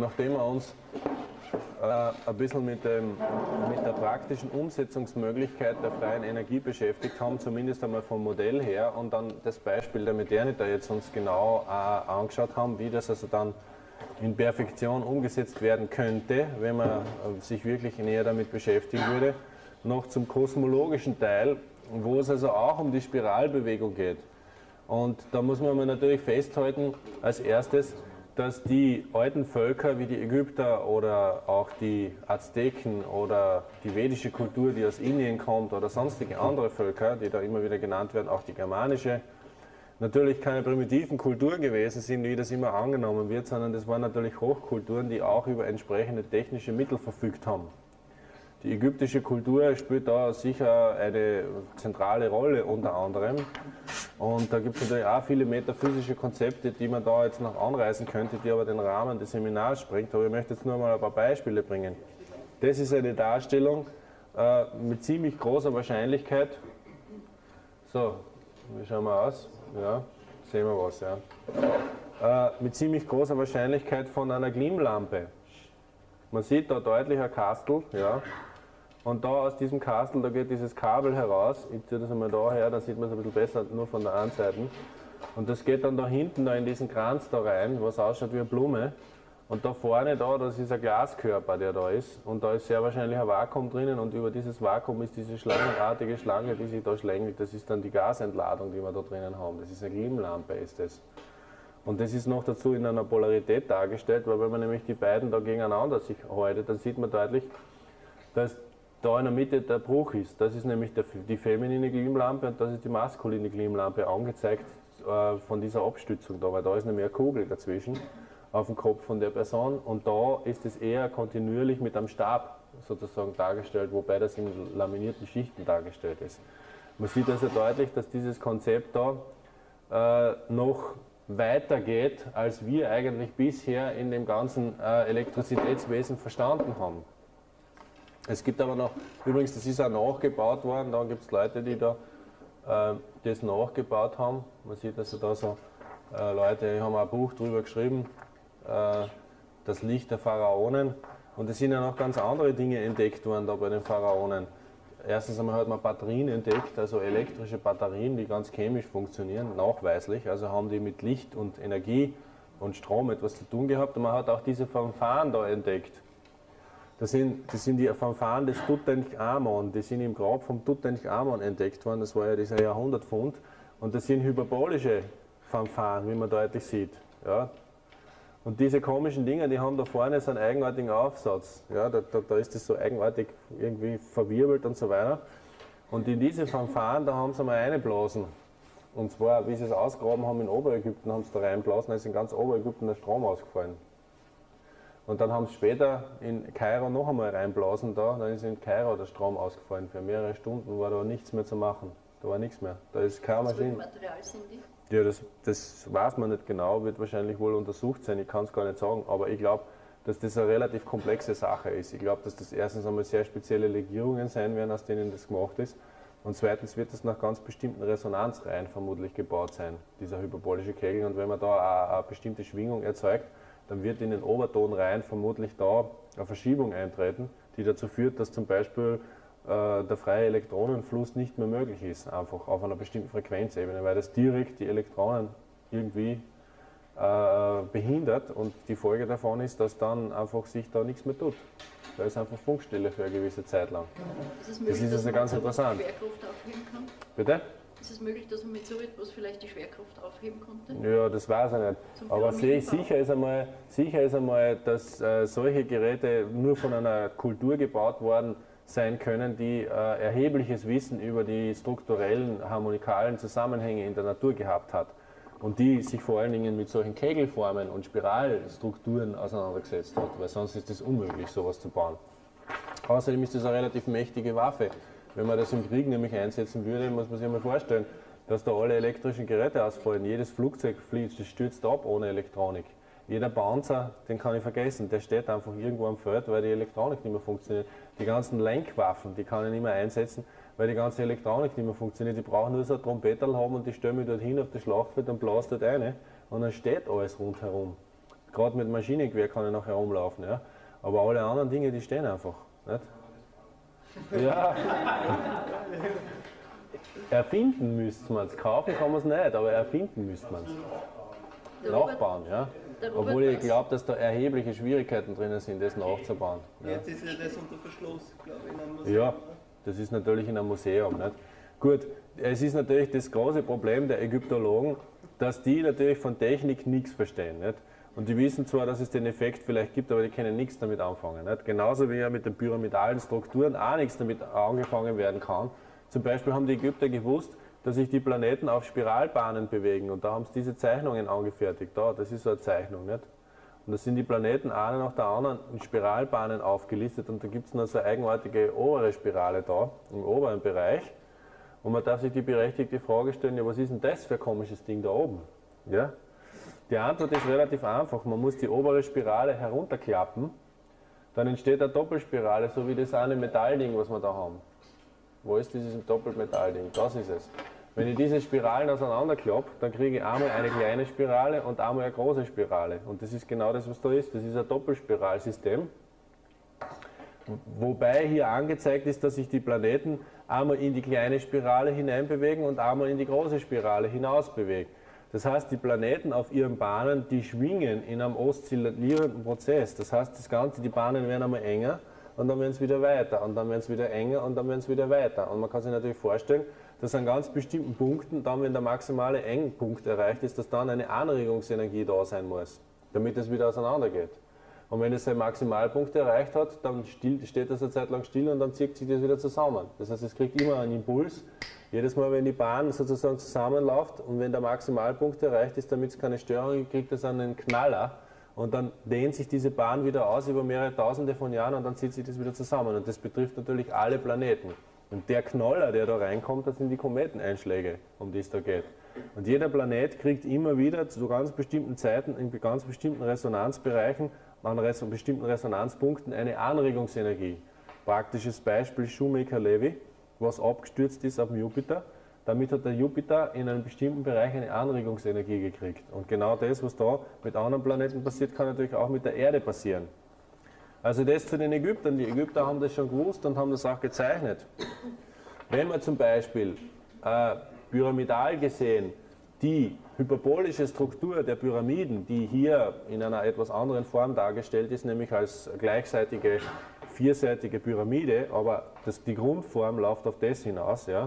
Nachdem wir uns ein bisschen mit der praktischen Umsetzungsmöglichkeit der freien Energie beschäftigt haben, zumindest einmal vom Modell her, und dann das Beispiel der Medernita jetzt uns genau angeschaut haben, wie das also dann in Perfektion umgesetzt werden könnte, wenn man sich wirklich näher damit beschäftigen würde, noch zum kosmologischen Teil, wo es also auch um die Spiralbewegung geht. Und da muss man mal natürlich festhalten, als erstes, dass die alten Völker wie die Ägypter oder auch die Azteken oder die vedische Kultur, die aus Indien kommt, oder sonstige andere Völker, die da immer wieder genannt werden, auch die germanische, natürlich keine primitiven Kulturen gewesen sind, wie das immer angenommen wird, sondern das waren natürlich Hochkulturen, die auch über entsprechende technische Mittel verfügt haben. Die ägyptische Kultur spielt da sicher eine zentrale Rolle unter anderem. Und da gibt es natürlich auch viele metaphysische Konzepte, die man da jetzt noch anreißen könnte, die aber den Rahmen des Seminars sprengt. Aber ich möchte jetzt nur mal ein paar Beispiele bringen. Das ist eine Darstellung mit ziemlich großer Wahrscheinlichkeit. So, wie schauen wir aus? Ja, sehen wir was, ja. Mit ziemlich großer Wahrscheinlichkeit von einer Glimmlampe. Man sieht da deutlich ein Kastel, ja. Und da aus diesem Kastel, da geht dieses Kabel heraus. Ich ziehe das einmal da her, dann sieht man es ein bisschen besser, nur von der einen Seite. Und das geht dann da hinten da in diesen Kranz da rein, was ausschaut wie eine Blume. Und da vorne da, das ist ein Glaskörper, der da ist. Und da ist sehr wahrscheinlich ein Vakuum drinnen, und über dieses Vakuum ist diese schlangenartige Schlange, die sich da schlängelt. Das ist dann die Gasentladung, die wir da drinnen haben. Das ist eine Glimmlampe, ist das. Und das ist noch dazu in einer Polarität dargestellt, weil wenn man nämlich die beiden da gegeneinander sich haltet, dann sieht man deutlich, dass da in der Mitte der Bruch ist. Das ist nämlich die feminine Glimmlampe und das ist die maskuline Glimmlampe, angezeigt von dieser Abstützung da, weil da ist nämlich eine Kugel dazwischen auf dem Kopf von der Person, und da ist es eher kontinuierlich mit einem Stab sozusagen dargestellt, wobei das in laminierten Schichten dargestellt ist. Man sieht also deutlich, dass dieses Konzept da noch weiter geht, als wir eigentlich bisher in dem ganzen Elektrizitätswesen verstanden haben. Es gibt aber noch, übrigens, das ist auch nachgebaut worden, da gibt es Leute, die da das nachgebaut haben. Man sieht also da so Leute, die haben auch ein Buch darüber geschrieben, das Licht der Pharaonen. Und es sind ja noch ganz andere Dinge entdeckt worden da bei den Pharaonen. Erstens einmal hat man Batterien entdeckt, also elektrische Batterien, die ganz chemisch funktionieren, nachweislich. Also haben die mit Licht und Energie und Strom etwas zu tun gehabt. Und man hat auch diese Fanfaren da entdeckt. Das sind die Fanfaren des Tutankamon, die sind im Grab vom Tutankamon entdeckt worden, das war ja dieser Jahrhundertfund. Und das sind hyperbolische Fanfaren, wie man deutlich sieht. Ja. Und diese komischen Dinge, die haben da vorne so einen eigenartigen Aufsatz. Ja, da ist das so eigenartig irgendwie verwirbelt und so weiter. Und in diese Fanfaren, da haben sie mal reingeblasen. Und zwar, wie sie es ausgraben haben in Oberägypten, haben sie da reinblasen, da ist in ganz Oberägypten der Strom ausgefallen. Und dann haben sie später in Kairo noch einmal reinblasen da, dann ist in Kairo der Strom ausgefallen. Für mehrere Stunden war da nichts mehr zu machen. Da war nichts mehr. Da ist keine Maschine. Was für Material sind die? Ja, das weiß man nicht genau, wird wahrscheinlich wohl untersucht sein, ich kann es gar nicht sagen, aber ich glaube, dass das eine relativ komplexe Sache ist. Ich glaube, dass das erstens einmal sehr spezielle Legierungen sein werden, aus denen das gemacht ist, und zweitens wird das nach ganz bestimmten Resonanzreihen vermutlich gebaut sein, dieser hyperbolische Kegel, und wenn man da eine bestimmte Schwingung erzeugt, dann wird in den Obertonreihen vermutlich da eine Verschiebung eintreten, die dazu führt, dass zum Beispiel der freie Elektronenfluss nicht mehr möglich ist, einfach auf einer bestimmten Frequenzebene, weil das direkt die Elektronen irgendwie behindert, und die Folge davon ist, dass dann einfach sich da nichts mehr tut. Da ist einfach Funkstille für eine gewisse Zeit lang. Ist es möglich, das ist also ganz interessant. Die Schwerkraft aufheben kann? Bitte? Ist es möglich, dass man mit so etwas vielleicht die Schwerkraft aufheben konnte? Ja, das weiß ich nicht. Aber sicher ist einmal, dass solche Geräte nur von einer Kultur gebaut worden sein können, die erhebliches Wissen über die strukturellen, harmonikalen Zusammenhänge in der Natur gehabt hat. Und die sich vor allen Dingen mit solchen Kegelformen und Spiralstrukturen auseinandergesetzt hat, weil sonst ist es unmöglich, sowas zu bauen. Außerdem ist das eine relativ mächtige Waffe. Wenn man das im Krieg nämlich einsetzen würde, muss man sich mal vorstellen, dass da alle elektrischen Geräte ausfallen. Jedes Flugzeug fliegt, das stürzt ab ohne Elektronik. Jeder Panzer, den kann ich vergessen, der steht einfach irgendwo am Feld, weil die Elektronik nicht mehr funktioniert. Die ganzen Lenkwaffen, die kann ich nicht mehr einsetzen, weil die ganze Elektronik nicht mehr funktioniert. Die brauchen nur so ein Trompeterl haben und die stellen mich dort hin auf das Schlachtfeld und blast dort rein und dann steht alles rundherum. Gerade mit Maschinengewehr kann ich noch herumlaufen. Ja? Aber alle anderen Dinge, die stehen einfach. Nicht? Ja. Erfinden müsste man es. Kaufen kann man es nicht, aber erfinden müsste man es. Nachbauen, ja. Obwohl ich glaube, dass da erhebliche Schwierigkeiten drin sind, das nachzubauen. Ja. Jetzt ist ja das unter Verschluss, glaube ich, in einem Museum. Ja, das ist natürlich in einem Museum. Nicht? Gut, es ist natürlich das große Problem der Ägyptologen, dass die natürlich von Technik nichts verstehen. Nicht? Und die wissen zwar, dass es den Effekt vielleicht gibt, aber die können nichts damit anfangen. Nicht? Genauso wie ja mit den pyramidalen Strukturen auch nichts damit angefangen werden kann. Zum Beispiel haben die Ägypter gewusst, dass sich die Planeten auf Spiralbahnen bewegen und da haben sie diese Zeichnungen angefertigt. Da, das ist so eine Zeichnung. Nicht? Und da sind die Planeten eine nach der anderen in Spiralbahnen aufgelistet und da gibt es noch so eine eigenartige obere Spirale da, im oberen Bereich. Und man darf sich die berechtigte Frage stellen, ja, was ist denn das für ein komisches Ding da oben? Ja? Die Antwort ist relativ einfach, man muss die obere Spirale herunterklappen, dann entsteht eine Doppelspirale, so wie das eine Metallding, was wir da haben. Wo ist dieses Doppelmetallding? Das ist es. Wenn ich diese Spiralen auseinanderklappe, dann kriege ich einmal eine kleine Spirale und einmal eine große Spirale. Und das ist genau das, was da ist. Das ist ein Doppelspiralsystem. Wobei hier angezeigt ist, dass sich die Planeten einmal in die kleine Spirale hineinbewegen und einmal in die große Spirale hinaus bewegen. Das heißt, die Planeten auf ihren Bahnen, die schwingen in einem oszillierenden Prozess. Das heißt, die Bahnen werden einmal enger und dann werden es wieder weiter und dann werden es wieder enger und dann werden es wieder weiter. Und man kann sich natürlich vorstellen, dass an ganz bestimmten Punkten, dann wenn der maximale Engpunkt erreicht ist, dass dann eine Anregungsenergie da sein muss, damit es wieder auseinandergeht. Und wenn es seinen Maximalpunkt erreicht hat, dann steht das eine Zeit lang still und dann zieht sich das wieder zusammen. Das heißt, es kriegt immer einen Impuls. Jedes Mal, wenn die Bahn sozusagen zusammenläuft und wenn der Maximalpunkt erreicht ist, damit es keine Störung gibt, kriegt es einen Knaller und dann dehnt sich diese Bahn wieder aus über mehrere Tausende von Jahren und dann zieht sich das wieder zusammen. Und das betrifft natürlich alle Planeten. Und der Knoller, der da reinkommt, das sind die Kometeneinschläge, um die es da geht. Und jeder Planet kriegt immer wieder zu ganz bestimmten Zeiten, in ganz bestimmten Resonanzbereichen, an bestimmten Resonanzpunkten eine Anregungsenergie. Praktisches Beispiel Shoemaker-Levy, was abgestürzt ist auf den Jupiter. Damit hat der Jupiter in einem bestimmten Bereich eine Anregungsenergie gekriegt. Und genau das, was da mit anderen Planeten passiert, kann natürlich auch mit der Erde passieren. Also das zu den Ägyptern. Die Ägypter haben das schon gewusst und haben das auch gezeichnet. Wenn man zum Beispiel pyramidal gesehen die hyperbolische Struktur der Pyramiden, die hier in einer etwas anderen Form dargestellt ist, nämlich als gleichseitige vierseitige Pyramide, aber die Grundform läuft auf das hinaus. Ja.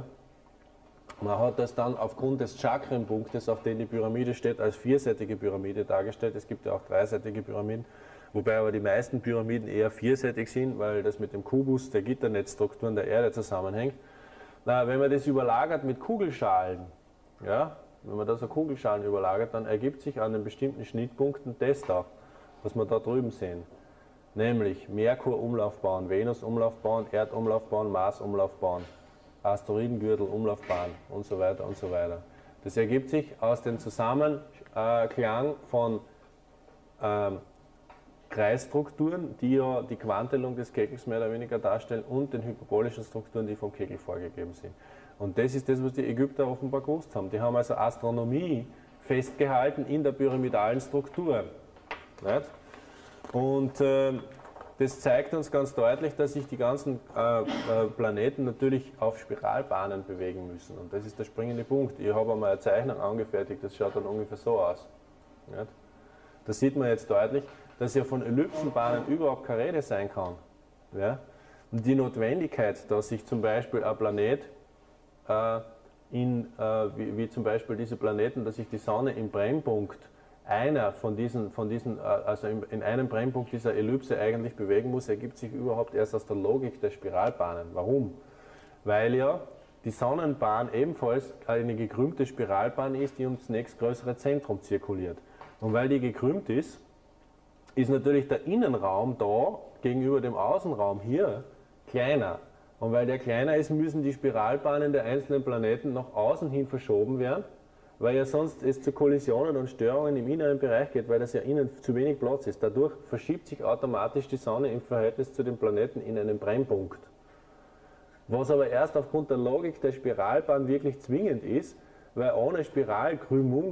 Man hat das dann aufgrund des Chakrenpunktes, auf dem die Pyramide steht, als vierseitige Pyramide dargestellt. Es gibt ja auch dreiseitige Pyramiden, wobei aber die meisten Pyramiden eher vierseitig sind, weil das mit dem Kubus der Gitternetzstrukturen der Erde zusammenhängt. Na, wenn man das überlagert mit Kugelschalen, ja, wenn man da so Kugelschalen überlagert, dann ergibt sich an den bestimmten Schnittpunkten das da, was wir da drüben sehen. Nämlich Merkur-Umlaufbahn, Venus-Umlaufbahn, Erd-Umlaufbahn, Mars-Umlaufbahn, Asteroidengürtel, Umlaufbahn und so weiter und so weiter. Das ergibt sich aus dem Zusammenklang von Kreisstrukturen, die ja die Quantelung des Kegels mehr oder weniger darstellen, und den hyperbolischen Strukturen, die vom Kegel vorgegeben sind. Und das ist das, was die Ägypter offenbar gewusst haben. Die haben also Astronomie festgehalten in der pyramidalen Struktur. Nicht? Und das zeigt uns ganz deutlich, dass sich die ganzen Planeten natürlich auf Spiralbahnen bewegen müssen. Und das ist der springende Punkt. Ich habe einmal eine Zeichnung angefertigt, das schaut dann ungefähr so aus. Nicht? Da sieht man jetzt deutlich, dass ja von Ellipsenbahnen überhaupt keine Rede sein kann. Ja? Und die Notwendigkeit, dass sich zum Beispiel ein Planet, wie zum Beispiel diese Planeten, dass sich die Sonne im Brennpunkt einer also in einem Brennpunkt dieser Ellipse eigentlich bewegen muss, ergibt sich überhaupt erst aus der Logik der Spiralbahnen. Warum? Weil ja die Sonnenbahn ebenfalls eine gekrümmte Spiralbahn ist, die ums nächstgrößere Zentrum zirkuliert. Und weil die gekrümmt ist, ist natürlich der Innenraum da gegenüber dem Außenraum hier kleiner. Und weil der kleiner ist, müssen die Spiralbahnen der einzelnen Planeten nach außen hin verschoben werden, weil ja sonst es zu Kollisionen und Störungen im inneren Bereich geht, weil das ja innen zu wenig Platz ist. Dadurch verschiebt sich automatisch die Sonne im Verhältnis zu den Planeten in einen Brennpunkt. Was aber erst aufgrund der Logik der Spiralbahn wirklich zwingend ist, weil ohne Spiralkrümmung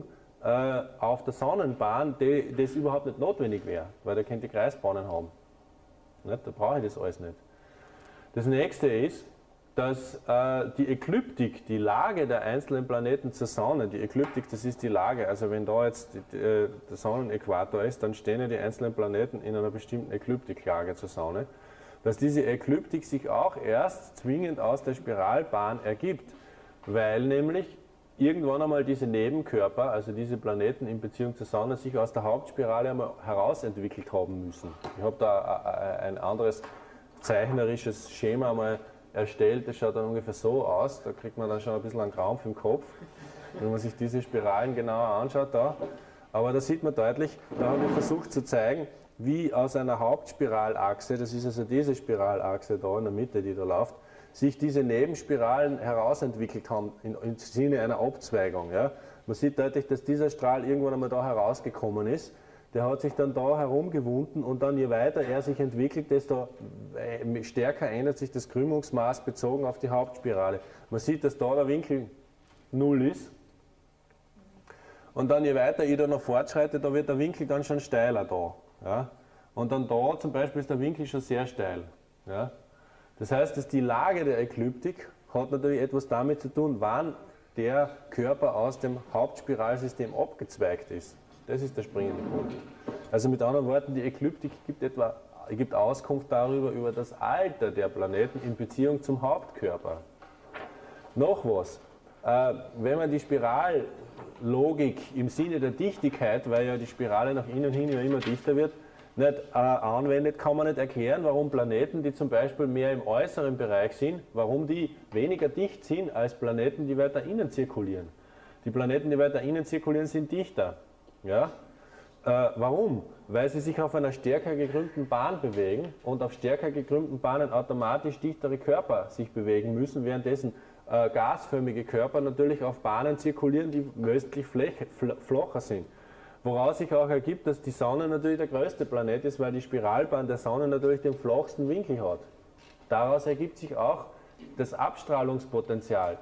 auf der Sonnenbahn, das überhaupt nicht notwendig wäre, weil der könnte Kreisbahnen haben. Nicht? Da brauche ich das alles nicht. Das nächste ist, dass die Ekliptik, die Lage der einzelnen Planeten zur Sonne, die Ekliptik, das ist die Lage, also wenn da jetzt der Sonnenäquator ist, dann stehen ja die einzelnen Planeten in einer bestimmten Ekliptiklage zur Sonne, dass diese Ekliptik sich auch erst zwingend aus der Spiralbahn ergibt, weil nämlich irgendwann einmal diese Nebenkörper, also diese Planeten in Beziehung zur Sonne, sich aus der Hauptspirale einmal herausentwickelt haben müssen. Ich habe da ein anderes zeichnerisches Schema einmal erstellt, das schaut dann ungefähr so aus, da kriegt man dann schon ein bisschen einen Krampf im Kopf, wenn man sich diese Spiralen genauer anschaut da. Aber da sieht man deutlich, da habe ich versucht zu zeigen, wie aus einer Hauptspiralachse, das ist also diese Spiralachse da in der Mitte, die da läuft, sich diese Nebenspiralen herausentwickelt haben im Sinne einer Abzweigung. Ja. Man sieht deutlich, dass dieser Strahl irgendwann einmal da herausgekommen ist. Der hat sich dann da herumgewunden und dann je weiter er sich entwickelt, desto stärker ändert sich das Krümmungsmaß bezogen auf die Hauptspirale. Man sieht, dass da der Winkel 0 ist. Und dann je weiter ich da noch fortschreite, da wird der Winkel dann schon steiler da. Ja. Und dann da zum Beispiel ist der Winkel schon sehr steil. Ja. Das heißt, dass die Lage der Ekliptik hat natürlich etwas damit zu tun, wann der Körper aus dem Hauptspiralsystem abgezweigt ist. Das ist der springende Punkt. Also mit anderen Worten, die Ekliptik gibt Auskunft darüber, über das Alter der Planeten in Beziehung zum Hauptkörper. Noch was, wenn man die Spirallogik im Sinne der Dichtigkeit, weil ja die Spirale nach innen hin ja immer dichter wird, nicht anwendet, kann man nicht erklären, warum Planeten, die zum Beispiel mehr im äußeren Bereich sind, warum die weniger dicht sind als Planeten, die weiter innen zirkulieren. Die Planeten, die weiter innen zirkulieren, sind dichter. Ja? Warum? Weil sie sich auf einer stärker gekrümmten Bahn bewegen und auf stärker gekrümmten Bahnen automatisch dichtere Körper sich bewegen müssen, währenddessen gasförmige Körper natürlich auf Bahnen zirkulieren, die wesentlich flacher sind. Woraus sich auch ergibt, dass die Sonne natürlich der größte Planet ist, weil die Spiralbahn der Sonne natürlich den flachsten Winkel hat. Daraus ergibt sich auch das Abstrahlungspotenzial.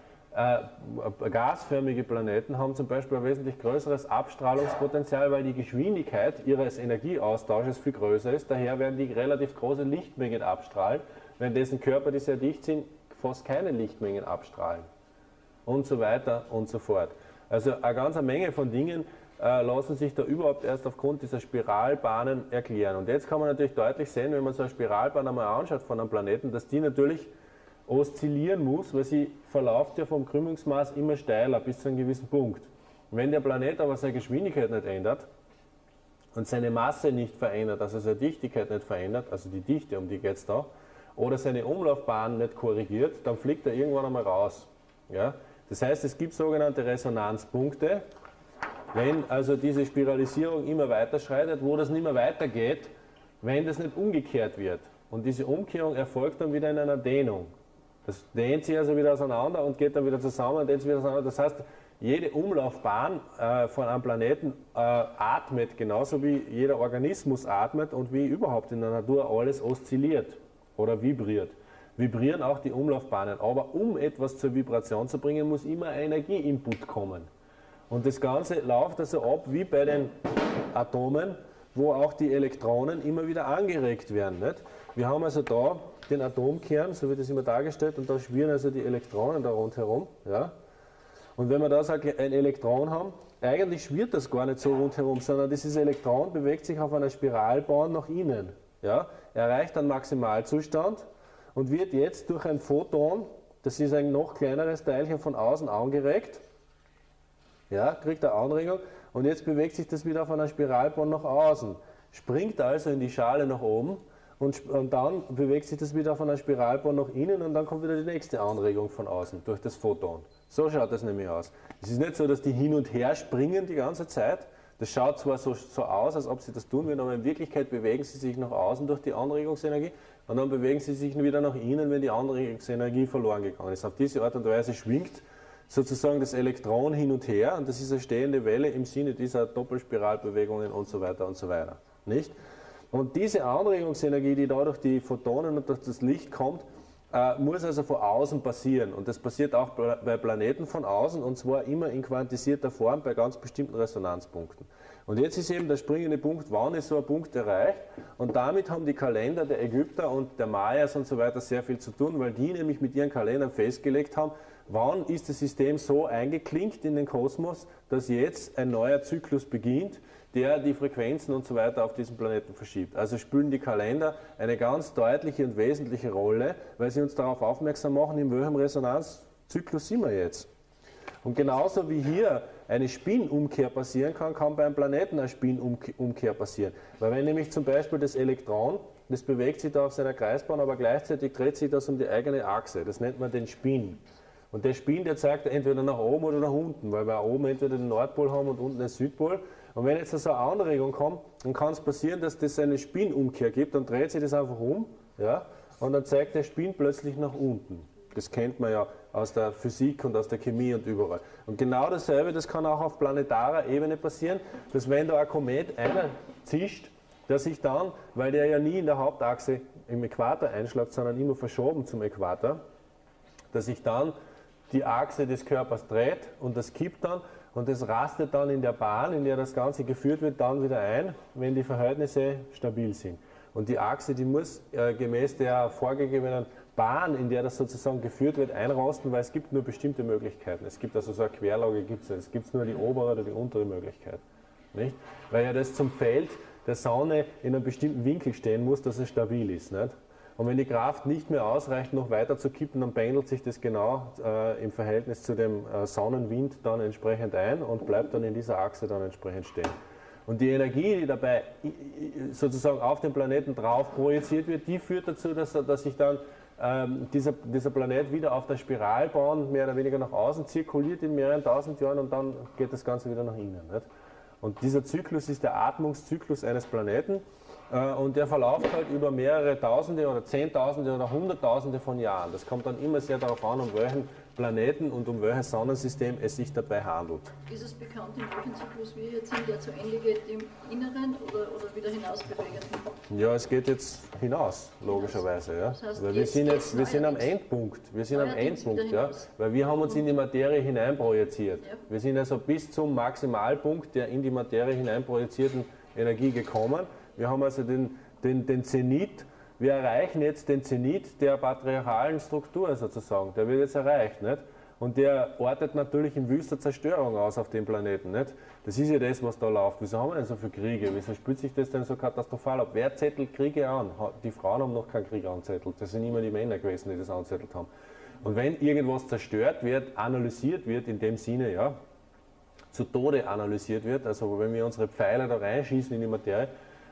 Gasförmige Planeten haben zum Beispiel ein wesentlich größeres Abstrahlungspotenzial, weil die Geschwindigkeit ihres Energieaustausches viel größer ist. Daher werden die relativ große Lichtmengen abstrahlen, währenddessen Körper, die sehr dicht sind, fast keine Lichtmengen abstrahlen. Und so weiter und so fort. Also eine ganze Menge von Dingen lassen sich da überhaupt erst aufgrund dieser Spiralbahnen erklären. Und jetzt kann man natürlich deutlich sehen, wenn man so eine Spiralbahn einmal anschaut von einem Planeten, dass die natürlich oszillieren muss, weil sie verläuft ja vom Krümmungsmaß immer steiler bis zu einem gewissen Punkt. Wenn der Planet aber seine Geschwindigkeit nicht ändert und seine Masse nicht verändert, also seine Dichtigkeit nicht verändert, also die Dichte, um die geht es da, oder seine Umlaufbahn nicht korrigiert, dann fliegt er irgendwann einmal raus. Ja? Das heißt, es gibt sogenannte Resonanzpunkte, wenn also diese Spiralisierung immer weiter schreitet, wo das nicht mehr weitergeht, wenn das nicht umgekehrt wird. Und diese Umkehrung erfolgt dann wieder in einer Dehnung. Das dehnt sich also wieder auseinander und geht dann wieder zusammen und dehnt sich wieder auseinander. Das heißt, jede Umlaufbahn von einem Planeten atmet, genauso wie jeder Organismus atmet und wie überhaupt in der Natur alles oszilliert oder vibriert. Vibrieren auch die Umlaufbahnen. Aber um etwas zur Vibration zu bringen, muss immer ein Energieinput kommen. Und das Ganze läuft also ab wie bei den Atomen, wo auch die Elektronen immer wieder angeregt werden. Nicht? Wir haben also da den Atomkern, so wird das immer dargestellt, und da schwirren also die Elektronen da rundherum. Ja? Und wenn wir da so ein Elektron haben, eigentlich schwirrt das gar nicht so rundherum, sondern dieses Elektron bewegt sich auf einer Spiralbahn nach innen. Ja? Erreicht einen Maximalzustand und wird jetzt durch ein Photon, das ist ein noch kleineres Teilchen, von außen angeregt. Ja, kriegt eine Anregung und jetzt bewegt sich das wieder auf einer Spiralbahn nach außen. Springt also in die Schale nach oben und dann bewegt sich das wieder auf einer Spiralbahn nach innen und dann kommt wieder die nächste Anregung von außen durch das Photon. So schaut das nämlich aus. Es ist nicht so, dass die hin und her springen die ganze Zeit. Das schaut zwar so aus, als ob sie das tun würden, aber in Wirklichkeit bewegen sie sich nach außen durch die Anregungsenergie und dann bewegen sie sich wieder nach innen, wenn die Anregungsenergie verloren gegangen ist. Auf diese Art und Weise schwingt sozusagen das Elektron hin und her und das ist eine stehende Welle im Sinne dieser Doppelspiralbewegungen und so weiter und so weiter. Nicht? Und diese Anregungsenergie, die da durch die Photonen und durch das Licht kommt, muss also von außen passieren. Und das passiert auch bei Planeten von außen, und zwar immer in quantisierter Form bei ganz bestimmten Resonanzpunkten. Und jetzt ist eben der springende Punkt, wann ist so ein Punkt erreicht? Und damit haben die Kalender der Ägypter und der Mayas und so weiter sehr viel zu tun, weil die nämlich mit ihren Kalendern festgelegt haben, wann ist das System so eingeklinkt in den Kosmos, dass jetzt ein neuer Zyklus beginnt, der die Frequenzen und so weiter auf diesem Planeten verschiebt. Also spielen die Kalender eine ganz deutliche und wesentliche Rolle, weil sie uns darauf aufmerksam machen, in welchem Resonanzzyklus sind wir jetzt. Und genauso wie hier eine Spinumkehr passieren kann, kann bei einem Planeten eine Spinumkehr passieren. Weil wenn nämlich zum Beispiel das Elektron, das bewegt sich da auf seiner Kreisbahn, aber gleichzeitig dreht sich das um die eigene Achse. Das nennt man den Spin. Und der Spin, der zeigt entweder nach oben oder nach unten, weil wir oben entweder den Nordpol haben und unten den Südpol. Und wenn jetzt so eine Anregung kommt, dann kann es passieren, dass das eine Spinumkehr gibt, dann dreht sich das einfach um, ja, und dann zeigt der Spin plötzlich nach unten. Das kennt man ja aus der Physik und aus der Chemie und überall. Und genau dasselbe, das kann auch auf planetarer Ebene passieren, dass wenn da ein Komet einer zischt, dass sich dann, weil der ja nie in der Hauptachse im Äquator einschlägt, sondern immer verschoben zum Äquator, dass sich dann die Achse des Körpers dreht und das kippt dann und das rastet dann in der Bahn, in der das Ganze geführt wird, dann wieder ein, wenn die Verhältnisse stabil sind. Und die Achse, die muss gemäß der vorgegebenen Bahn, in der das sozusagen geführt wird, einrosten, weil es gibt nur bestimmte Möglichkeiten. Es gibt also so eine Querlage, gibt es nicht. Es gibt nur die obere oder die untere Möglichkeit. Nicht? Weil ja das zum Feld der Sonne in einem bestimmten Winkel stehen muss, dass es stabil ist. Nicht? Und wenn die Kraft nicht mehr ausreicht, noch weiter zu kippen, dann pendelt sich das genau im Verhältnis zu dem Sonnenwind dann entsprechend ein und bleibt dann in dieser Achse dann entsprechend stehen. Und die Energie, die dabei sozusagen auf den Planeten drauf projiziert wird, die führt dazu, dass sich dann dieser Planet wieder auf der Spiralbahn mehr oder weniger nach außen zirkuliert in mehreren tausend Jahren und dann geht das Ganze wieder nach innen. Nicht? Und dieser Zyklus ist der Atmungszyklus eines Planeten und der verläuft halt über mehrere Tausende oder Zehntausende oder Hunderttausende von Jahren. Das kommt dann immer sehr darauf an, um welchen Planeten und um welches Sonnensystem es sich dabei handelt. Ist es bekannt, in welchem Zyklus wir jetzt sind, der zu Ende geht im Inneren oder wieder hinaus bewegend? Ja, es geht jetzt hinaus, logischerweise. Ja. Das heißt, weil wir sind am Endpunkt. Wir sind am Endpunkt, ja, weil wir haben uns in die Materie hineinprojiziert. Ja. Wir sind also bis zum Maximalpunkt der in die Materie hineinprojizierten Energie gekommen. Wir haben also den Zenit. Wir erreichen jetzt den Zenit der patriarchalen Struktur sozusagen. Der wird jetzt erreicht. Nicht? Und der ortet natürlich in wüster Zerstörung aus auf dem Planeten. Nicht? Das ist ja das, was da läuft. Wieso haben wir denn so viele Kriege? Wieso spielt sich das denn so katastrophal ab? Wer zettelt Kriege an? Die Frauen haben noch keinen Krieg anzettelt. Das sind immer die Männer gewesen, die das anzettelt haben. Und wenn irgendwas zerstört wird, analysiert wird, in dem Sinne, ja, zu Tode analysiert wird, also wenn wir unsere Pfeile da reinschießen in die Materie,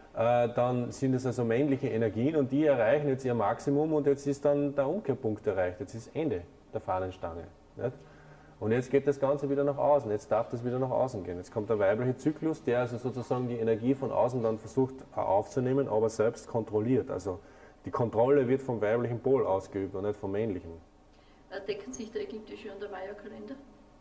dann sind es also männliche Energien und die erreichen jetzt ihr Maximum und jetzt ist dann der Umkehrpunkt erreicht, jetzt ist Ende der Fahnenstange. Nicht? Und jetzt geht das Ganze wieder nach außen, jetzt darf das wieder nach außen gehen. Jetzt kommt der weibliche Zyklus, der also sozusagen die Energie von außen dann versucht aufzunehmen, aber selbst kontrolliert. Also die Kontrolle wird vom weiblichen Pol ausgeübt und nicht vom männlichen. Decken sich der ägyptische und der Maya-Kalender?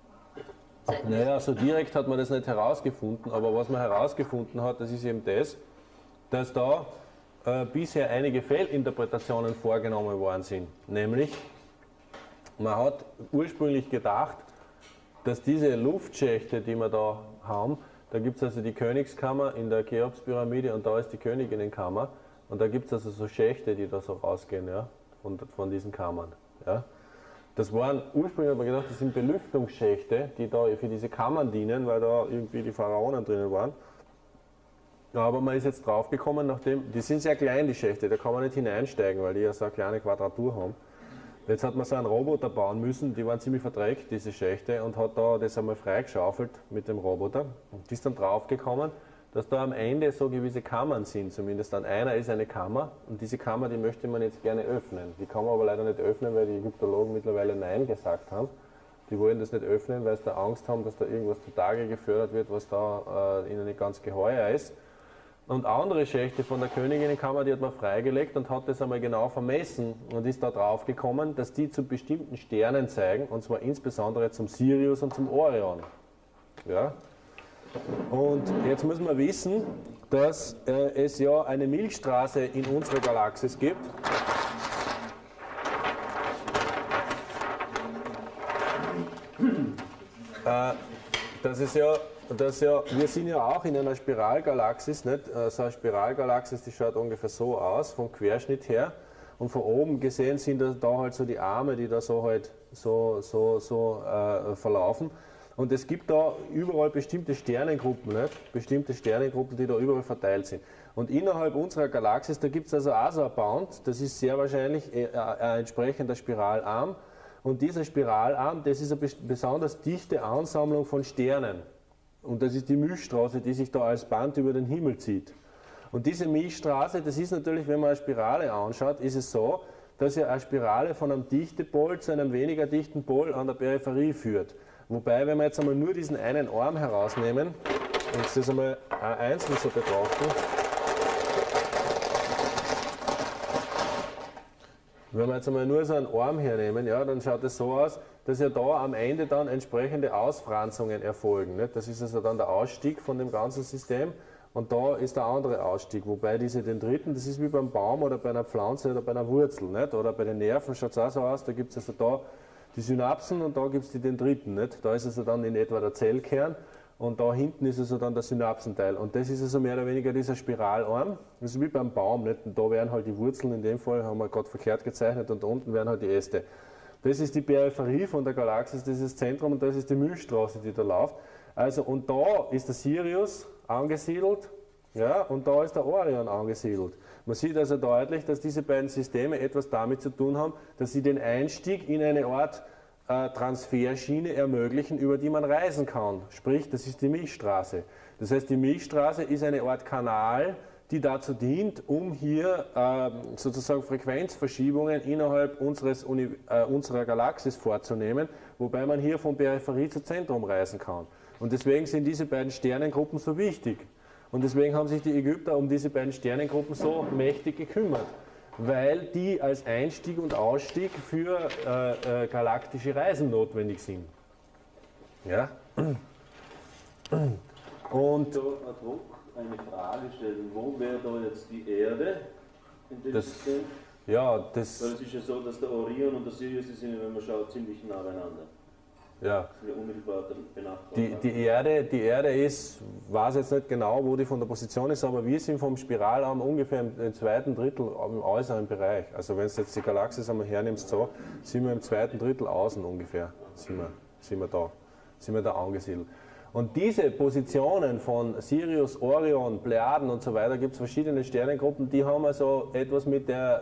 Naja, so direkt hat man das nicht herausgefunden, aber was man herausgefunden hat, das ist eben das, dass da bisher einige Fehlinterpretationen vorgenommen worden sind. Nämlich, man hat ursprünglich gedacht, dass diese Luftschächte, die wir da haben, da gibt es also die Königskammer in der Cheops-Pyramide und da ist die Königinnenkammer und da gibt es also so Schächte, die da so rausgehen, ja, von diesen Kammern. Ja. Das waren, ursprünglich hat man gedacht, das sind Belüftungsschächte, die da für diese Kammern dienen, weil da irgendwie die Pharaonen drinnen waren. Ja, aber man ist jetzt draufgekommen, nachdem, die sind sehr klein, die Schächte, da kann man nicht hineinsteigen, weil die ja so eine kleine Quadratur haben. Jetzt hat man so einen Roboter bauen müssen, die waren ziemlich verdreckt, diese Schächte, und hat da das einmal freigeschaufelt mit dem Roboter. Und die ist dann draufgekommen, dass da am Ende so gewisse Kammern sind, zumindest an einer ist eine Kammer, und diese Kammer, die möchte man jetzt gerne öffnen. Die kann man aber leider nicht öffnen, weil die Ägyptologen mittlerweile Nein gesagt haben. Die wollen das nicht öffnen, weil sie da Angst haben, dass da irgendwas zutage gefördert wird, was da ihnen nicht ganz geheuer ist. Und andere Schächte von der Königinnenkammer, die hat man freigelegt und hat das einmal genau vermessen und ist da drauf gekommen, dass die zu bestimmten Sternen zeigen, und zwar insbesondere zum Sirius und zum Orion. Ja? Und jetzt muss man wissen, dass es ja eine Milchstraße in unserer Galaxis gibt. wir sind ja auch in einer Spiralgalaxis, nicht? So eine Spiralgalaxis, die schaut ungefähr so aus, vom Querschnitt her. Und von oben gesehen sind da halt so die Arme, die da so halt verlaufen. Und es gibt da überall bestimmte Sternengruppen, nicht? Bestimmte Sternengruppen, die da überall verteilt sind. Und innerhalb unserer Galaxis, da gibt es also auch so ein Bound, das ist sehr wahrscheinlich ein entsprechender Spiralarm. Und dieser Spiralarm, das ist eine besonders dichte Ansammlung von Sternen. Und das ist die Milchstraße, die sich da als Band über den Himmel zieht. Und diese Milchstraße, das ist natürlich, wenn man eine Spirale anschaut, ist es so, dass ja eine Spirale von einem dichten Pol zu einem weniger dichten Pol an der Peripherie führt. Wobei, wenn wir jetzt einmal nur diesen einen Arm herausnehmen und das einmal einzeln so betrachten, wenn wir jetzt einmal nur so einen Arm hernehmen, ja, dann schaut es so aus, dass ja da am Ende dann entsprechende Ausfranzungen erfolgen. Nicht? Das ist also dann der Ausstieg von dem ganzen System. Und da ist der andere Ausstieg, wobei diese Dendriten, das ist wie beim Baum oder bei einer Pflanze oder bei einer Wurzel, nicht? Oder bei den Nerven schaut es auch so aus, da gibt es also da die Synapsen und da gibt es die Dendriten, nicht? Da ist also dann in etwa der Zellkern und da hinten ist also dann der Synapsenteil und das ist also mehr oder weniger dieser Spiralarm, das ist wie beim Baum, nicht? Und da wären halt die Wurzeln, in dem Fall haben wir gerade verkehrt gezeichnet und unten wären halt die Äste. Das ist die Peripherie von der Galaxis, das ist das Zentrum und das ist die Milchstraße, die da läuft. Also, und da ist der Sirius angesiedelt, ja, und da ist der Orion angesiedelt. Man sieht also deutlich, dass diese beiden Systeme etwas damit zu tun haben, dass sie den Einstieg in eine Art Transferschiene ermöglichen, über die man reisen kann. Sprich, das ist die Milchstraße. Das heißt, die Milchstraße ist eine Art Kanal, die dazu dient, um hier sozusagen Frequenzverschiebungen innerhalb unserer Galaxis vorzunehmen, wobei man hier von Peripherie zu Zentrum reisen kann. Und deswegen sind diese beiden Sternengruppen so wichtig. Und deswegen haben sich die Ägypter um diese beiden Sternengruppen so mächtig gekümmert, weil die als Einstieg und Ausstieg für galaktische Reisen notwendig sind. Ja? Und so ad hoc eine Frage stellen, wo wäre da jetzt die Erde in dem System? Ja, weil es ist ja so, dass der Orion und der Sirius, die sind, wenn man schaut, ziemlich nah beieinander. Ja. Sind ja unmittelbar benachbart. Die Erde ist, weiß jetzt nicht genau, wo die von der Position ist, aber wir sind vom Spiralarm ungefähr im zweiten Drittel im äußeren Bereich. Also wenn du jetzt die Galaxis einmal hernimmst, so, sind wir im zweiten Drittel außen ungefähr, sind wir da angesiedelt. Und diese Positionen von Sirius, Orion, Plejaden und so weiter, gibt es verschiedene Sternengruppen, die haben also etwas mit der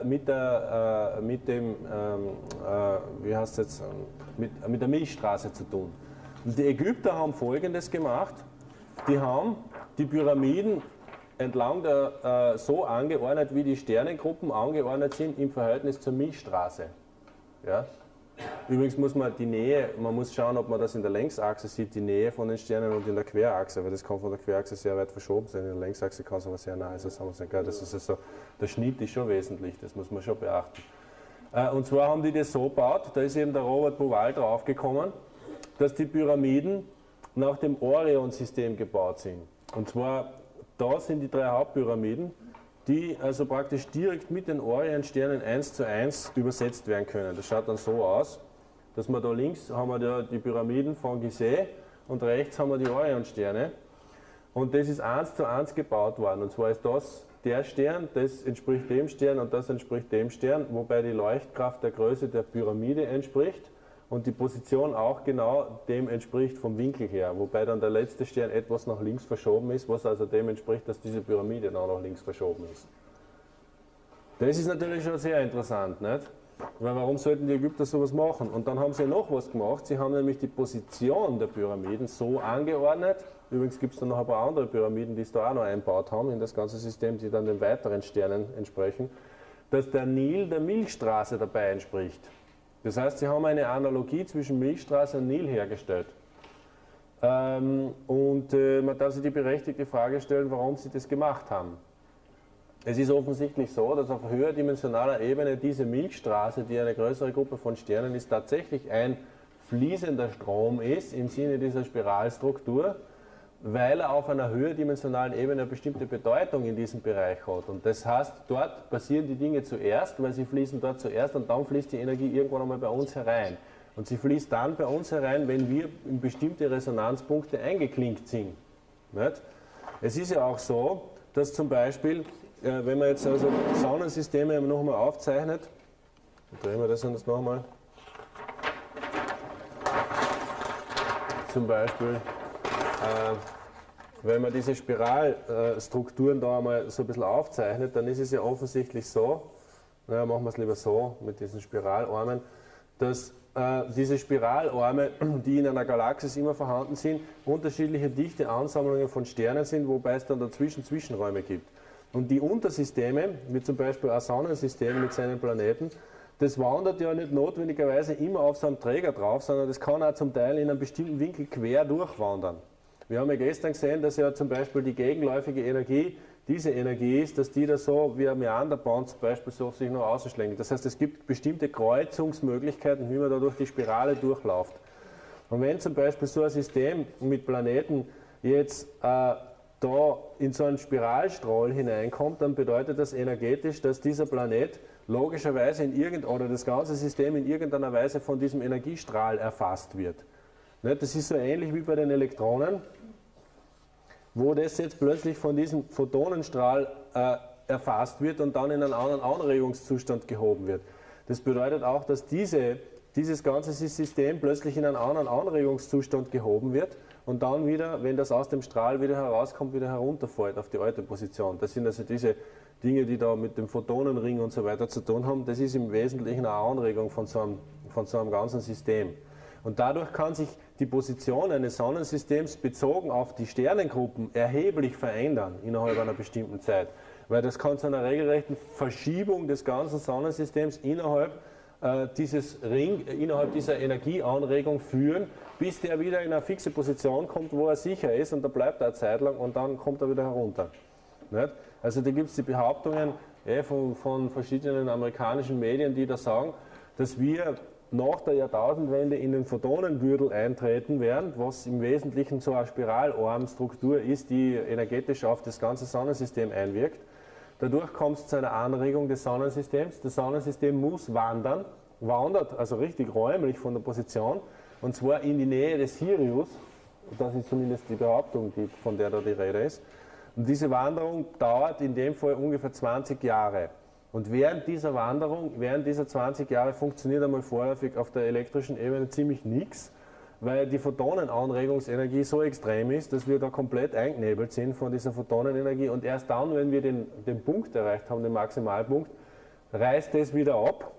Milchstraße zu tun. Und die Ägypter haben Folgendes gemacht, die haben die Pyramiden entlang so angeordnet, wie die Sternengruppen angeordnet sind im Verhältnis zur Milchstraße. Ja? Übrigens muss man die Nähe, man muss schauen, ob man das in der Längsachse sieht, die Nähe von den Sternen und in der Querachse, weil das kann von der Querachse sehr weit verschoben sein, in der Längsachse kann es aber sehr nahe sein. Das ist also, der Schnitt ist schon wesentlich, das muss man schon beachten. Und zwar haben die das so gebaut, da ist eben der Robert Bouval draufgekommen, dass die Pyramiden nach dem Orion-System gebaut sind. Und zwar, da sind die drei Hauptpyramiden, die also praktisch direkt mit den Orion-Sternen 1:1 übersetzt werden können. Das schaut dann so aus, dass wir da links haben wir da die Pyramiden von Gizeh und rechts haben wir die Orion-Sterne. Und das ist 1:1 gebaut worden. Und zwar ist das der Stern, das entspricht dem Stern und das entspricht dem Stern, wobei die Leuchtkraft der Größe der Pyramide entspricht und die Position auch genau dem entspricht vom Winkel her, wobei dann der letzte Stern etwas nach links verschoben ist, was also dem entspricht, dass diese Pyramide dann nach links verschoben ist. Das ist natürlich schon sehr interessant, nicht? Weil warum sollten die Ägypter sowas machen? Und dann haben sie noch was gemacht, sie haben nämlich die Position der Pyramiden so angeordnet, übrigens gibt es dann noch ein paar andere Pyramiden, die es da auch noch einbaut haben in das ganze System, die dann den weiteren Sternen entsprechen, dass der Nil der Milchstraße dabei entspricht. Das heißt, sie haben eine Analogie zwischen Milchstraße und Nil hergestellt. Man darf sich die berechtigte Frage stellen, warum sie das gemacht haben. Es ist offensichtlich so, dass auf höherdimensionaler Ebene diese Milchstraße, die eine größere Gruppe von Sternen ist, tatsächlich ein fließender Strom ist im Sinne dieser Spiralstruktur, weil er auf einer höherdimensionalen Ebene eine bestimmte Bedeutung in diesem Bereich hat. Und das heißt, dort passieren die Dinge zuerst, weil sie fließen dort zuerst und dann fließt die Energie irgendwann einmal bei uns herein. Und sie fließt dann bei uns herein, wenn wir in bestimmte Resonanzpunkte eingeklinkt sind. Nicht? Es ist ja auch so, dass zum Beispiel, wenn man jetzt also Sonnensysteme nochmal aufzeichnet, drehen wir das nochmal, zum Beispiel, wenn man diese Spiralstrukturen da einmal so ein bisschen aufzeichnet, dann ist es ja offensichtlich so, naja, machen wir es lieber so mit diesen Spiralarmen, dass diese Spiralarme, die in einer Galaxis immer vorhanden sind, unterschiedliche dichte Ansammlungen von Sternen sind, wobei es dann dazwischen Zwischenräume gibt. Und die Untersysteme, wie zum Beispiel ein Sonnensystem mit seinen Planeten, das wandert ja nicht notwendigerweise immer auf so einem Träger drauf, sondern das kann auch zum Teil in einem bestimmten Winkel quer durchwandern. Wir haben ja gestern gesehen, dass ja zum Beispiel die gegenläufige Energie diese Energie ist, dass die da so wie ein Meanderbahn zum Beispiel so sich noch ausschlägt. Das heißt, es gibt bestimmte Kreuzungsmöglichkeiten, wie man da durch die Spirale durchläuft. Und wenn zum Beispiel so ein System mit Planeten jetzt da in so einen Spiralstrahl hineinkommt, dann bedeutet das energetisch, dass dieser Planet logischerweise oder das ganze System in irgendeiner Weise von diesem Energiestrahl erfasst wird. Das ist so ähnlich wie bei den Elektronen, wo das jetzt plötzlich von diesem Photonenstrahl erfasst wird und dann in einen anderen Anregungszustand gehoben wird. Das bedeutet auch, dass dieses ganze System plötzlich in einen anderen Anregungszustand gehoben wird und dann wieder, wenn das aus dem Strahl wieder herauskommt, wieder herunterfällt auf die alte Position. Das sind also diese Dinge, die da mit dem Photonenring und so weiter zu tun haben. Das ist im Wesentlichen eine Anregung von so einem ganzen System. Und dadurch kann sich die Position eines Sonnensystems bezogen auf die Sternengruppen erheblich verändern innerhalb einer bestimmten Zeit. Weil das kann zu einer regelrechten Verschiebung des ganzen Sonnensystems innerhalb dieser Energieanregung führen, bis der wieder in eine fixe Position kommt, wo er sicher ist und da bleibt er eine Zeit lang und dann kommt er wieder herunter. Nicht? Also da gibt es die Behauptungen von verschiedenen amerikanischen Medien, die da sagen, dass wir nach der Jahrtausendwende in den Photonengürtel eintreten werden, was im Wesentlichen so eine Spiralarmstruktur ist, die energetisch auf das ganze Sonnensystem einwirkt. Dadurch kommt es zu einer Anregung des Sonnensystems. Das Sonnensystem muss wandert also richtig räumlich von der Position, und zwar in die Nähe des Sirius. Das ist zumindest die Behauptung, von der da die Rede ist. Und diese Wanderung dauert in dem Fall ungefähr 20 Jahre. Und während dieser Wanderung, während dieser 20 Jahre funktioniert einmal vorläufig auf der elektrischen Ebene ziemlich nichts, weil die Photonenanregungsenergie so extrem ist, dass wir da komplett eingenebelt sind von dieser Photonenenergie. Und erst dann, wenn wir den Punkt erreicht haben, den Maximalpunkt, reißt es wieder ab.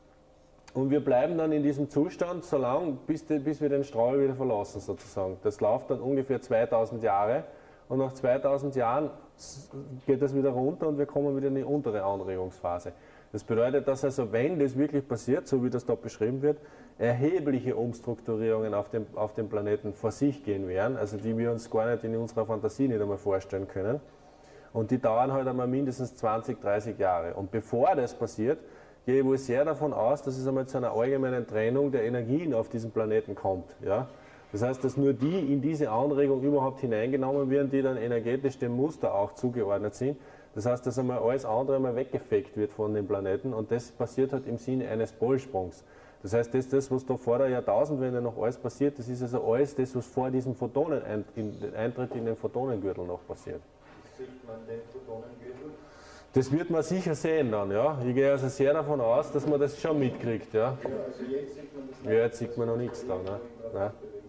Und wir bleiben dann in diesem Zustand so lange, bis wir den Strahl wieder verlassen sozusagen. Das läuft dann ungefähr 2000 Jahre. Und nach 2000 Jahren geht das wieder runter und wir kommen wieder in die untere Anregungsphase. Das bedeutet, dass also, wenn das wirklich passiert, so wie das dort beschrieben wird, erhebliche Umstrukturierungen auf dem Planeten vor sich gehen werden, also die wir uns gar nicht in unserer Fantasie nicht einmal vorstellen können. Und die dauern halt einmal mindestens 20, 30 Jahre. Und bevor das passiert, gehe ich wohl sehr davon aus, dass es einmal zu einer allgemeinen Trennung der Energien auf diesem Planeten kommt. Ja? Das heißt, dass nur die in diese Anregung überhaupt hineingenommen werden, die dann energetisch dem Muster auch zugeordnet sind. Das heißt, dass einmal alles andere einmal weggefegt wird von den Planeten, und das passiert halt im Sinne eines Polsprungs. Das heißt, das, was da vor der Jahrtausendwende noch alles passiert, das ist also alles das, was vor diesem Eintritt in den Photonengürtel noch passiert. Sieht man den Photonengürtel? Das wird man sicher sehen dann, ja. Ich gehe also sehr davon aus, dass man das schon mitkriegt, ja. Also jetzt sieht man das Ja, jetzt sieht man noch nichts da, ne? Nein.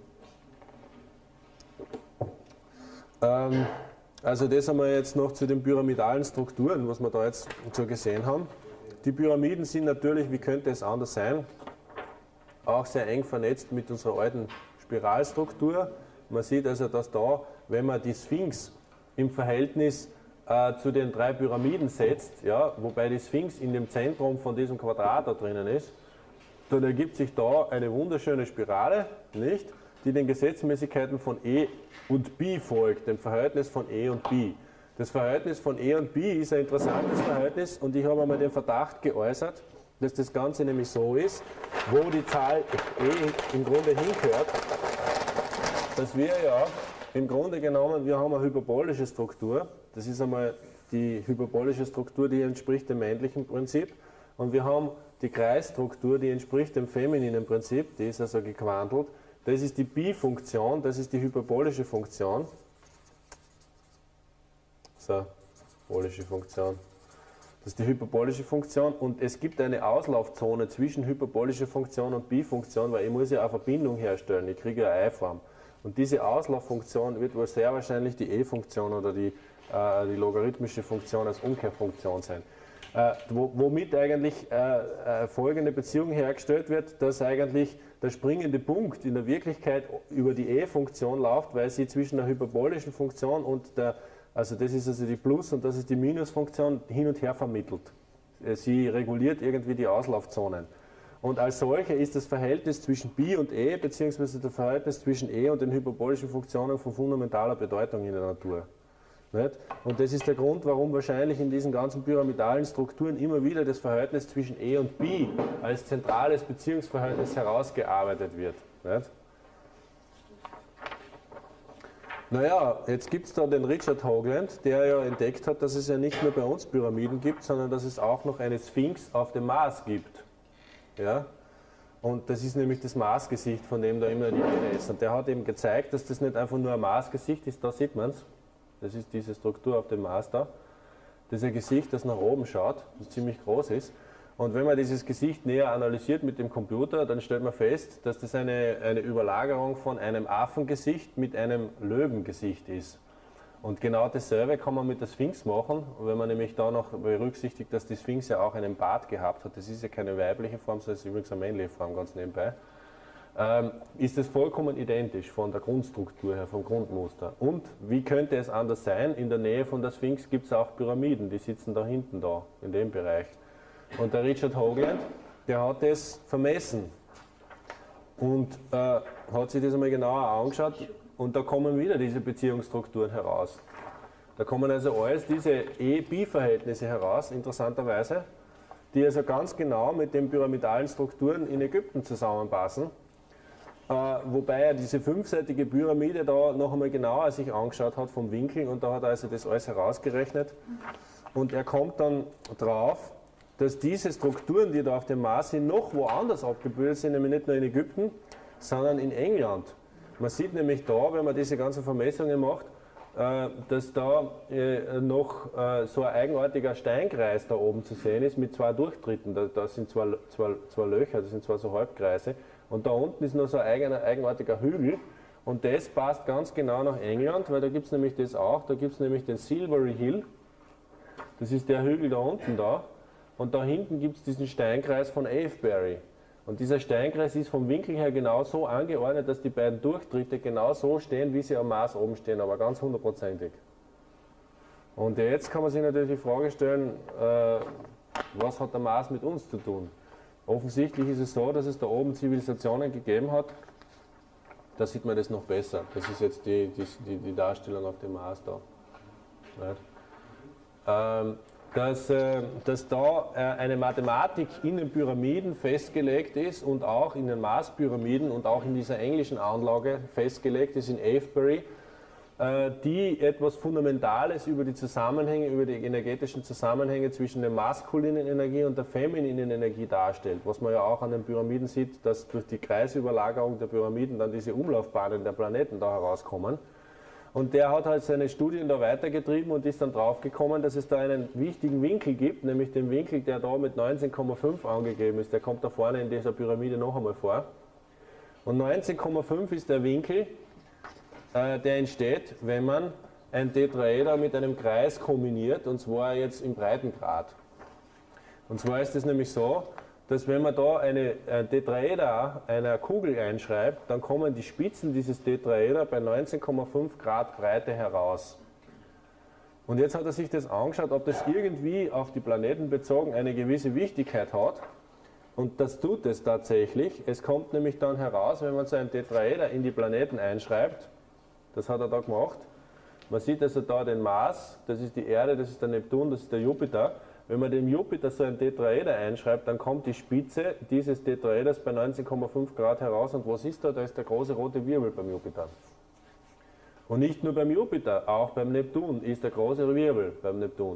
Also das haben wir jetzt noch zu den pyramidalen Strukturen, was wir da jetzt so gesehen haben. Die Pyramiden sind natürlich, wie könnte es anders sein, auch sehr eng vernetzt mit unserer alten Spiralstruktur. Man sieht also, dass da, wenn man die Sphinx im Verhältnis zu den 3 Pyramiden setzt, ja, wobei die Sphinx in dem Zentrum von diesem Quadrat da drinnen ist, dann ergibt sich da eine wunderschöne Spirale, nicht, die den Gesetzmäßigkeiten von E und B folgt, dem Verhältnis von E und B. Das Verhältnis von E und B ist ein interessantes Verhältnis, und ich habe einmal den Verdacht geäußert, dass das Ganze nämlich so ist, wo die Zahl E im Grunde hingehört, dass wir ja im Grunde genommen, wir haben eine hyperbolische Struktur. Das ist einmal die hyperbolische Struktur, die entspricht dem männlichen Prinzip. und wir haben die Kreisstruktur, die entspricht dem femininen Prinzip, die ist also gewandelt. Das ist die Bi-Funktion, das ist die hyperbolische Funktion. So, hyperbolische Funktion. Das ist die hyperbolische Funktion und es gibt eine Auslaufzone zwischen hyperbolischer Funktion und Bi-Funktion, weil ich muss ja eine Verbindung herstellen, ich kriege ja eine Eiform. Und diese Auslauffunktion wird wohl sehr wahrscheinlich die E-Funktion oder die logarithmische Funktion als Umkehrfunktion sein. Womit eigentlich folgende Beziehung hergestellt wird, dass eigentlich der springende Punkt in der Wirklichkeit über die E-Funktion läuft, weil sie zwischen der hyperbolischen Funktion und der, also das ist also die Plus- und das ist die Minusfunktion, hin und her vermittelt. Sie reguliert irgendwie die Auslaufzonen. Und als solche ist das Verhältnis zwischen Bi und E, beziehungsweise das Verhältnis zwischen E und den hyperbolischen Funktionen von fundamentaler Bedeutung in der Natur. Nicht? Und das ist der Grund, warum wahrscheinlich in diesen ganzen pyramidalen Strukturen immer wieder das Verhältnis zwischen E und Bi als zentrales Beziehungsverhältnis herausgearbeitet wird. Nicht? Naja, jetzt gibt es da den Richard Hoagland, der ja entdeckt hat, dass es ja nicht nur bei uns Pyramiden gibt, sondern dass es auch noch eine Sphinx auf dem Mars gibt. Ja? Und das ist nämlich das Marsgesicht, von dem da immer die Rede ist. Und der hat eben gezeigt, dass das nicht einfach nur ein Marsgesicht ist, da sieht man es. Das ist diese Struktur auf dem Mars da. Das ist ein Gesicht, das nach oben schaut, das ziemlich groß ist. Und wenn man dieses Gesicht näher analysiert mit dem Computer, dann stellt man fest, dass das eine Überlagerung von einem Affengesicht mit einem Löwengesicht ist. Und genau dasselbe kann man mit der Sphinx machen, wenn man nämlich da noch berücksichtigt, dass die Sphinx ja auch einen Bart gehabt hat. Das ist ja keine weibliche Form, sondern ist übrigens eine männliche Form, ganz nebenbei. Ist es vollkommen identisch von der Grundstruktur her, vom Grundmuster. Und wie könnte es anders sein? In der Nähe von der Sphinx gibt es auch Pyramiden, die sitzen da hinten da, in dem Bereich. Und der Richard Hoagland, der hat das vermessen und hat sich das einmal genauer angeschaut und da kommen wieder diese Beziehungsstrukturen heraus. Da kommen also alles diese E-Bi-Verhältnisse heraus, interessanterweise, die also ganz genau mit den pyramidalen Strukturen in Ägypten zusammenpassen. Wobei er diese fünfseitige Pyramide da noch einmal genauer sich angeschaut hat vom Winkel und da hat er also das alles herausgerechnet und er kommt dann drauf, dass diese Strukturen, die da auf dem Mars sind, noch woanders abgebildet sind, nämlich nicht nur in Ägypten, sondern in England. Man sieht nämlich da, wenn man diese ganzen Vermessungen macht, dass da noch so ein eigenartiger Steinkreis da oben zu sehen ist mit zwei Durchtritten. Da sind zwei Löcher, das sind zwei so Halbkreise. Und da unten ist noch so ein eigenartiger Hügel. Und das passt ganz genau nach England, weil da gibt es nämlich das auch. Da gibt es nämlich den Silbury Hill. Das ist der Hügel da unten da. Und da hinten gibt es diesen Steinkreis von Avebury. Und dieser Steinkreis ist vom Winkel her genau so angeordnet, dass die beiden Durchtritte genau so stehen, wie sie am Mars oben stehen, aber ganz hundertprozentig. Und jetzt kann man sich natürlich die Frage stellen, was hat der Mars mit uns zu tun? Offensichtlich ist es so, dass es da oben Zivilisationen gegeben hat. Da sieht man das noch besser. Das ist jetzt die Darstellung auf dem Mars da. Dass da eine Mathematik in den Pyramiden festgelegt ist und auch in den Mars-Pyramiden und auch in dieser englischen Anlage festgelegt ist in Avebury, die etwas Fundamentales über die Zusammenhänge, über die energetischen Zusammenhänge zwischen der maskulinen Energie und der femininen Energie darstellt. Was man ja auch an den Pyramiden sieht, dass durch die Kreisüberlagerung der Pyramiden dann diese Umlaufbahnen der Planeten da herauskommen. Und der hat halt seine Studien da weitergetrieben und ist dann draufgekommen, dass es da einen wichtigen Winkel gibt, nämlich den Winkel, der da mit 19,5 angegeben ist. Der kommt da vorne in dieser Pyramide noch einmal vor. Und 19,5 ist der Winkel, der entsteht, wenn man ein Tetraeder mit einem Kreis kombiniert, und zwar jetzt im Breitengrad. Und zwar ist es nämlich so, dass wenn man da ein Tetraeder einer Kugel einschreibt, dann kommen die Spitzen dieses Tetraeder bei 19,5 Grad Breite heraus. Und jetzt hat er sich das angeschaut, ob das irgendwie auf die Planeten bezogen eine gewisse Wichtigkeit hat. Und das tut es tatsächlich. Es kommt nämlich dann heraus, wenn man so ein Tetraeder in die Planeten einschreibt, das hat er da gemacht. Man sieht also da den Mars, das ist die Erde, das ist der Neptun, das ist der Jupiter. Wenn man dem Jupiter so ein Tetraeder einschreibt, dann kommt die Spitze dieses Tetraeders bei 19,5 Grad heraus. Und was ist da? Da ist der große rote Wirbel beim Jupiter. Und nicht nur beim Jupiter, auch beim Neptun ist der große Wirbel beim Neptun.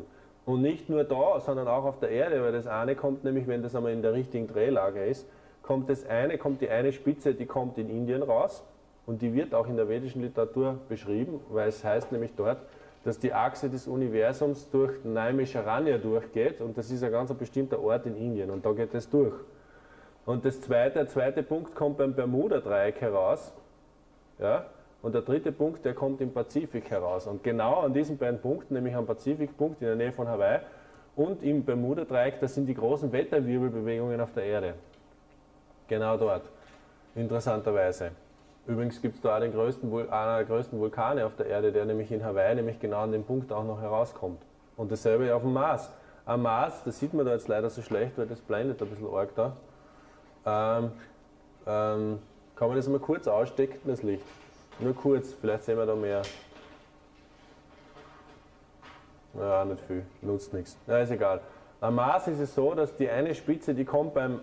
Und nicht nur da, sondern auch auf der Erde, weil das eine kommt nämlich, wenn das einmal in der richtigen Drehlage ist, kommt die eine Spitze, die kommt in Indien raus und die wird auch in der vedischen Literatur beschrieben, weil es heißt nämlich dort, dass die Achse des Universums durch Naimisharanya durchgeht und das ist ein ganz bestimmter Ort in Indien und da geht es durch. Und der zweite Punkt kommt beim Bermuda-Dreieck heraus, ja, und der dritte Punkt, der kommt im Pazifik heraus. Und genau an diesen beiden Punkten, nämlich am Pazifikpunkt in der Nähe von Hawaii und im Bermuda-Dreieck, das sind die großen Wetterwirbelbewegungen auf der Erde. Genau dort, interessanterweise. Übrigens gibt es da auch einer der größten Vulkane auf der Erde, der nämlich in Hawaii, nämlich genau an dem Punkt auch noch herauskommt. Und dasselbe auf dem Mars. Am Mars, das sieht man da jetzt leider so schlecht, weil das blendet ein bisschen arg da. Kann man das mal kurz ausstecken, das Licht? Nur kurz, vielleicht sehen wir da mehr. Ja, nicht viel, nutzt nichts. Ja, ist egal. Am Mars ist es so, dass die eine Spitze, die kommt beim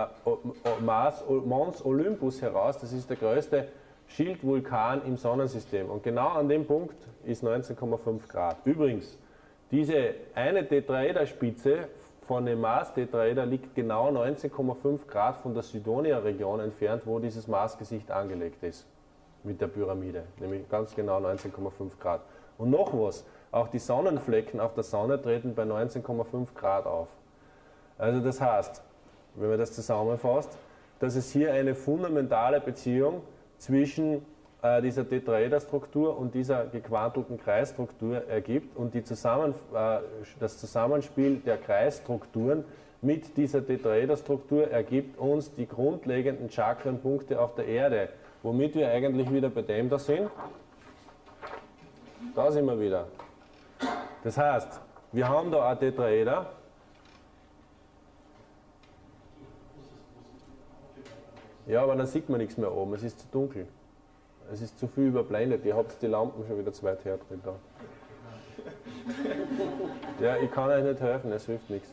Mons Olympus heraus, das ist der größte Schildvulkan im Sonnensystem. Und genau an dem Punkt ist 19,5 Grad. Übrigens, diese eine Tetraederspitze von dem Mars-Tetraeder liegt genau 19,5 Grad von der Cydonia-Region entfernt, wo dieses Marsgesicht angelegt ist. Mit der Pyramide, nämlich ganz genau 19,5 Grad. Und noch was, auch die Sonnenflecken auf der Sonne treten bei 19,5 Grad auf. Also das heißt, wenn man das zusammenfasst, dass es hier eine fundamentale Beziehung zwischen dieser Tetraederstruktur und dieser gequantelten Kreisstruktur ergibt und das Zusammenspiel der Kreisstrukturen mit dieser Tetraederstruktur ergibt uns die grundlegenden Chakrenpunkte auf der Erde. Womit wir eigentlich wieder bei dem da sind. Da sind wir wieder. Das heißt, wir haben da ein Tetraeder. Ja, aber dann sieht man nichts mehr oben, es ist zu dunkel. Es ist zu viel überblendet, ihr habt die Lampen schon wieder zu weit her drin da. Ja, ich kann euch nicht helfen, es hilft nichts.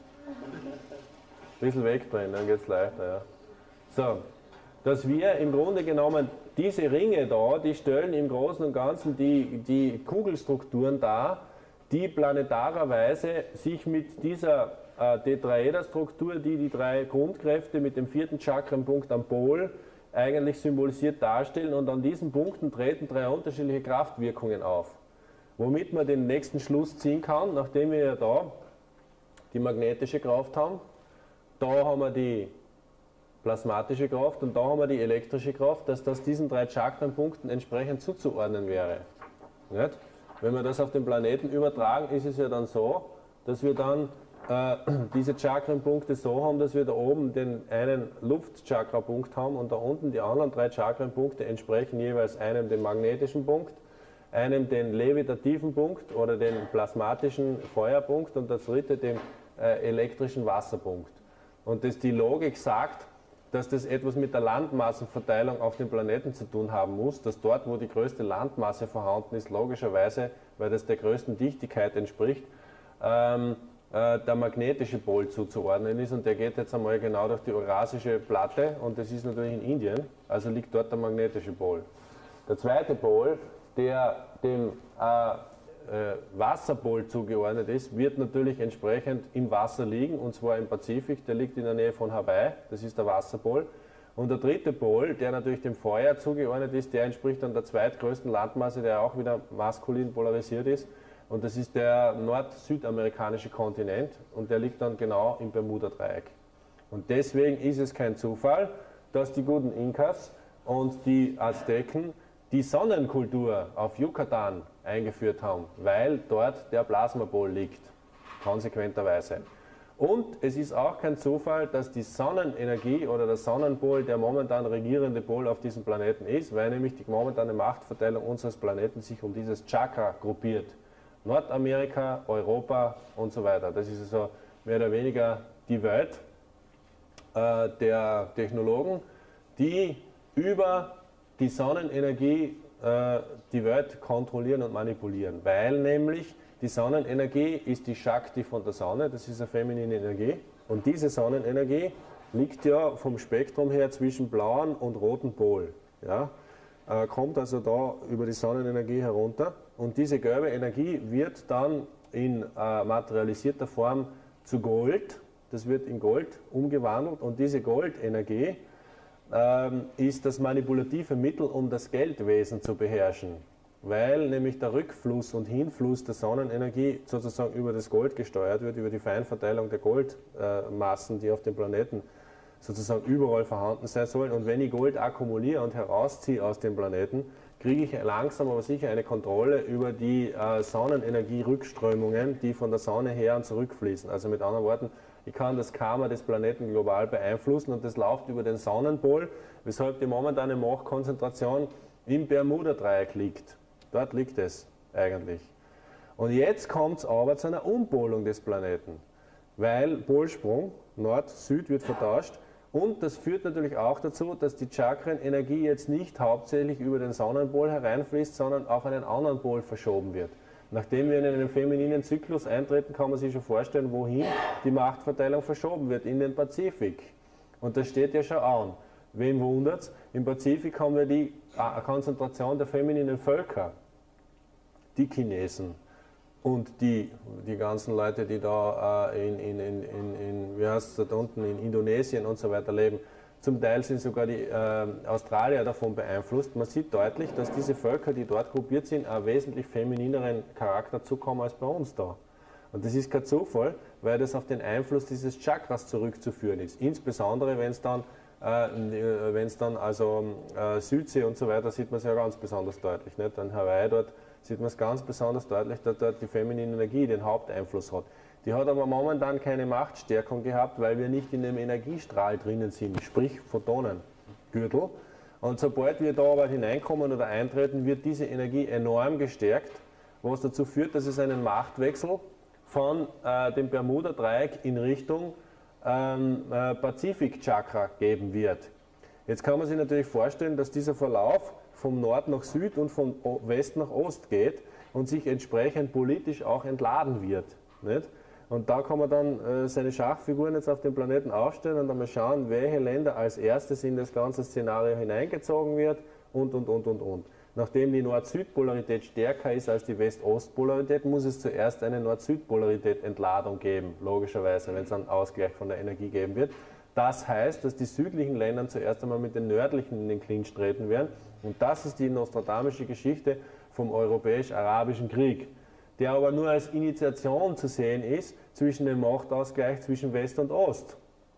Ein bisschen wegdrehen, dann geht es leichter. Ja. So. Dass wir im Grunde genommen diese Ringe da, die stellen im Großen und Ganzen die Kugelstrukturen dar, die planetarerweise sich mit dieser Tetraederstruktur, die drei Grundkräfte mit dem vierten Chakrenpunkt am Pol eigentlich symbolisiert darstellen und an diesen Punkten treten drei unterschiedliche Kraftwirkungen auf. Womit man den nächsten Schluss ziehen kann, nachdem wir ja da die magnetische Kraft haben, da haben wir die plasmatische Kraft und da haben wir die elektrische Kraft, dass das diesen drei Chakrenpunkten entsprechend zuzuordnen wäre. Nicht? Wenn wir das auf den Planeten übertragen, ist es ja dann so, dass wir dann diese Chakrenpunkte so haben, dass wir da oben den einen Luftchakrapunkt haben und da unten die anderen drei Chakrenpunkte entsprechen jeweils einem den magnetischen Punkt, einem den levitativen Punkt oder den plasmatischen Feuerpunkt und das dritte den elektrischen Wasserpunkt. Und die Logik sagt, dass das etwas mit der Landmassenverteilung auf dem Planeten zu tun haben muss, dass dort, wo die größte Landmasse vorhanden ist, logischerweise, weil das der größten Dichtigkeit entspricht, der magnetische Pol zuzuordnen ist und der geht jetzt einmal genau durch die Eurasische Platte und das ist natürlich in Indien, also liegt dort der magnetische Pol. Der zweite Pol, der dem Wasserpol zugeordnet ist, wird natürlich entsprechend im Wasser liegen, und zwar im Pazifik, der liegt in der Nähe von Hawaii, das ist der Wasserpol. Und der dritte Pol, der natürlich dem Feuer zugeordnet ist, der entspricht dann der zweitgrößten Landmasse, der auch wieder maskulin polarisiert ist, und das ist der nord-südamerikanische Kontinent und der liegt dann genau im Bermuda-Dreieck. Und deswegen ist es kein Zufall, dass die guten Inkas und die Azteken die Sonnenkultur auf Yucatan eingeführt haben, weil dort der Plasmapol liegt, konsequenterweise. Und es ist auch kein Zufall, dass die Sonnenenergie oder der Sonnenpol der momentan regierende Pol auf diesem Planeten ist, weil nämlich die momentane Machtverteilung unseres Planeten sich um dieses Chakra gruppiert. Nordamerika, Europa und so weiter. Das ist also mehr oder weniger die Welt der Technologen, die über die Sonnenenergie die Welt kontrollieren und manipulieren, weil nämlich die Sonnenenergie ist die Shakti von der Sonne, das ist eine feminine Energie und diese Sonnenenergie liegt ja vom Spektrum her zwischen blauen und roten Pol. Ja? Kommt also da über die Sonnenenergie herunter und diese gelbe Energie wird dann in materialisierter Form zu Gold. Das wird in Gold umgewandelt und diese Goldenergie ist das manipulative Mittel, um das Geldwesen zu beherrschen. Weil nämlich der Rückfluss und Hinfluss der Sonnenenergie sozusagen über das Gold gesteuert wird, über die Feinverteilung der Goldmassen, die auf dem Planeten sozusagen überall vorhanden sein sollen. Und wenn ich Gold akkumuliere und herausziehe aus dem Planeten, kriege ich langsam aber sicher eine Kontrolle über die Sonnenenergie-Rückströmungen, die von der Sonne her und zurückfließen. Also mit anderen Worten, ich kann das Karma des Planeten global beeinflussen und das läuft über den Sonnenpol, weshalb die momentane Machtkonzentration im Bermuda-Dreieck liegt. Dort liegt es eigentlich. Und jetzt kommt es aber zu einer Umpolung des Planeten, weil Polsprung, Nord-Süd wird vertauscht und das führt natürlich auch dazu, dass die Chakrenenergie jetzt nicht hauptsächlich über den Sonnenpol hereinfließt, sondern auf einen anderen Pol verschoben wird. Nachdem wir in einen femininen Zyklus eintreten, kann man sich schon vorstellen, wohin die Machtverteilung verschoben wird, in den Pazifik. Und das steht ja schon an. Wen wundert's? Im Pazifik haben wir die Konzentration der femininen Völker, die Chinesen und die ganzen Leute, die da wie heißt es da unten, in Indonesien und so weiter leben. Zum Teil sind sogar die Australier davon beeinflusst. Man sieht deutlich, dass diese Völker, die dort gruppiert sind, einen wesentlich feminineren Charakter zukommen als bei uns da. Und das ist kein Zufall, weil das auf den Einfluss dieses Chakras zurückzuführen ist. Insbesondere, wenn es dann Südsee und so weiter, sieht man es ja ganz besonders deutlich. Nicht? In Hawaii dort sieht man es ganz besonders deutlich, dass dort die feminine Energie den Haupteinfluss hat. Die hat aber momentan keine Machtstärkung gehabt, weil wir nicht in dem Energiestrahl drinnen sind, sprich Photonengürtel. Und sobald wir da aber hineinkommen oder eintreten, wird diese Energie enorm gestärkt, was dazu führt, dass es einen Machtwechsel von dem Bermuda-Dreieck in Richtung Pazifik-Chakra geben wird. Jetzt kann man sich natürlich vorstellen, dass dieser Verlauf vom Nord nach Süd und vom West nach Ost geht und sich entsprechend politisch auch entladen wird. Nicht? Und da kann man dann seine Schachfiguren jetzt auf dem Planeten aufstellen und dann mal schauen, welche Länder als erstes in das ganze Szenario hineingezogen wird und. Nachdem die Nord-Süd-Polarität stärker ist als die West-Ost-Polarität, muss es zuerst eine Nord-Süd-Polarität-Entladung geben, logischerweise, wenn es einen Ausgleich von der Energie geben wird. Das heißt, dass die südlichen Länder zuerst einmal mit den nördlichen in den Clinch treten werden. Und das ist die nostradamische Geschichte vom Europäisch-Arabischen Krieg, der aber nur als Initiation zu sehen ist zwischen dem Machtausgleich zwischen West und Ost.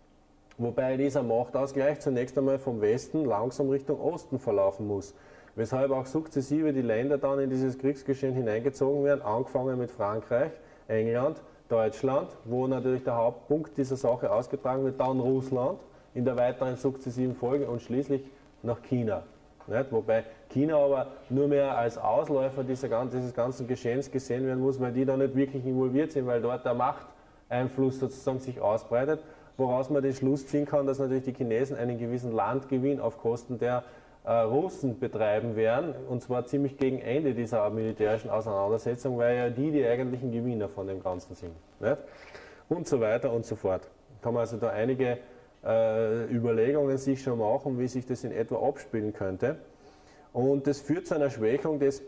Wobei dieser Machtausgleich zunächst einmal vom Westen langsam Richtung Osten verlaufen muss. Weshalb auch sukzessive die Länder dann in dieses Kriegsgeschehen hineingezogen werden, angefangen mit Frankreich, England, Deutschland, wo natürlich der Hauptpunkt dieser Sache ausgetragen wird, dann Russland in der weiteren sukzessiven Folge und schließlich nach China. Nicht? Wobei China aber nur mehr als Ausläufer dieses ganzen Geschehens gesehen werden muss, weil die da nicht wirklich involviert sind, weil dort der Machteinfluss sozusagen sich ausbreitet, woraus man den Schluss ziehen kann, dass natürlich die Chinesen einen gewissen Landgewinn auf Kosten der Russen betreiben werden, und zwar ziemlich gegen Ende dieser militärischen Auseinandersetzung, weil ja die eigentlichen Gewinner von dem Ganzen sind. Nicht? Und so weiter und so fort. Kann man also da einige Überlegungen sich schon machen, wie sich das in etwa abspielen könnte. Und das führt zu einer Schwächung des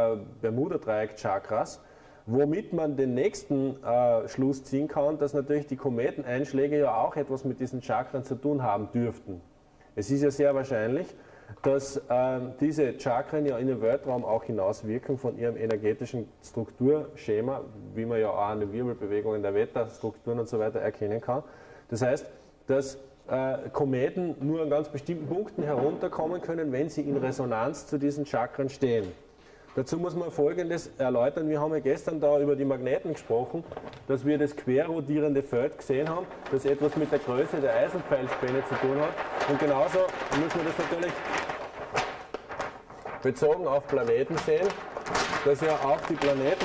Bermuda-Dreieck-Chakras, womit man den nächsten Schluss ziehen kann, dass natürlich die Kometeneinschläge ja auch etwas mit diesen Chakren zu tun haben dürften. Es ist ja sehr wahrscheinlich, dass diese Chakren ja in den Weltraum auch hinauswirken von ihrem energetischen Strukturschema, wie man ja auch an den Wirbelbewegungen der Wetterstrukturen und so weiter erkennen kann. Das heißt, dass Kometen nur an ganz bestimmten Punkten herunterkommen können, wenn sie in Resonanz zu diesen Chakren stehen. Dazu muss man Folgendes erläutern. Wir haben ja gestern da über die Magneten gesprochen, dass wir das querrotierende Feld gesehen haben, das etwas mit der Größe der Eisenpfeilspäne zu tun hat. Und genauso muss man das natürlich bezogen auf Planeten sehen, dass ja auch die Planeten,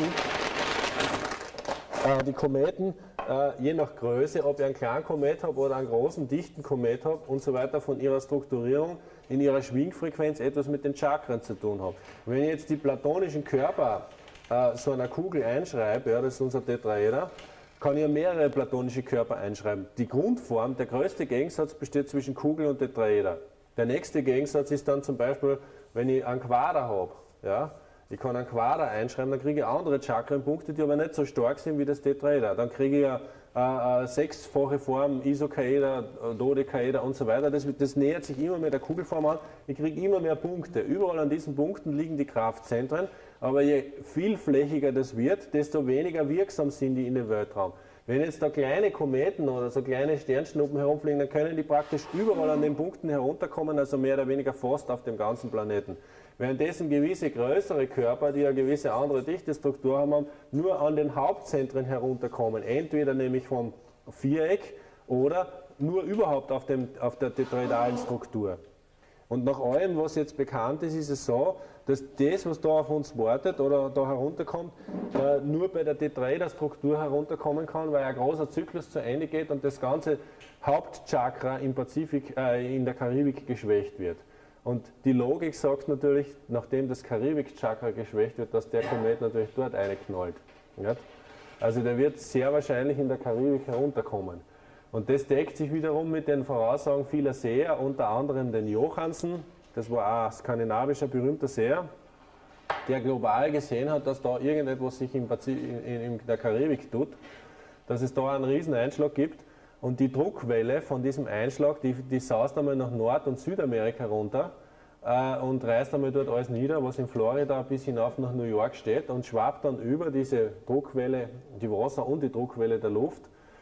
die Kometen, je nach Größe, ob ich einen kleinen Komet habe oder einen großen, dichten Komet habe und so weiter, von ihrer Strukturierung in ihrer Schwingfrequenz etwas mit den Chakren zu tun haben. Wenn ich jetzt die platonischen Körper so einer Kugel einschreibe, ja, das ist unser Tetraeder, kann ich ja mehrere platonische Körper einschreiben. Die Grundform, der größte Gegensatz besteht zwischen Kugel und Tetraeder. Der nächste Gegensatz ist dann zum Beispiel, wenn ich einen Quader habe. Ja, Ich kann einen Quader einschreiben, dann kriege ich andere Chakrenpunkte, die aber nicht so stark sind wie das Tetraeder. Dann kriege ich eine sechsfache Form, Isokaeder, Dodekaeder und so weiter. Das nähert sich immer mehr der Kugelform an. Ich kriege immer mehr Punkte. Überall an diesen Punkten liegen die Kraftzentren, aber je vielflächiger das wird, desto weniger wirksam sind die in den Weltraum. Wenn jetzt da kleine Kometen oder so kleine Sternschnuppen herumfliegen, dann können die praktisch überall an den Punkten herunterkommen, also mehr oder weniger fast auf dem ganzen Planeten. Währenddessen gewisse größere Körper, die eine gewisse andere Dichtestruktur haben, nur an den Hauptzentren herunterkommen. Entweder nämlich vom Viereck oder nur überhaupt auf der tetraedalen Struktur. Und nach allem, was jetzt bekannt ist, ist es so, dass das, was da auf uns wartet oder da herunterkommt, nur bei der Tetraederstruktur herunterkommen kann, weil ein großer Zyklus zu Ende geht und das ganze Hauptchakra im Pazifik, in der Karibik geschwächt wird. Und die Logik sagt natürlich, nachdem das Karibik-Chakra geschwächt wird, dass der Komet natürlich dort reinknallt. Nicht? Also der wird sehr wahrscheinlich in der Karibik herunterkommen. Und das deckt sich wiederum mit den Voraussagen vieler Seher, unter anderem den Johansen, das war auch ein skandinavischer berühmter Seher, der global gesehen hat, dass da irgendetwas sich in der Karibik tut, dass es da einen riesen Einschlag gibt. Und die Druckwelle von diesem Einschlag, die saust einmal nach Nord- und Südamerika runter und reißt einmal dort alles nieder, was in Florida bis hinauf nach New York steht und schwappt dann über diese Druckwelle, die Wasser- und die Druckwelle der Luft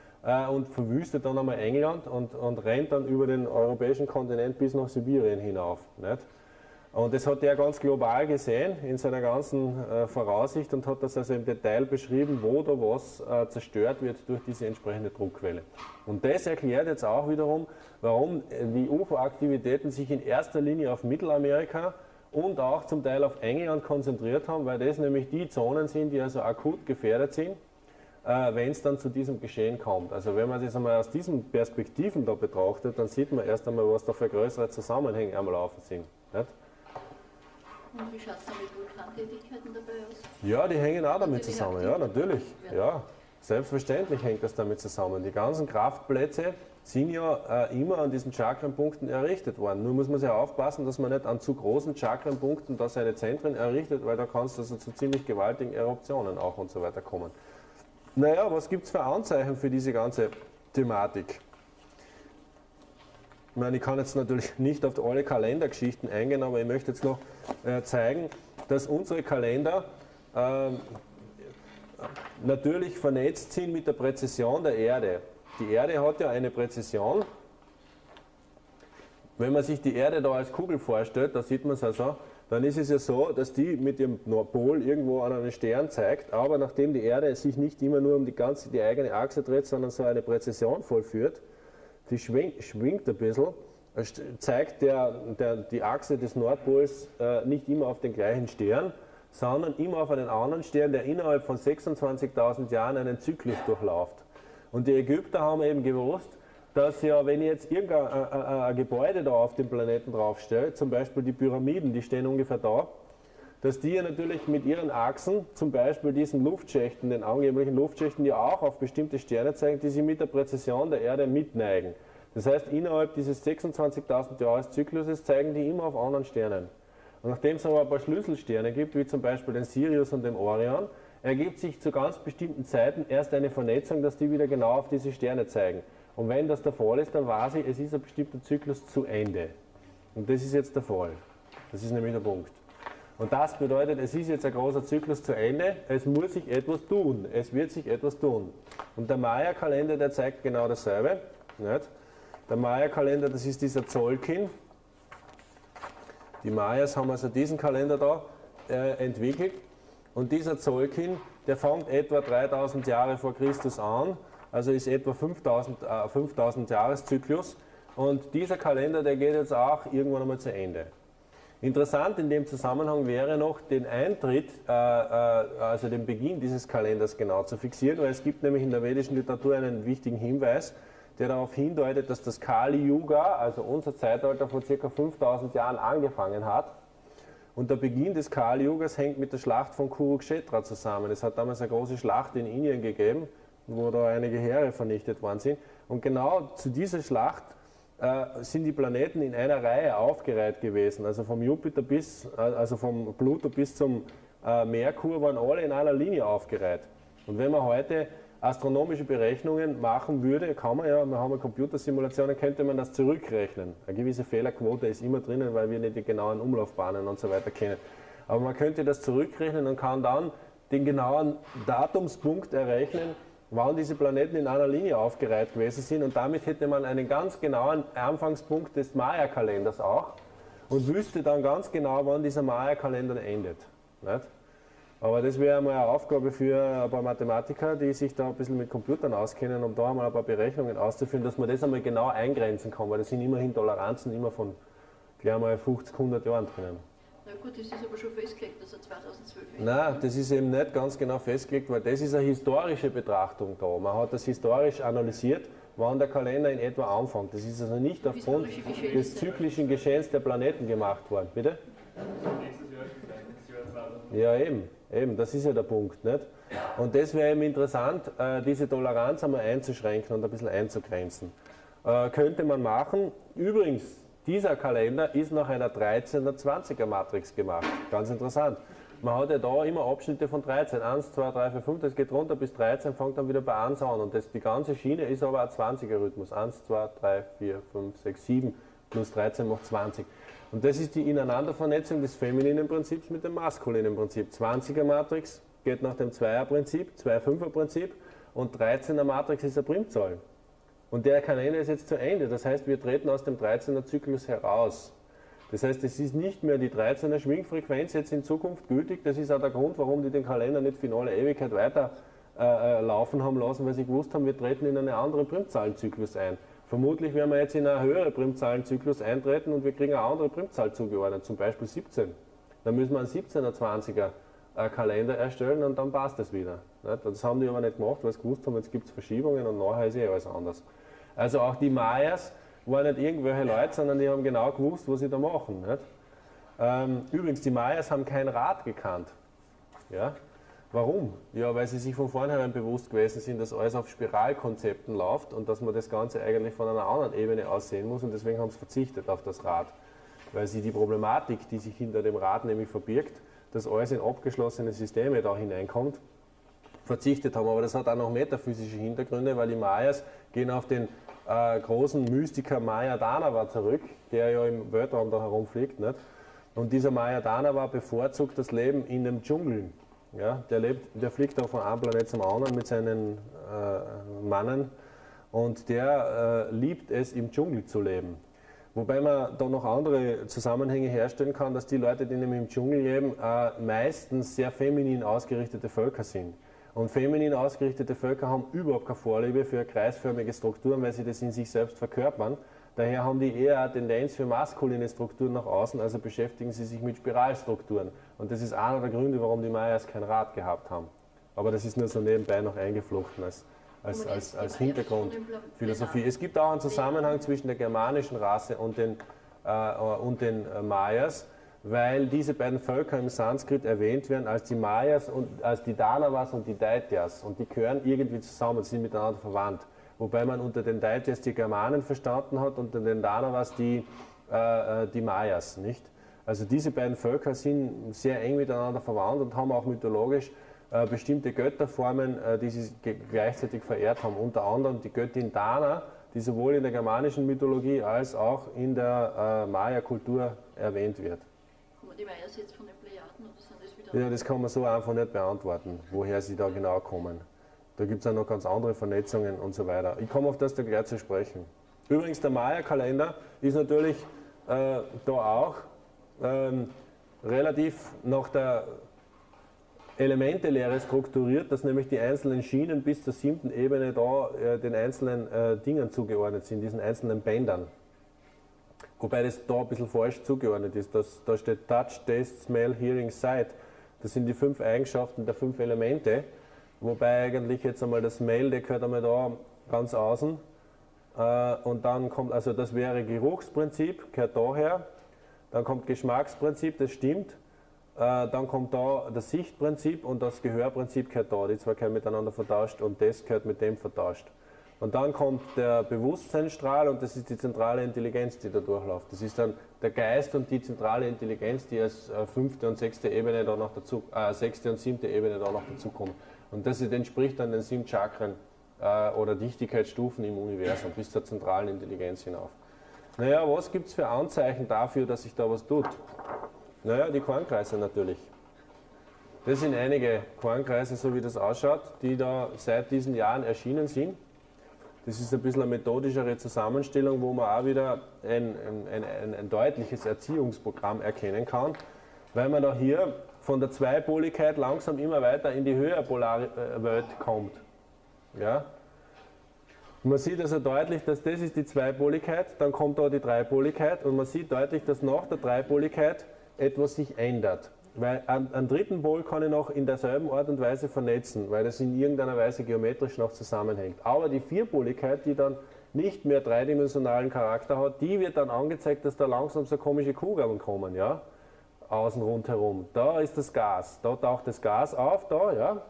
und verwüstet dann einmal England und rennt dann über den europäischen Kontinent bis nach Sibirien hinauf. Nicht? Und das hat er ganz global gesehen in seiner ganzen Voraussicht und hat das also im Detail beschrieben, wo da was zerstört wird durch diese entsprechende Druckwelle. Und das erklärt jetzt auch wiederum, warum die UFO-Aktivitäten sich in erster Linie auf Mittelamerika und auch zum Teil auf England konzentriert haben, weil das nämlich die Zonen sind, die also akut gefährdet sind, wenn es dann zu diesem Geschehen kommt. Also wenn man das einmal aus diesen Perspektiven da betrachtet, dann sieht man erst einmal, was da für größere Zusammenhänge am Laufen sind. Nicht? Und wie schaut es da mit Vulkantätigkeiten dabei aus? Ja, die hängen auch damit zusammen, ja, natürlich. Ja, selbstverständlich hängt das damit zusammen. Die ganzen Kraftplätze sind ja immer an diesen Chakrenpunkten errichtet worden. Nur muss man sehr aufpassen, dass man nicht an zu großen Chakrenpunkten da seine Zentren errichtet, weil da kann es also zu ziemlich gewaltigen Eruptionen auch und so weiter kommen. Naja, was gibt es für Anzeichen für diese ganze Thematik? Ich meine, ich kann jetzt natürlich nicht auf alle Kalendergeschichten eingehen, aber ich möchte jetzt noch zeigen, dass unsere Kalender natürlich vernetzt sind mit der Präzision der Erde. Die Erde hat ja eine Präzision. Wenn man sich die Erde da als Kugel vorstellt, da sieht man es also, dann ist es ja so, dass die mit ihrem Pol irgendwo an einen Stern zeigt, aber nachdem die Erde sich nicht immer nur um die eigene Achse dreht, sondern so eine Präzision vollführt, die schwingt ein bisschen, zeigt die Achse des Nordpols nicht immer auf den gleichen Stern, sondern immer auf einen anderen Stern, der innerhalb von 26.000 Jahren einen Zyklus durchläuft. Und die Ägypter haben eben gewusst, dass ja, wenn ich jetzt irgendein Gebäude da auf dem Planeten draufstelle, zum Beispiel die Pyramiden, die stehen ungefähr da, dass die ja natürlich mit ihren Achsen, zum Beispiel diesen Luftschächten, den angeblichen Luftschächten, die auch auf bestimmte Sterne zeigen, die sich mit der Präzision der Erde mitneigen. Das heißt, innerhalb dieses 26.000 Jahreszykluses zeigen die immer auf anderen Sternen. Und nachdem es aber ein paar Schlüsselsterne gibt, wie zum Beispiel den Sirius und den Orion, ergibt sich zu ganz bestimmten Zeiten erst eine Vernetzung, dass die wieder genau auf diese Sterne zeigen. Und wenn das der Fall ist, dann weiß ich, es ist ein bestimmter Zyklus zu Ende. Und das ist jetzt der Fall. Das ist nämlich der Punkt. Und das bedeutet, es ist jetzt ein großer Zyklus zu Ende, es muss sich etwas tun, es wird sich etwas tun. Und der Maya-Kalender, der zeigt genau dasselbe. Nicht? Der Maya-Kalender, das ist dieser Tzolkin. Die Mayas haben also diesen Kalender da entwickelt. Und dieser Tzolkin, der fängt etwa 3000 Jahre vor Christus an, also ist etwa 5000 Jahreszyklus. Und dieser Kalender, der geht jetzt auch irgendwann einmal zu Ende. Interessant in dem Zusammenhang wäre noch den Eintritt, also den Beginn dieses Kalenders genau zu fixieren, weil es gibt nämlich in der vedischen Literatur einen wichtigen Hinweis, der darauf hindeutet, dass das Kali Yuga, also unser Zeitalter, vor ca. 5000 Jahren angefangen hat. Und der Beginn des Kali Yugas hängt mit der Schlacht von Kurukshetra zusammen. Es hat damals eine große Schlacht in Indien gegeben, wo da einige Heere vernichtet worden sind. Und genau zu dieser Schlacht sind die Planeten in einer Reihe aufgereiht gewesen. Also vom Jupiter also vom Pluto bis zum Merkur waren alle in einer Linie aufgereiht. Und wenn man heute astronomische Berechnungen machen würde, kann man ja, wir haben eine Computersimulation, könnte man das zurückrechnen. Eine gewisse Fehlerquote ist immer drinnen, weil wir nicht die genauen Umlaufbahnen und so weiter kennen. Aber man könnte das zurückrechnen und kann dann den genauen Datumspunkt errechnen, wann diese Planeten in einer Linie aufgereiht gewesen sind. Und damit hätte man einen ganz genauen Anfangspunkt des Maya-Kalenders auch und wüsste dann ganz genau, wann dieser Maya-Kalender endet. Nicht? Aber das wäre mal eine Aufgabe für ein paar Mathematiker, die sich da ein bisschen mit Computern auskennen, um da einmal ein paar Berechnungen auszuführen, dass man das einmal genau eingrenzen kann, weil da sind immerhin Toleranzen immer von gleich mal 50, 100 Jahren drinnen. Na gut, das ist aber schon festgelegt, dass er 2012 ist. Nein, das ist eben nicht ganz genau festgelegt, weil das ist eine historische Betrachtung da. Man hat das historisch analysiert, wann der Kalender in etwa anfängt. Das ist also nicht aufgrund des zyklischen Geschehens der Planeten gemacht worden. Bitte? Ja, eben, das ist ja der Punkt. Nicht? Und das wäre eben interessant, diese Toleranz einmal einzuschränken und ein bisschen einzugrenzen. Könnte man machen. Übrigens, dieser Kalender ist nach einer 13er 20er Matrix gemacht. Ganz interessant. Man hat ja da immer Abschnitte von 13. 1, 2, 3, 4, 5, das geht runter bis 13, fängt dann wieder bei 1 an. Und die ganze Schiene ist aber ein 20er Rhythmus. 1, 2, 3, 4, 5, 6, 7 plus 13 macht 20. Und das ist die Ineinandervernetzung des femininen Prinzips mit dem maskulinen Prinzip. 20er Matrix geht nach dem 2er Prinzip, 2-5er Prinzip und 13er Matrix ist eine Primzahl. Und der Kalender ist jetzt zu Ende. Das heißt, wir treten aus dem 13er Zyklus heraus. Das heißt, es ist nicht mehr die 13er Schwingfrequenz jetzt in Zukunft gültig. Das ist auch der Grund, warum die den Kalender nicht für in alle Ewigkeit weiter laufen haben lassen, weil sie gewusst haben, wir treten in einen anderen Primzahlenzyklus ein. Vermutlich werden wir jetzt in einen höheren Primzahlenzyklus eintreten und wir kriegen eine andere Primzahl zugeordnet, zum Beispiel 17. Dann müssen wir einen 17er, 20er Kalender erstellen und dann passt das wieder. Das haben die aber nicht gemacht, weil sie gewusst haben, jetzt gibt es Verschiebungen und nachher ist alles anders. Also auch die Mayas waren nicht irgendwelche Leute, sondern die haben genau gewusst, was sie da machen. Übrigens, die Mayas haben kein Rad gekannt. Ja? Warum? Ja, weil sie sich von vornherein bewusst gewesen sind, dass alles auf Spiralkonzepten läuft und dass man das Ganze eigentlich von einer anderen Ebene aus sehen muss und deswegen haben sie verzichtet auf das Rad. Weil sie die Problematik, die sich hinter dem Rad nämlich verbirgt, dass alles in abgeschlossene Systeme da hineinkommt, verzichtet haben. Aber das hat auch noch metaphysische Hintergründe, weil die Mayas gehen auf den großen Mystiker Maya Danava zurück, der ja im Weltraum da herumfliegt. Nicht? Und dieser Maya Danava bevorzugt das Leben in dem Dschungel. Ja, der fliegt auch von einem Planet zum anderen mit seinen Mannen und der liebt es, im Dschungel zu leben. Wobei man da noch andere Zusammenhänge herstellen kann, dass die Leute, die nämlich im Dschungel leben, meistens sehr feminin ausgerichtete Völker sind. Und feminin ausgerichtete Völker haben überhaupt keine Vorliebe für kreisförmige Strukturen, weil sie das in sich selbst verkörpern. Daher haben die eher eine Tendenz für maskuline Strukturen nach außen, also beschäftigen sie sich mit Spiralstrukturen. Und das ist einer der Gründe, warum die Mayas kein Rad gehabt haben. Aber das ist nur so nebenbei noch eingeflochten als Hintergrundphilosophie. Es gibt auch einen Zusammenhang zwischen der germanischen Rasse und den Mayas, weil diese beiden Völker im Sanskrit erwähnt werden als die Mayas und als die Danavas und die Daityas. Und die gehören irgendwie zusammen, sind miteinander verwandt. Wobei man unter den Daityas die Germanen verstanden hat und unter den Danavas die Mayas, nicht? Also diese beiden Völker sind sehr eng miteinander verwandt und haben auch mythologisch bestimmte Götterformen, die sie gleichzeitig verehrt haben. Unter anderem die Göttin Dana, die sowohl in der germanischen Mythologie als auch in der Maya-Kultur erwähnt wird. Kommen die Mayas jetzt von den Plejaden oder sind das wieder... Ja, das kann man so einfach nicht beantworten, woher sie da genau kommen. Da gibt es auch noch ganz andere Vernetzungen und so weiter. Ich komme auf das da gleich zu sprechen. Übrigens, der Maya-Kalender ist natürlich da auch relativ nach der Elementelehre strukturiert, dass nämlich die einzelnen Schienen bis zur 7. Ebene da den einzelnen Dingen zugeordnet sind, diesen einzelnen Bändern. Wobei das da ein bisschen falsch zugeordnet ist. Da steht Touch, Taste, Smell, Hearing, Sight. Das sind die 5 Eigenschaften der 5 Elemente. Wobei eigentlich jetzt einmal das Smell, der gehört einmal da ganz außen. Und dann kommt, also das wäre Geruchsprinzip, gehört daher. Dann kommt Geschmacksprinzip, das stimmt. Dann kommt da das Sichtprinzip und das Gehörprinzip gehört da. Die zwei gehören miteinander vertauscht und das gehört mit dem vertauscht. Und dann kommt der Bewusstseinsstrahl und das ist die zentrale Intelligenz, die da durchläuft. Das ist dann der Geist und die zentrale Intelligenz, die als fünfte und sechste Ebene da noch dazu, sechste und siebte Ebene da noch dazu kommt. Und das entspricht dann den 7 Chakren oder Dichtigkeitsstufen im Universum bis zur zentralen Intelligenz hinauf. Naja, was gibt es für Anzeichen dafür, dass sich da was tut? Naja, die Kornkreise natürlich. Das sind einige Kornkreise, so wie das ausschaut, die da seit diesen Jahren erschienen sind. Das ist ein bisschen eine methodischere Zusammenstellung, wo man auch wieder ein deutliches Erziehungsprogramm erkennen kann, weil man da hier von der Zweipoligkeit langsam immer weiter in die höhere Polarwelt kommt. Ja? Man sieht also deutlich, dass das ist die Zweipoligkeit, dann kommt da die Dreipoligkeit und man sieht deutlich, dass nach der Dreipoligkeit etwas sich ändert. Weil einen dritten Pol kann ich noch in derselben Art und Weise vernetzen, weil das in irgendeiner Weise geometrisch noch zusammenhängt. Aber die Vierpoligkeit, die dann nicht mehr dreidimensionalen Charakter hat, die wird dann angezeigt, dass da langsam so komische Kugeln kommen, ja, außen rundherum. Da ist das Gas, da taucht das Gas auf, da, ja.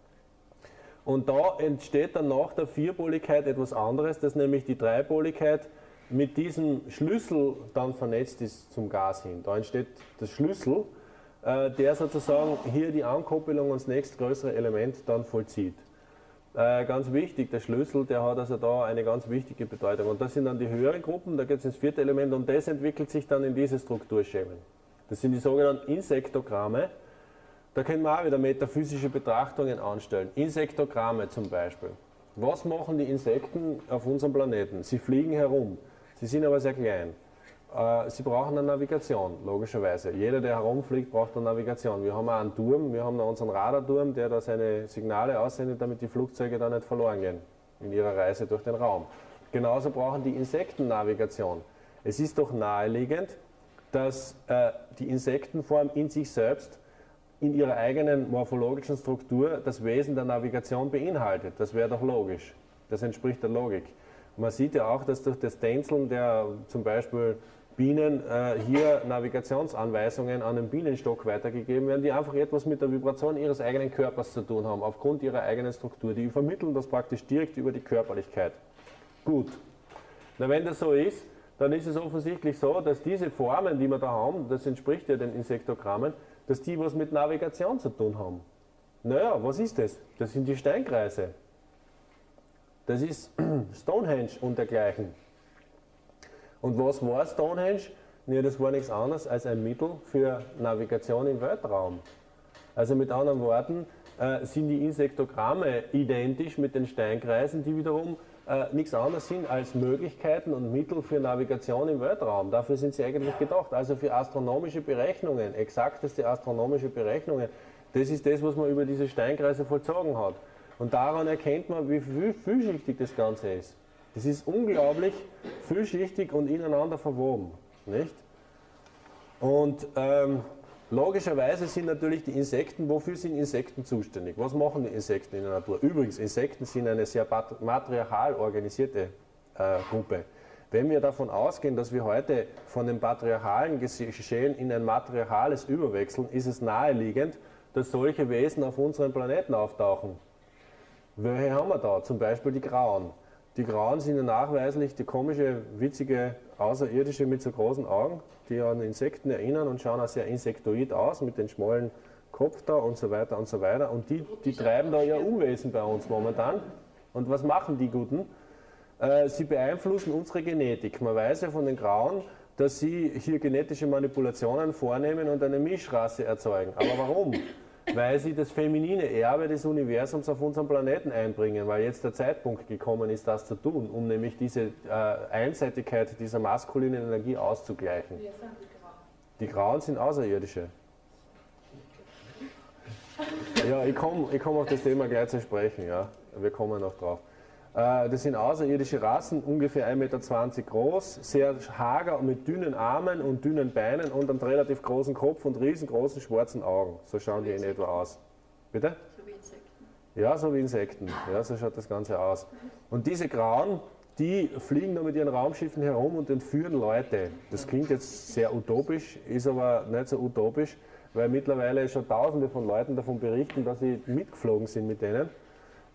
Und da entsteht dann nach der Vierpoligkeit etwas anderes, dass nämlich die Dreipoligkeit mit diesem Schlüssel dann vernetzt ist zum Gas hin. Da entsteht das Schlüssel, der sozusagen hier die Ankoppelung ans nächstgrößere Element dann vollzieht. Ganz wichtig, der Schlüssel, der hat also da eine ganz wichtige Bedeutung. Und das sind dann die höheren Gruppen, da geht es ins vierte Element und das entwickelt sich dann in diese Strukturschemen. Das sind die sogenannten Insektogramme. Da können wir auch wieder metaphysische Betrachtungen anstellen. Insektogramme zum Beispiel. Was machen die Insekten auf unserem Planeten? Sie fliegen herum, sie sind aber sehr klein. Sie brauchen eine Navigation, logischerweise. Jeder, der herumfliegt, braucht eine Navigation. Wir haben auch einen Turm, wir haben unseren Radarturm, der da seine Signale aussendet, damit die Flugzeuge da nicht verloren gehen in ihrer Reise durch den Raum. Genauso brauchen die Insekten Navigation. Es ist doch naheliegend, dass die Insektenform in sich selbst, in ihrer eigenen morphologischen Struktur, das Wesen der Navigation beinhaltet. Das wäre doch logisch. Das entspricht der Logik. Man sieht ja auch, dass durch das Tänzeln der zum Beispiel Bienen hier Navigationsanweisungen an den Bienenstock weitergegeben werden, die einfach etwas mit der Vibration ihres eigenen Körpers zu tun haben, aufgrund ihrer eigenen Struktur. Die vermitteln das praktisch direkt über die Körperlichkeit. Gut. Na, wenn das so ist, dann ist es offensichtlich so, dass diese Formen, die wir da haben, das entspricht ja den Insektogrammen, dass die was mit Navigation zu tun haben. Naja, was ist das? Das sind die Steinkreise. Das ist Stonehenge und dergleichen. Und was war Stonehenge? Ja, das war nichts anderes als ein Mittel für Navigation im Weltraum. Also mit anderen Worten sind die Insektogramme identisch mit den Steinkreisen, die wiederum nichts anderes sind als Möglichkeiten und Mittel für Navigation im Weltraum. Dafür sind sie eigentlich gedacht. Also für astronomische Berechnungen, exakteste astronomische Berechnungen. Das ist das, was man über diese Steinkreise vollzogen hat. Und daran erkennt man, wie vielschichtig das Ganze ist. Das ist unglaublich vielschichtig und ineinander verwoben. Nicht? Und logischerweise sind natürlich die Insekten, wofür sind Insekten zuständig? Was machen die Insekten in der Natur? Übrigens, Insekten sind eine sehr matriarchal organisierte Gruppe. Wenn wir davon ausgehen, dass wir heute von dem patriarchalen Geschehen in ein matriarchales überwechseln, ist es naheliegend, dass solche Wesen auf unserem Planeten auftauchen. Welche haben wir da? Zum Beispiel die Grauen. Die Grauen sind ja nachweislich die komische, witzige Außerirdische mit so großen Augen, die an Insekten erinnern und schauen auch sehr insektoid aus, mit dem schmalen Kopf da und so weiter und so weiter. Und die treiben da ja Unwesen bei uns momentan. Und was machen die Guten? Sie beeinflussen unsere Genetik. Man weiß ja von den Grauen, dass sie hier genetische Manipulationen vornehmen und eine Mischrasse erzeugen. Aber warum? Weil sie das feminine Erbe des Universums auf unseren Planeten einbringen, weil jetzt der Zeitpunkt gekommen ist, das zu tun, um nämlich diese Einseitigkeit dieser maskulinen Energie auszugleichen. Wer sind die Grauen? Die Grauen sind Außerirdische. Ja, ich komm auf das Thema gleich zu sprechen, ja. Wir kommen noch drauf. Das sind außerirdische Rassen, ungefähr 1,20 Meter groß, sehr hager mit dünnen Armen und dünnen Beinen und einem relativ großen Kopf und riesengroßen schwarzen Augen. So schauen die in etwa aus. Bitte? So wie Insekten. Ja, so wie Insekten. Ja, so schaut das Ganze aus. Und diese Grauen, die fliegen da mit ihren Raumschiffen herum und entführen Leute. Das klingt jetzt sehr utopisch, ist aber nicht so utopisch, weil mittlerweile schon Tausende von Leuten davon berichten, dass sie mitgeflogen sind mit denen.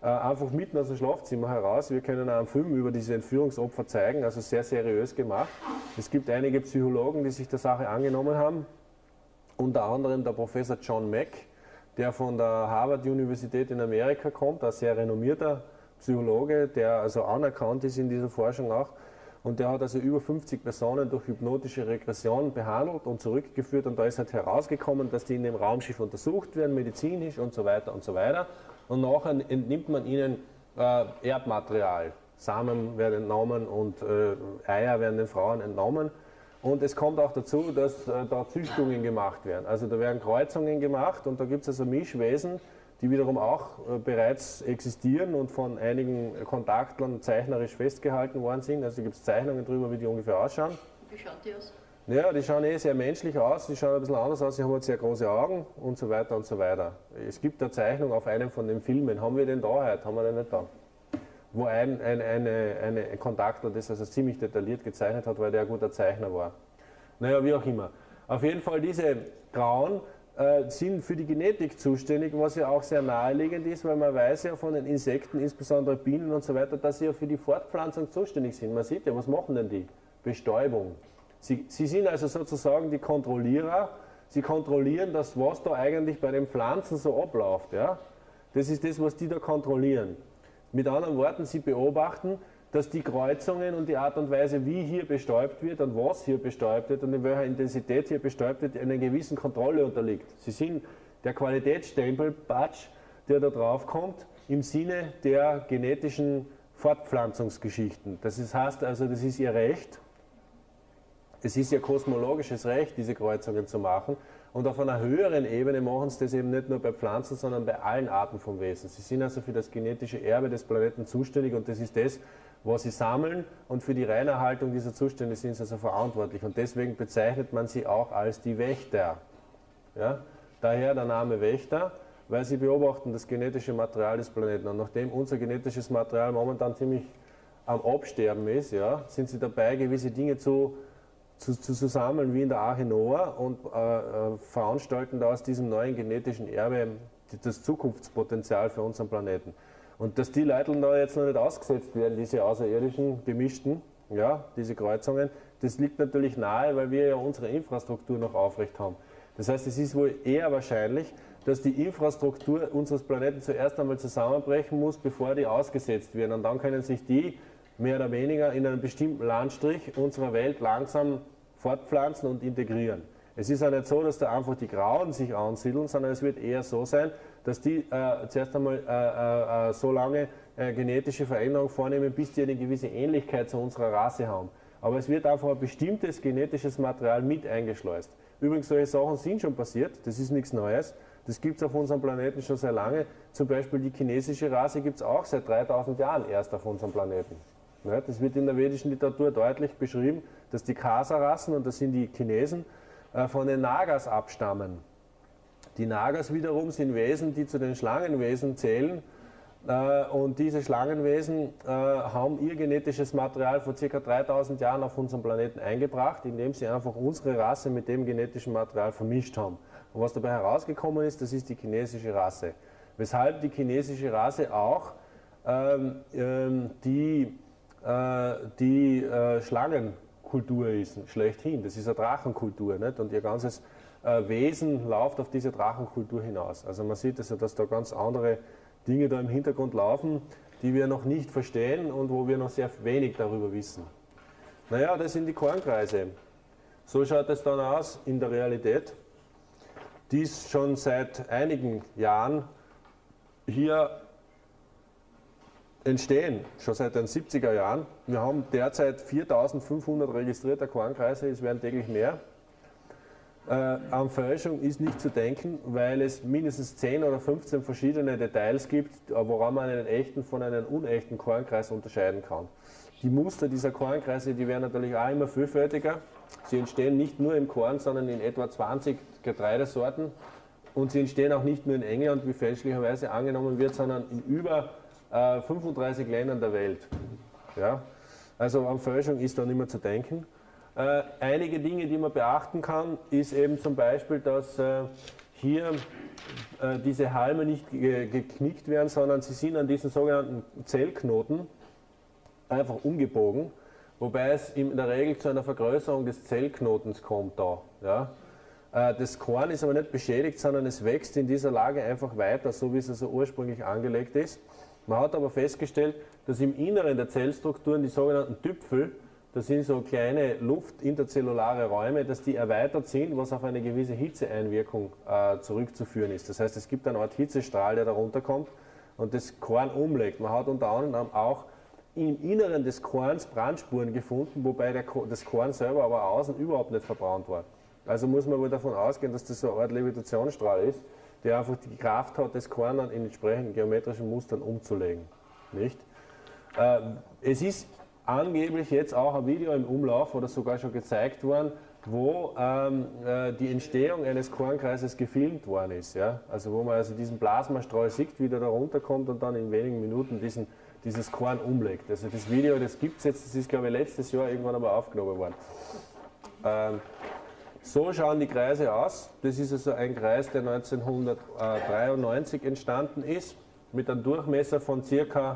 einfach mitten aus dem Schlafzimmer heraus. Wir können auch einen Film über diese Entführungsopfer zeigen, also sehr seriös gemacht. Es gibt einige Psychologen, die sich der Sache angenommen haben, unter anderem der Professor John Mack, der von der Harvard-Universität in Amerika kommt, ein sehr renommierter Psychologe, der also anerkannt ist in dieser Forschung auch. Und der hat also über 50 Personen durch hypnotische Regression behandelt und zurückgeführt. Und da ist halt herausgekommen, dass die in dem Raumschiff untersucht werden, medizinisch und so weiter und so weiter. Und nachher entnimmt man ihnen Erbmaterial. Samen werden entnommen und Eier werden den Frauen entnommen. Und es kommt auch dazu, dass da Züchtungen gemacht werden. Also da werden Kreuzungen gemacht und da gibt es also Mischwesen, die wiederum auch bereits existieren und von einigen Kontaktlern zeichnerisch festgehalten worden sind. Also gibt es Zeichnungen darüber, wie die ungefähr ausschauen. Wie schaut die aus? Ja, die schauen sehr menschlich aus, die schauen ein bisschen anders aus, sie haben halt sehr große Augen und so weiter und so weiter. Es gibt eine Zeichnung auf einem von den Filmen, haben wir den da heute, haben wir den nicht da? Wo ein Kontaktler das also ziemlich detailliert gezeichnet hat, weil der ein guter Zeichner war. Naja, wie auch immer. Auf jeden Fall diese Grauen sind für die Genetik zuständig, was ja auch sehr naheliegend ist, weil man weiß ja von den Insekten, insbesondere Bienen und so weiter, dass sie ja für die Fortpflanzung zuständig sind. Man sieht ja, was machen denn die? Bestäubung. Sie sind also sozusagen die Kontrollierer, sie kontrollieren das, was da eigentlich bei den Pflanzen so abläuft. Ja? Das ist das, was die da kontrollieren. Mit anderen Worten, sie beobachten, dass die Kreuzungen und die Art und Weise, wie hier bestäubt wird und was hier bestäubt wird und in welcher Intensität hier bestäubt wird, einer gewissen Kontrolle unterliegt. Sie sind der Qualitätsstempel-Badge, der da drauf kommt, im Sinne der genetischen Fortpflanzungsgeschichten. Das heißt also, das ist ihr Recht, es ist ihr kosmologisches Recht, diese Kreuzungen zu machen. Und auf einer höheren Ebene machen sie das eben nicht nur bei Pflanzen, sondern bei allen Arten von Wesen. Sie sind also für das genetische Erbe des Planeten zuständig und das ist das, was sie sammeln, und für die Reinerhaltung dieser Zustände sind sie also verantwortlich. Und deswegen bezeichnet man sie auch als die Wächter. Ja? Daher der Name Wächter, weil sie beobachten das genetische Material des Planeten. Und nachdem unser genetisches Material momentan ziemlich am Absterben ist, ja, sind sie dabei, gewisse Dinge zu sammeln wie in der Arche Noah und veranstalten da aus diesem neuen genetischen Erbe das Zukunftspotenzial für unseren Planeten. Und dass die Leute da jetzt noch nicht ausgesetzt werden, diese außerirdischen, gemischten, ja, diese Kreuzungen, das liegt natürlich nahe, weil wir ja unsere Infrastruktur noch aufrecht haben. Das heißt, es ist wohl eher wahrscheinlich, dass die Infrastruktur unseres Planeten zuerst einmal zusammenbrechen muss, bevor die ausgesetzt werden. Und dann können sich die mehr oder weniger in einem bestimmten Landstrich unserer Welt langsam fortpflanzen und integrieren. Es ist auch nicht so, dass da einfach die Grauen sich ansiedeln, sondern es wird eher so sein, dass die zuerst einmal so lange genetische Veränderung vornehmen, bis die eine gewisse Ähnlichkeit zu unserer Rasse haben. Aber es wird einfach ein bestimmtes genetisches Material mit eingeschleust. Übrigens, solche Sachen sind schon passiert, das ist nichts Neues. Das gibt es auf unserem Planeten schon sehr lange. Zum Beispiel die chinesische Rasse gibt es auch seit 3000 Jahren erst auf unserem Planeten. Ja, das wird in der vedischen Literatur deutlich beschrieben, dass die Khasa-Rassen, und das sind die Chinesen, von den Nagas abstammen. Die Nagas wiederum sind Wesen, die zu den Schlangenwesen zählen, und diese Schlangenwesen haben ihr genetisches Material vor ca. 3000 Jahren auf unserem Planeten eingebracht, indem sie einfach unsere Rasse mit dem genetischen Material vermischt haben. Und was dabei herausgekommen ist, das ist die chinesische Rasse. Weshalb die chinesische Rasse auch die Schlangenkultur ist, schlechthin. Das ist eine Drachenkultur, nicht? Und ihr ganzes Wesen läuft auf diese Drachenkultur hinaus. Also man sieht also, dass da ganz andere Dinge da im Hintergrund laufen, die wir noch nicht verstehen und wo wir noch sehr wenig darüber wissen. Naja, das sind die Kornkreise. So schaut es dann aus in der Realität. Die ist schon seit einigen Jahren hier entstehen, schon seit den 70er Jahren. Wir haben derzeit 4.500 registrierte Kornkreise, es werden täglich mehr. An Fälschung ist nicht zu denken, weil es mindestens 10 oder 15 verschiedene Details gibt, woran man einen echten von einem unechten Kornkreis unterscheiden kann. Die Muster dieser Kornkreise, die werden natürlich auch immer vielfältiger. Sie entstehen nicht nur im Korn, sondern in etwa 20 Getreidesorten. Und sie entstehen auch nicht nur in England, wie fälschlicherweise angenommen wird, sondern in über 35 Ländern der Welt. Ja? Also an Fälschung ist da nicht mehr zu denken. Einige Dinge, die man beachten kann, ist eben zum Beispiel, dass hier diese Halme nicht geknickt werden, sondern sie sind an diesen sogenannten Zellknoten einfach umgebogen, wobei es in der Regel zu einer Vergrößerung des Zellknotens kommt da. Ja. Das Korn ist aber nicht beschädigt, sondern es wächst in dieser Lage einfach weiter, so wie es also ursprünglich angelegt ist. Man hat aber festgestellt, dass im Inneren der Zellstrukturen die sogenannten Tüpfel, das sind so kleine luftinterzellulare Räume, dass die erweitert sind, was auf eine gewisse Hitzeeinwirkung zurückzuführen ist. Das heißt, es gibt eine Art Hitzestrahl, der da runterkommt und das Korn umlegt. Man hat unter anderem auch im Inneren des Korns Brandspuren gefunden, wobei das Korn selber aber außen überhaupt nicht verbrannt war. Also muss man wohl davon ausgehen, dass das so eine Art Levitationsstrahl ist, der einfach die Kraft hat, das Korn dann in entsprechenden geometrischen Mustern umzulegen. Nicht? Es ist angeblich jetzt auch ein Video im Umlauf oder sogar schon gezeigt worden, wo die Entstehung eines Kornkreises gefilmt worden ist. Ja? Also wo man also diesen Plasmastrahl sieht, wie der da runterkommt und dann in wenigen Minuten dieses Korn umlegt. Also das Video, das gibt es jetzt, das ist glaube ich letztes Jahr irgendwann einmal aufgenommen worden. So schauen die Kreise aus. Das ist also ein Kreis, der 1993 entstanden ist, mit einem Durchmesser von ca.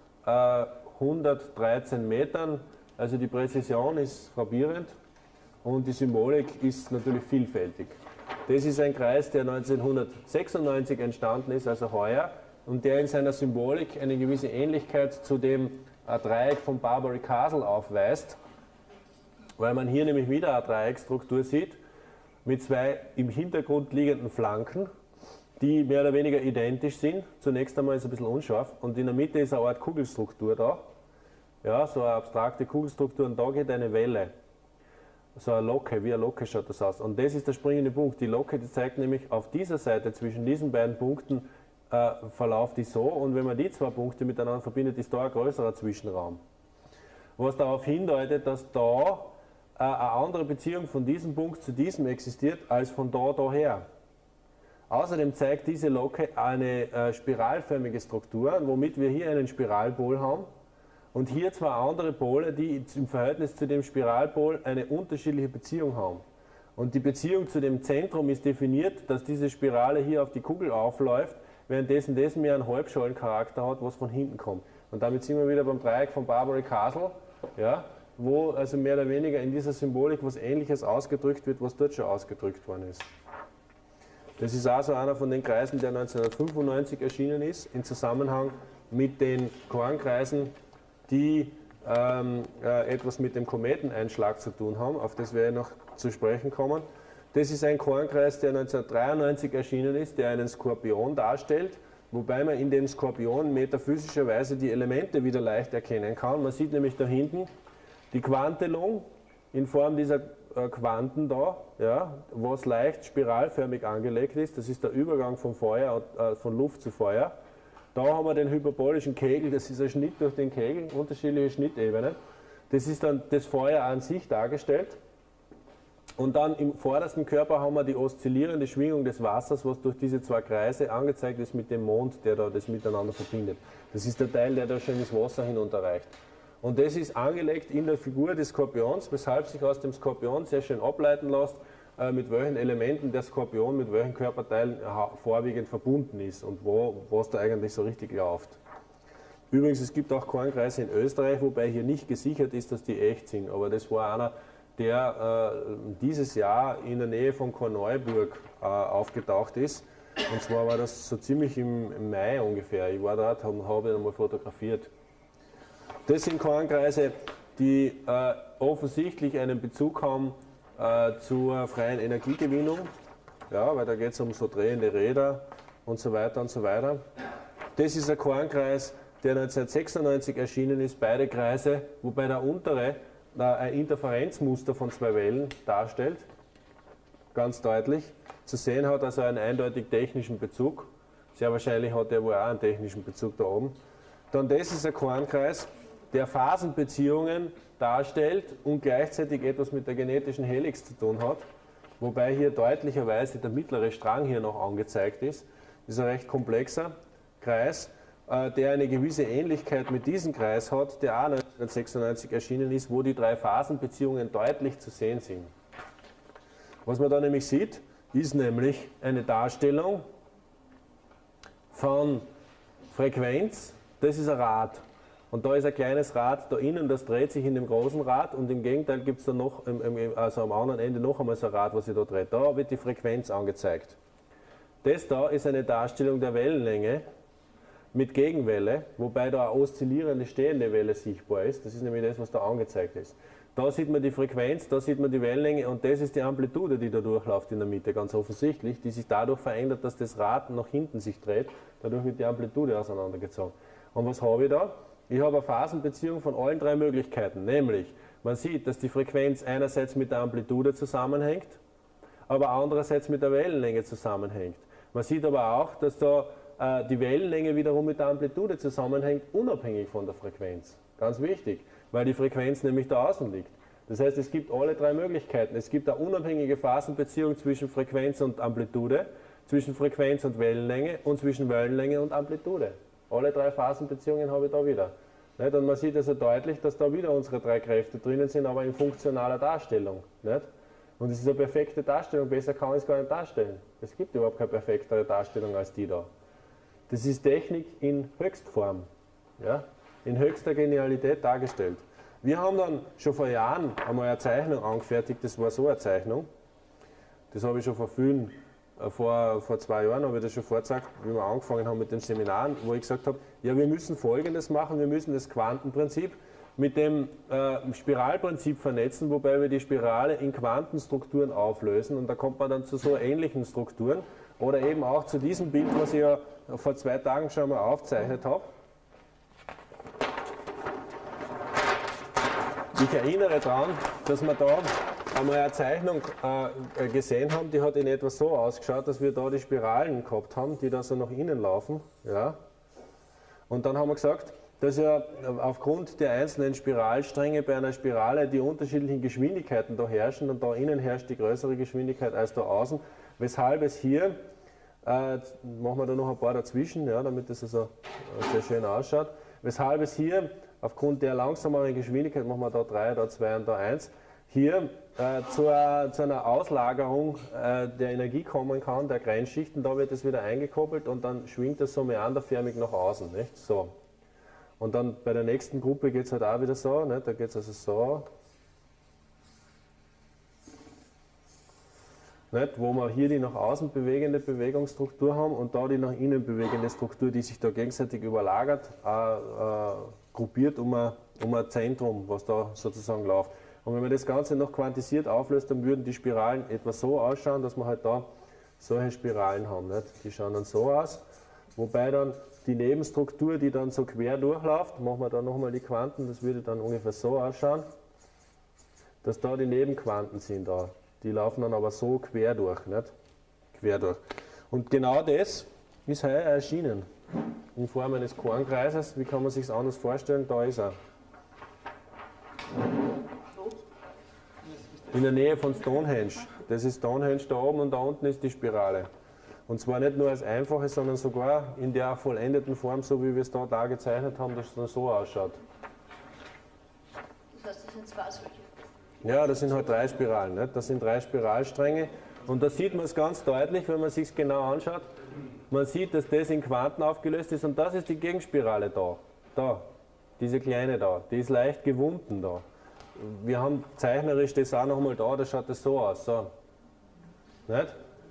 113 Metern. Also die Präzision ist frappierend und die Symbolik ist natürlich vielfältig. Das ist ein Kreis, der 1996 entstanden ist, also heuer, und der in seiner Symbolik eine gewisse Ähnlichkeit zu dem Dreieck von Barbary Castle aufweist, weil man hier nämlich wieder eine Dreieckstruktur sieht, mit zwei im Hintergrund liegenden Flanken, die mehr oder weniger identisch sind. Zunächst einmal ist es ein bisschen unscharf und in der Mitte ist eine Art Kugelstruktur da. Ja, so eine abstrakte Kugelstruktur und da geht eine Welle. So eine Locke, wie eine Locke schaut das aus. Und das ist der springende Punkt. Die Locke, die zeigt nämlich auf dieser Seite zwischen diesen beiden Punkten verläuft die so und wenn man die zwei Punkte miteinander verbindet, ist da ein größerer Zwischenraum. Was darauf hindeutet, dass da eine andere Beziehung von diesem Punkt zu diesem existiert, als von da daher. Außerdem zeigt diese Locke eine spiralförmige Struktur, womit wir hier einen Spiralpol haben und hier zwei andere Pole, die im Verhältnis zu dem Spiralpol eine unterschiedliche Beziehung haben. Und die Beziehung zu dem Zentrum ist definiert, dass diese Spirale hier auf die Kugel aufläuft, währenddessen das mehr einen Halbschalencharakter hat, was von hinten kommt. Und damit sind wir wieder beim Dreieck von Barbary Castle, ja, wo also mehr oder weniger in dieser Symbolik was Ähnliches ausgedrückt wird, was dort schon ausgedrückt worden ist. Das ist also einer von den Kreisen, der 1995 erschienen ist, im Zusammenhang mit den Kornkreisen, die etwas mit dem Kometeneinschlag zu tun haben, auf das werde ich noch zu sprechen kommen. Das ist ein Kornkreis, der 1993 erschienen ist, der einen Skorpion darstellt, wobei man in dem Skorpion metaphysischerweise die Elemente wieder leicht erkennen kann. Man sieht nämlich da hinten die Quantelung in Form dieser Quanten da, ja, was leicht spiralförmig angelegt ist. Das ist der Übergang von von Luft zu Feuer. Da haben wir den hyperbolischen Kegel, das ist ein Schnitt durch den Kegel, unterschiedliche Schnittebenen. Das ist dann das Feuer an sich dargestellt. Und dann im vordersten Körper haben wir die oszillierende Schwingung des Wassers, was durch diese zwei Kreise angezeigt ist mit dem Mond, der da das miteinander verbindet. Das ist der Teil, der da schon das Wasser hinunterreicht. Und das ist angelegt in der Figur des Skorpions, weshalb sich aus dem Skorpion sehr schön ableiten lässt, mit welchen Elementen der Skorpion mit welchen Körperteilen vorwiegend verbunden ist und was da eigentlich so richtig läuft. Übrigens, es gibt auch Kornkreise in Österreich, wobei hier nicht gesichert ist, dass die echt sind, aber das war einer, der dieses Jahr in der Nähe von Korneuburg aufgetaucht ist. Und zwar war das so ziemlich im Mai ungefähr. Ich war dort und habe ihn einmal fotografiert. Das sind Kornkreise, die offensichtlich einen Bezug haben zur freien Energiegewinnung, ja, weil da geht es um so drehende Räder und so weiter und so weiter. Das ist ein Kornkreis, der 1996 erschienen ist, beide Kreise, wobei der untere ein Interferenzmuster von zwei Wellen darstellt, ganz deutlich. Zu sehen hat also einen eindeutig technischen Bezug. Sehr wahrscheinlich hat er wohl auch einen technischen Bezug da oben. Dann das ist ein Kornkreis, der Phasenbeziehungen darstellt und gleichzeitig etwas mit der genetischen Helix zu tun hat, wobei hier deutlicherweise der mittlere Strang hier noch angezeigt ist. Das ist ein recht komplexer Kreis, der eine gewisse Ähnlichkeit mit diesem Kreis hat, der auch 1996 erschienen ist, wo die drei Phasenbeziehungen deutlich zu sehen sind. Was man da nämlich sieht, ist nämlich eine Darstellung von Frequenz, das ist ein Rad. Und da ist ein kleines Rad da innen, das dreht sich in dem großen Rad und im Gegenteil gibt es da noch, also am anderen Ende noch einmal so ein Rad, was sich da dreht. Da wird die Frequenz angezeigt. Das da ist eine Darstellung der Wellenlänge mit Gegenwelle, wobei da eine oszillierende stehende Welle sichtbar ist. Das ist nämlich das, was da angezeigt ist. Da sieht man die Frequenz, da sieht man die Wellenlänge und das ist die Amplitude, die da durchläuft in der Mitte, ganz offensichtlich, die sich dadurch verändert, dass das Rad nach hinten sich dreht. Dadurch wird die Amplitude auseinandergezogen. Und was habe ich da? Ich habe eine Phasenbeziehung von allen drei Möglichkeiten, nämlich man sieht, dass die Frequenz einerseits mit der Amplitude zusammenhängt, aber andererseits mit der Wellenlänge zusammenhängt. Man sieht aber auch, dass da die Wellenlänge wiederum mit der Amplitude zusammenhängt, unabhängig von der Frequenz. Ganz wichtig, weil die Frequenz nämlich da außen liegt. Das heißt, es gibt alle drei Möglichkeiten. Es gibt eine unabhängige Phasenbeziehung zwischen Frequenz und Amplitude, zwischen Frequenz und Wellenlänge und zwischen Wellenlänge und Amplitude. Alle drei Phasenbeziehungen habe ich da wieder. Nicht? Und man sieht also deutlich, dass da wieder unsere drei Kräfte drinnen sind, aber in funktionaler Darstellung. Nicht? Und es ist eine perfekte Darstellung, besser kann ich es gar nicht darstellen. Es gibt überhaupt keine perfektere Darstellung als die da. Das ist Technik in Höchstform, ja? In höchster Genialität dargestellt. Wir haben dann schon vor Jahren einmal eine Zeichnung angefertigt, das war so eine Zeichnung. Das habe ich schon vor 2 Jahren habe ich das schon vorgezeigt, wie wir angefangen haben mit den Seminaren, wo ich gesagt habe, ja, wir müssen Folgendes machen, wir müssen das Quantenprinzip mit dem Spiralprinzip vernetzen, wobei wir die Spirale in Quantenstrukturen auflösen und da kommt man dann zu so ähnlichen Strukturen oder eben auch zu diesem Bild, was ich ja vor 2 Tagen schon mal aufgezeichnet habe. Ich erinnere daran, dass wir da einmal eine Zeichnung gesehen haben, die hat in etwa so ausgeschaut, dass wir da die Spiralen gehabt haben, die da so nach innen laufen. Ja. Und dann haben wir gesagt, dass ja aufgrund der einzelnen Spiralstränge bei einer Spirale die unterschiedlichen Geschwindigkeiten da herrschen und da innen herrscht die größere Geschwindigkeit als da außen, weshalb es hier, machen wir da noch ein paar dazwischen, ja, damit das also sehr schön ausschaut, weshalb es hier aufgrund der langsameren Geschwindigkeit, machen wir da 3, da 2 und da 1, hier zu einer Auslagerung der Energie kommen kann, der Grenzschichten, da wird es wieder eingekoppelt und dann schwingt das so meanderförmig nach außen. Nicht? So. Und dann bei der nächsten Gruppe geht es halt auch wieder so, nicht? Da geht es also so, nicht? Wo wir hier die nach außen bewegende Bewegungsstruktur haben und da die nach innen bewegende Struktur, die sich da gegenseitig überlagert, gruppiert um ein Zentrum, was da sozusagen läuft. Und wenn man das Ganze noch quantisiert auflöst, dann würden die Spiralen etwa so ausschauen, dass wir halt da solche Spiralen haben. Nicht? Die schauen dann so aus, wobei dann die Nebenstruktur, die dann so quer durchläuft, machen wir da nochmal die Quanten, das würde dann ungefähr so ausschauen, dass da die Nebenquanten sind da. Die laufen dann aber so quer durch. Nicht? Quer durch. Und genau das ist heuer erschienen. In Form eines Kornkreises. Wie kann man sich es anders vorstellen? Da ist er. In der Nähe von Stonehenge. Das ist Stonehenge da oben und da unten ist die Spirale. Und zwar nicht nur als einfache, sondern sogar in der vollendeten Form, so wie wir es da gezeichnet haben, dass es dann so ausschaut. Das heißt, das sind 2 solche. Ja, das sind halt 3 Spiralen. Nicht? Das sind 3 Spiralstränge. Und da sieht man es ganz deutlich, wenn man es sich genau anschaut. Man sieht, dass das in Quanten aufgelöst ist und das ist die Gegenspirale da. Da, diese kleine da, die ist leicht gewunden da. Wir haben zeichnerisch das auch nochmal da schaut das so aus. So. Nicht?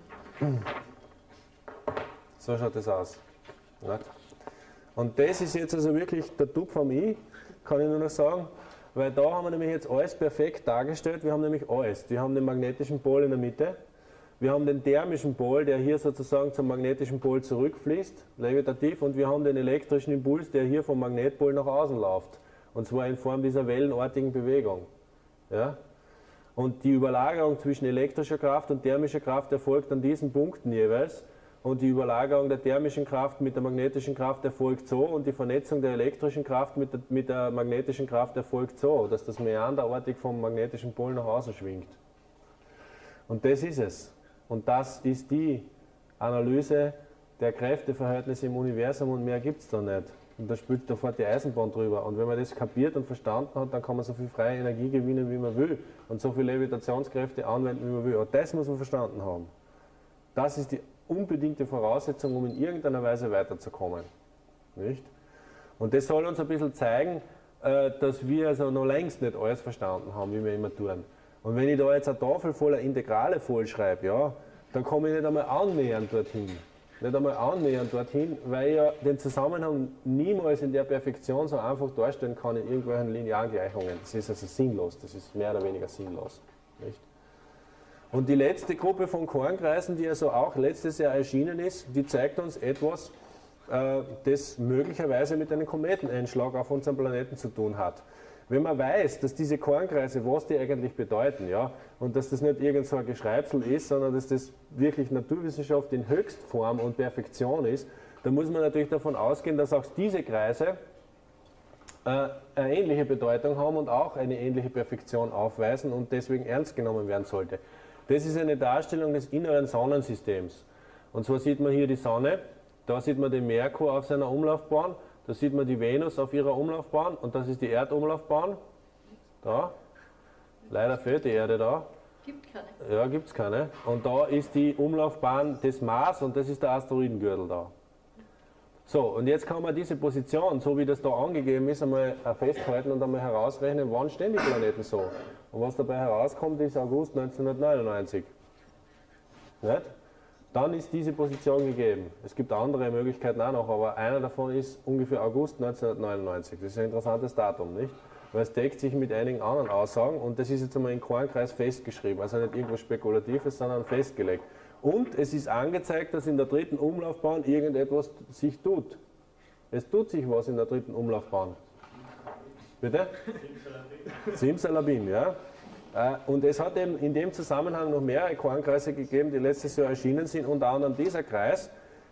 So schaut das aus. Nicht? Und das ist jetzt also wirklich der Tupf am I, kann ich nur noch sagen, weil da haben wir nämlich jetzt alles perfekt dargestellt. Wir haben nämlich alles. Wir haben den magnetischen Pol in der Mitte. Wir haben den thermischen Pol, der hier sozusagen zum magnetischen Pol zurückfließt, levitativ, und wir haben den elektrischen Impuls, der hier vom Magnetpol nach außen läuft. Und zwar in Form dieser wellenartigen Bewegung. Ja? Und die Überlagerung zwischen elektrischer Kraft und thermischer Kraft erfolgt an diesen Punkten jeweils. Und die Überlagerung der thermischen Kraft mit der magnetischen Kraft erfolgt so und die Vernetzung der elektrischen Kraft mit der magnetischen Kraft erfolgt so, dass das meanderartig vom magnetischen Pol nach außen schwingt. Und das ist es. Und das ist die Analyse der Kräfteverhältnisse im Universum und mehr gibt es da nicht. Und da spielt sofort die Eisenbahn drüber. Und wenn man das kapiert und verstanden hat, dann kann man so viel freie Energie gewinnen, wie man will. Und so viele Levitationskräfte anwenden, wie man will. Und das muss man verstanden haben. Das ist die unbedingte Voraussetzung, um in irgendeiner Weise weiterzukommen. Nicht? Und das soll uns ein bisschen zeigen, dass wir also noch längst nicht alles verstanden haben, wie wir immer tun. Und wenn ich da jetzt eine Tafel voller Integrale vollschreibe, ja, dann komme ich nicht einmal annähernd dorthin. Nicht einmal annähernd dorthin, weil ich ja den Zusammenhang niemals in der Perfektion so einfach darstellen kann in irgendwelchen linearen Gleichungen. Das ist also sinnlos, das ist mehr oder weniger sinnlos. Nicht? Und die letzte Gruppe von Kornkreisen, die also auch letztes Jahr erschienen ist, die zeigt uns etwas, das möglicherweise mit einem Kometeneinschlag auf unserem Planeten zu tun hat. Wenn man weiß, dass diese Kornkreise, was die eigentlich bedeuten, ja, und dass das nicht irgend so ein Geschreibsel ist, sondern dass das wirklich Naturwissenschaft in Höchstform und Perfektion ist, dann muss man natürlich davon ausgehen, dass auch diese Kreise eine ähnliche Bedeutung haben und auch eine ähnliche Perfektion aufweisen und deswegen ernst genommen werden sollte. Das ist eine Darstellung des inneren Sonnensystems. Und zwar sieht man hier die Sonne, da sieht man den Merkur auf seiner Umlaufbahn, da sieht man die Venus auf ihrer Umlaufbahn und das ist die Erdumlaufbahn. Da. Leider fehlt die Erde da. Gibt keine. Ja, gibt es keine. Und da ist die Umlaufbahn des Mars und das ist der Asteroidengürtel da. So, und jetzt kann man diese Position, so wie das da angegeben ist, einmal festhalten und einmal herausrechnen, wann stehen die Planeten so. Und was dabei herauskommt, ist August 1999. Nicht? Dann ist diese Position gegeben. Es gibt andere Möglichkeiten auch noch, aber einer davon ist ungefähr August 1999. Das ist ein interessantes Datum, nicht? Weil es deckt sich mit einigen anderen Aussagen und das ist jetzt einmal in Kornkreis festgeschrieben, also nicht irgendwas Spekulatives, sondern festgelegt. Und es ist angezeigt, dass in der dritten Umlaufbahn irgendetwas sich tut. Es tut sich was in der dritten Umlaufbahn. Bitte? Simsalabim, ja. Und es hat eben in dem Zusammenhang noch mehrere Kornkreise gegeben, die letztes Jahr erschienen sind, unter anderem dieser Kreis.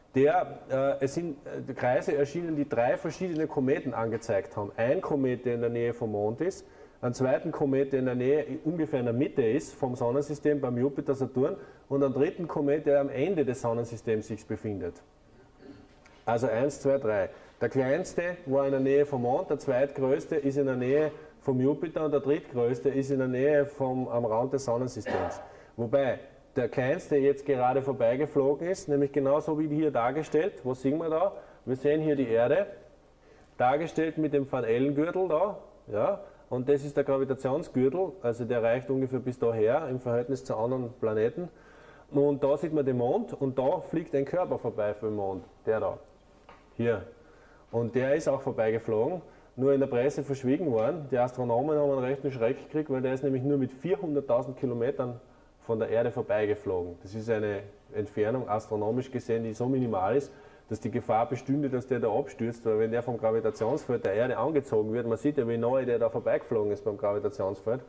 Es sind Kreise erschienen, die 3 verschiedene Kometen angezeigt haben. Ein Komet, der in der Nähe vom Mond ist, einen zweiten Komet, der in der Nähe, ungefähr in der Mitte ist, vom Sonnensystem beim Jupiter, Saturn, und einen dritten Komet, der am Ende des Sonnensystems sich befindet. Also 1, 2, 3. Der kleinste war in der Nähe vom Mond, der zweitgrößte ist in der Nähe vom Jupiter und der drittgrößte ist in der Nähe am Rand des Sonnensystems. Wobei der kleinste jetzt gerade vorbeigeflogen ist, nämlich genauso wie hier dargestellt. Was sehen wir da? Wir sehen hier die Erde, dargestellt mit dem Van Allen-Gürtel da, ja, und das ist der Gravitationsgürtel, also der reicht ungefähr bis daher im Verhältnis zu anderen Planeten. Und da sieht man den Mond und da fliegt ein Körper vorbei vom Mond, der da, hier. Und der ist auch vorbeigeflogen, nur in der Presse verschwiegen worden. Die Astronomen haben einen rechten Schreck gekriegt, weil der ist nämlich nur mit 400.000 Kilometern von der Erde vorbeigeflogen. Das ist eine Entfernung astronomisch gesehen, die so minimal ist, dass die Gefahr bestünde, dass der da abstürzt, weil wenn der vom Gravitationsfeld der Erde angezogen wird, man sieht ja, wie neu der da vorbeigeflogen ist beim Gravitationsfeld,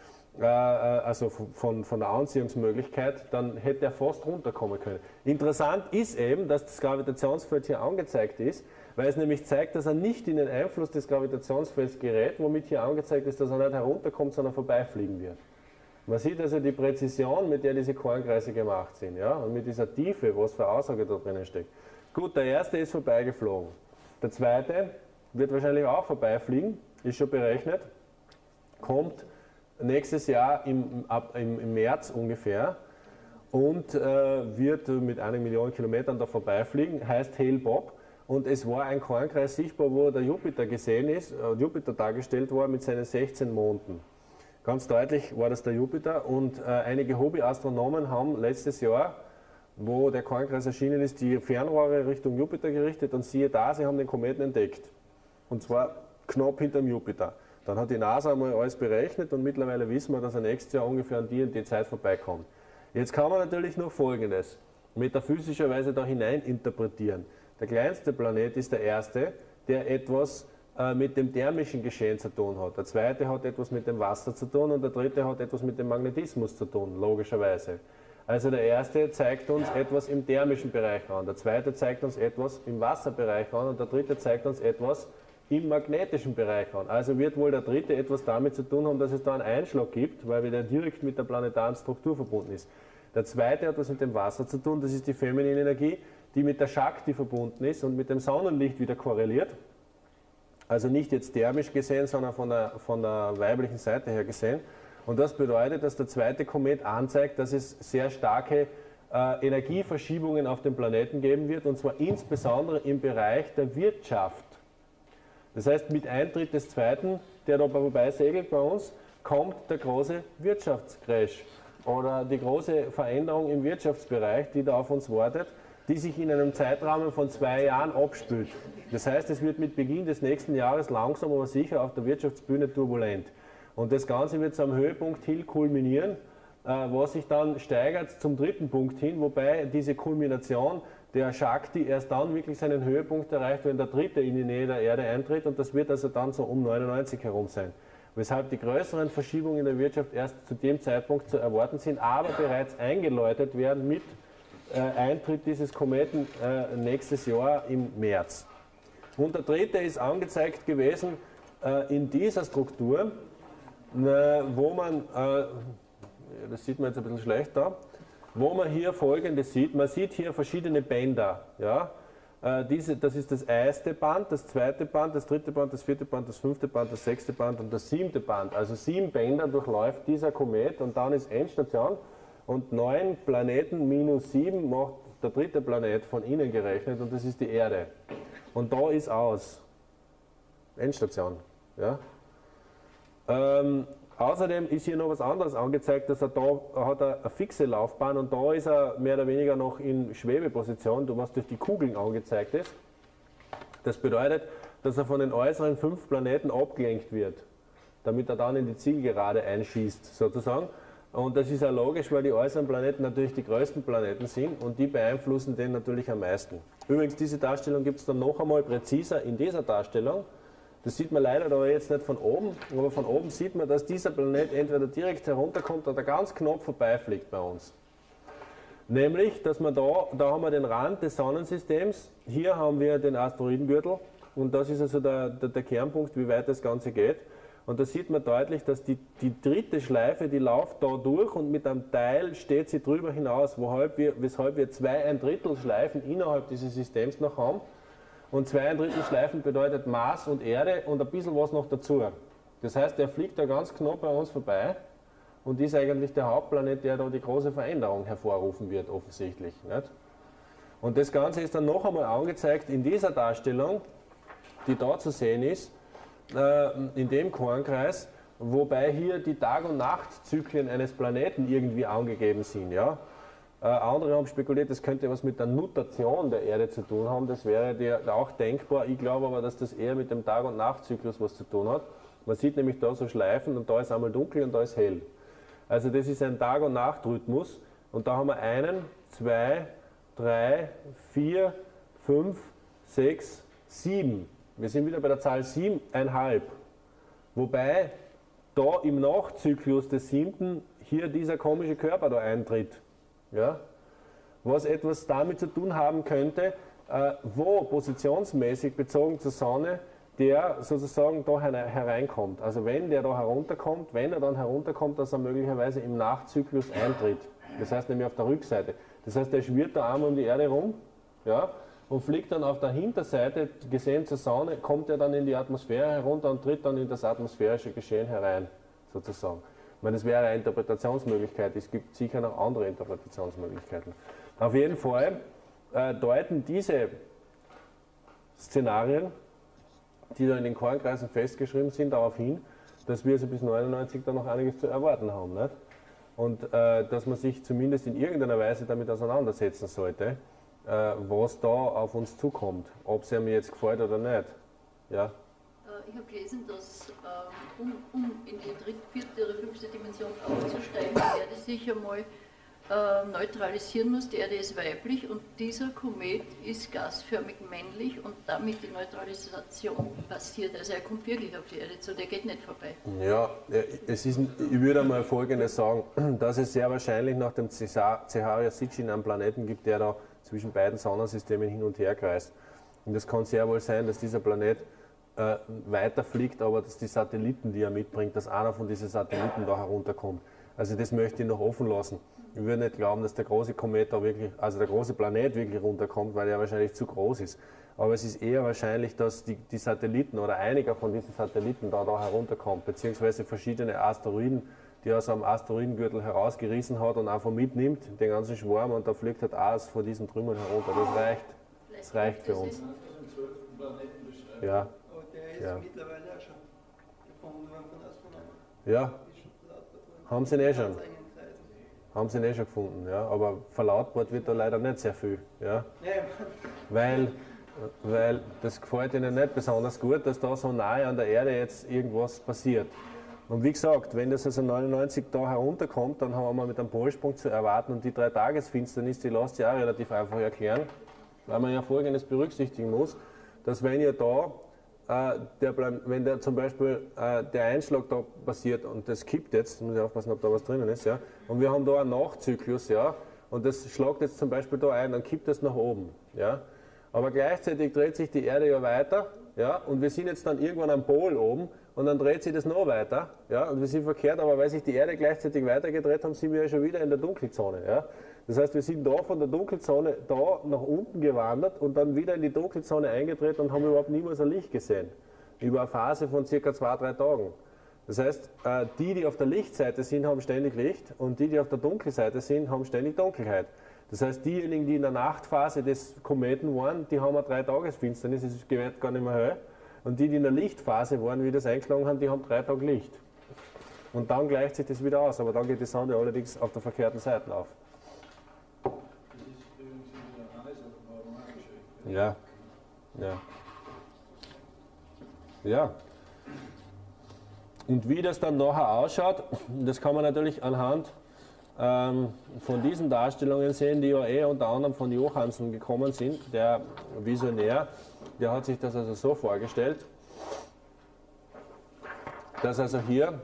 also von der Anziehungsmöglichkeit, dann hätte er fast runterkommen können. Interessant ist eben, dass das Gravitationsfeld hier angezeigt ist, weil es nämlich zeigt, dass er nicht in den Einfluss des Gravitationsfelds gerät, womit hier angezeigt ist, dass er nicht herunterkommt, sondern vorbeifliegen wird. Man sieht also die Präzision, mit der diese Kornkreise gemacht sind, ja, und mit dieser Tiefe, was für Aussage da drinnen steckt. Gut, der erste ist vorbeigeflogen. Der zweite wird wahrscheinlich auch vorbeifliegen, ist schon berechnet, kommt nächstes Jahr im März ungefähr und wird mit 1 Million Kilometern da vorbeifliegen, heißt Hale-Bopp. Und es war ein Kornkreis sichtbar, wo der Jupiter gesehen ist, Jupiter dargestellt war mit seinen 16 Monden. Ganz deutlich war das der Jupiter und einige Hobbyastronomen haben letztes Jahr, wo der Kornkreis erschienen ist, die Fernrohre Richtung Jupiter gerichtet und siehe da, sie haben den Kometen entdeckt. Und zwar knapp hinterm Jupiter. Dann hat die NASA einmal alles berechnet und mittlerweile wissen wir, dass er nächstes Jahr ungefähr an die und die Zeit vorbeikommt. Jetzt kann man natürlich noch Folgendes metaphysischerweise da hinein interpretieren. Der kleinste Planet ist der erste, der etwas mit dem thermischen Geschehen zu tun hat. Der zweite hat etwas mit dem Wasser zu tun und der dritte hat etwas mit dem Magnetismus zu tun, logischerweise. Also der erste zeigt uns etwas im thermischen Bereich an, der zweite zeigt uns etwas im Wasserbereich an und der dritte zeigt uns etwas im magnetischen Bereich an. Also wird wohl der dritte etwas damit zu tun haben, dass es da einen Einschlag gibt, weil der direkt mit der planetaren Struktur verbunden ist. Der zweite hat was mit dem Wasser zu tun, das ist die feminine Energie, die mit der Shakti verbunden ist und mit dem Sonnenlicht wieder korreliert. Also nicht jetzt thermisch gesehen, sondern von der weiblichen Seite her gesehen. Und das bedeutet, dass der zweite Komet anzeigt, dass es sehr starke Energieverschiebungen auf dem Planeten geben wird, und zwar insbesondere im Bereich der Wirtschaft. Das heißt, mit Eintritt des Zweiten, der da vorbei segelt bei uns, kommt der große Wirtschaftscrash oder die große Veränderung im Wirtschaftsbereich, die da auf uns wartet, die sich in einem Zeitrahmen von 2 Jahren abspielt. Das heißt, es wird mit Beginn des nächsten Jahres langsam aber sicher auf der Wirtschaftsbühne turbulent. Und das Ganze wird zu einem Höhepunkt hin kulminieren, was sich dann steigert zum dritten Punkt hin, wobei diese Kulmination der Shakti erst dann wirklich seinen Höhepunkt erreicht, wenn der dritte in die Nähe der Erde eintritt, und das wird also dann so um 99 herum sein. Weshalb die größeren Verschiebungen in der Wirtschaft erst zu dem Zeitpunkt zu erwarten sind, aber bereits eingeläutet werden mit Eintritt dieses Kometen nächstes Jahr im März. Und der dritte ist angezeigt gewesen in dieser Struktur, wo man, das sieht man jetzt ein bisschen schlecht da, wo man hier Folgendes sieht. Man sieht hier verschiedene Bänder. Ja? Das ist das erste Band, das zweite Band, das dritte Band, das vierte Band, das fünfte Band, das sechste Band und das siebte Band. Also 7 Bänder durchläuft dieser Komet, und dann ist Endstation, und 9 Planeten minus 7 macht der dritte Planet von innen gerechnet, und das ist die Erde. Und da ist aus. Endstation. Ja? Außerdem ist hier noch was anderes angezeigt, dass da hat er eine fixe Laufbahn, und da ist er mehr oder weniger noch in Schwebeposition, was durch die Kugeln angezeigt ist. Das bedeutet, dass er von den äußeren 5 Planeten abgelenkt wird, damit er dann in die Zielgerade einschießt, sozusagen. Und das ist ja logisch, weil die äußeren Planeten natürlich die größten Planeten sind, und die beeinflussen den natürlich am meisten. Übrigens, diese Darstellung gibt es dann noch einmal präziser in dieser Darstellung. Das sieht man leider da jetzt nicht von oben, aber von oben sieht man, dass dieser Planet entweder direkt herunterkommt oder ganz knapp vorbeifliegt bei uns. Nämlich, dass man da haben wir den Rand des Sonnensystems, hier haben wir den Asteroidengürtel, und das ist also der Kernpunkt, wie weit das Ganze geht. Und da sieht man deutlich, dass die dritte Schleife, die läuft da durch, und mit einem Teil steht sie drüber hinaus, weshalb wir 2 1/3 Schleifen innerhalb dieses Systems noch haben. Und 2 1/3 Schleifen bedeutet Mars und Erde und ein bisschen was noch dazu. Das heißt, der fliegt da ganz knapp bei uns vorbei und ist eigentlich der Hauptplanet, der da die große Veränderung hervorrufen wird, offensichtlich. Nicht? Und das Ganze ist dann noch einmal angezeigt in dieser Darstellung, die da zu sehen ist, in dem Kornkreis, wobei hier die Tag- und Nachtzyklen eines Planeten irgendwie angegeben sind. Ja? Andere haben spekuliert, das könnte was mit der Nutation der Erde zu tun haben, das wäre auch denkbar. Ich glaube aber, dass das eher mit dem Tag- und Nachtzyklus was zu tun hat. Man sieht nämlich da so Schleifen, und da ist einmal dunkel und da ist hell. Also das ist ein Tag- und Nachtrhythmus, und da haben wir 1, 2, 3, 4, 5, 6, 7. Wir sind wieder bei der Zahl 7,5. Wobei da im Nachzyklus des 7. hier dieser komische Körper da eintritt. Ja? Was etwas damit zu tun haben könnte, wo positionsmäßig bezogen zur Sonne der sozusagen da hereinkommt. Also wenn der da herunterkommt, dass er möglicherweise im Nachzyklus eintritt. Das heißt nämlich auf der Rückseite. Das heißt, der schwirrt da einmal um die Erde rum, ja, und fliegt dann auf der Hinterseite, gesehen zur Sonne, kommt er dann in die Atmosphäre herunter und tritt dann in das atmosphärische Geschehen herein, sozusagen. Ich meine, das wäre eine Interpretationsmöglichkeit, es gibt sicher noch andere Interpretationsmöglichkeiten. Auf jeden Fall deuten diese Szenarien, die da in den Kornkreisen festgeschrieben sind, darauf hin, dass wir also bis 99 da noch einiges zu erwarten haben. Nicht? Und dass man sich zumindest in irgendeiner Weise damit auseinandersetzen sollte, was da auf uns zukommt, ob es mir jetzt gefällt oder nicht. Ja? Ich habe gelesen, dass um in die dritte, vierte oder fünfte Dimension aufzusteigen, die Erde sich einmal neutralisieren muss. Die Erde ist weiblich und dieser Komet ist gasförmig männlich und damit die Neutralisation passiert. Also er kommt wirklich auf die Erde zu, der geht nicht vorbei. Ja, ich würde einmal Folgendes sagen, dass es sehr wahrscheinlich nach dem Zeharia-Sitchin einen Planeten gibt, der da zwischen beiden Sonnensystemen hin und her kreist. Und es kann sehr wohl sein, dass dieser Planet weiterfliegt, aber dass die Satelliten, die er mitbringt, dass einer von diesen Satelliten da herunterkommt. Also das möchte ich noch offen lassen. Ich würde nicht glauben, dass der große Komet da wirklich, also der große Planet wirklich runterkommt, weil er wahrscheinlich zu groß ist. Aber es ist eher wahrscheinlich, dass die Satelliten oder einiger von diesen Satelliten da herunterkommt, beziehungsweise verschiedene Asteroiden die aus einem Asteroidengürtel herausgerissen hat und einfach mitnimmt, den ganzen Schwarm, und da fliegt halt alles von diesen Trümmern herunter. Das reicht. Das reicht für uns. Ja. Aber der ist Ja. mittlerweile auch schon gefunden worden von Astronomen. Ja, haben sie ihn eh schon. Ganz engen Kreisen. Haben sie ihn eh schon gefunden, ja. Aber verlautbart wird da leider nicht sehr viel. Ja. Ja, Weil das gefällt ihnen nicht besonders gut, dass da so nahe an der Erde jetzt irgendwas passiert. Und wie gesagt, wenn das also 99 da herunterkommt, dann haben wir mit einem Polsprung zu erwarten, und die 3-Tages-Finsternis, die lässt sich auch relativ einfach erklären, weil man ja Folgendes berücksichtigen muss, dass wenn ihr da, wenn der zum Beispiel der Einschlag da passiert und das kippt jetzt, muss ich aufpassen, ob da was drinnen ist, ja, und wir haben da einen Nachzyklus, ja, und das schlagt jetzt zum Beispiel da ein, dann kippt das nach oben, ja. Aber gleichzeitig dreht sich die Erde ja weiter, ja, und wir sind jetzt dann irgendwann am Pol oben und dann dreht sich das noch weiter, ja, und wir sind verkehrt, aber weil sich die Erde gleichzeitig weitergedreht haben, sind wir ja schon wieder in der Dunkelzone, ja. Das heißt, wir sind da von der Dunkelzone da nach unten gewandert und dann wieder in die Dunkelzone eingetreten und haben überhaupt niemals ein Licht gesehen. Über eine Phase von circa 2-3 Tagen. Das heißt, die auf der Lichtseite sind, haben ständig Licht, und die auf der Dunkelseite sind, haben ständig Dunkelheit. Das heißt, diejenigen, die in der Nachtphase des Kometen waren, die haben eine 3-Tages-Finsternis, es wird gar nicht mehr hell. Und die in der Lichtphase waren, wie das eingeschlagen haben, die haben 3 Tage Licht. Und dann gleicht sich das wieder aus, aber dann geht die Sonne allerdings auf der verkehrten Seite auf. Ja, ja. Ja. Und wie das dann nachher ausschaut, das kann man natürlich anhand von diesen Darstellungen sehen, die ja unter anderem von Johansen gekommen sind. Der Visionär, der hat sich das also so vorgestellt, dass also hier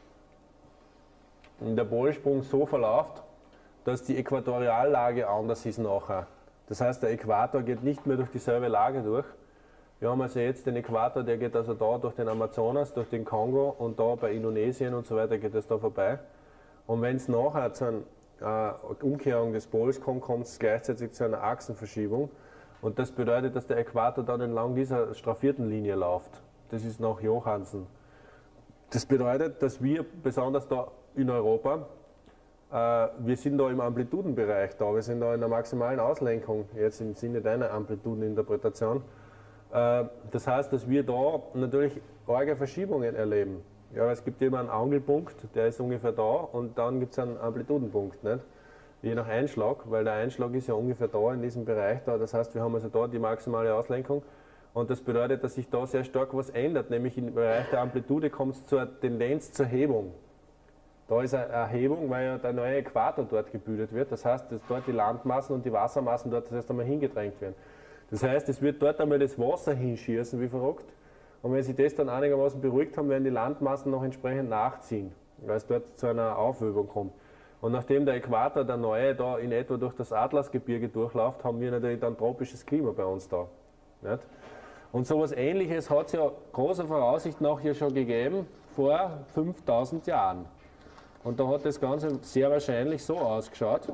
der Polsprung so verläuft, dass die Äquatoriallage anders ist nachher. Das heißt, der Äquator geht nicht mehr durch dieselbe Lage durch. Wir haben also jetzt den Äquator, der geht also da durch den Amazonas, durch den Kongo, und da bei Indonesien und so weiter geht es da vorbei. Und wenn es nachher zu einer Umkehrung des Pols kommt, kommt es gleichzeitig zu einer Achsenverschiebung. Und das bedeutet, dass der Äquator dann entlang dieser straffierten Linie läuft. Das ist nach Johansen. Das bedeutet, dass wir, besonders da in Europa, wir sind da im Amplitudenbereich da, wir sind da in der maximalen Auslenkung, jetzt im Sinne deiner Amplitudeninterpretation. Das heißt, dass wir da natürlich arge Verschiebungen erleben. Ja, es gibt immer einen Angelpunkt, der ist ungefähr da, und dann gibt es einen Amplitudenpunkt, nicht? Je nach Einschlag, weil der Einschlag ist ja ungefähr da in diesem Bereich da. Das heißt, wir haben also da die maximale Auslenkung, und das bedeutet, dass sich da sehr stark was ändert, nämlich im Bereich der Amplitude kommt es zur Tendenz zur Hebung. Da ist eine Erhebung, weil ja der neue Äquator dort gebildet wird. Das heißt, dass dort die Landmassen und die Wassermassen dort erst einmal hingedrängt werden. Das heißt, es wird dort einmal das Wasser hinschießen wie verrückt. Und wenn sie das dann einigermaßen beruhigt haben, werden die Landmassen noch entsprechend nachziehen, weil es dort zu einer Aufwölbung kommt. Und nachdem der Äquator, der neue, da in etwa durch das Atlasgebirge durchläuft, haben wir natürlich dann tropisches Klima bei uns da. Nicht? Und so etwas Ähnliches hat es ja großer Voraussicht nach hier schon gegeben, vor 5000 Jahren. Und da hat das Ganze sehr wahrscheinlich so ausgeschaut,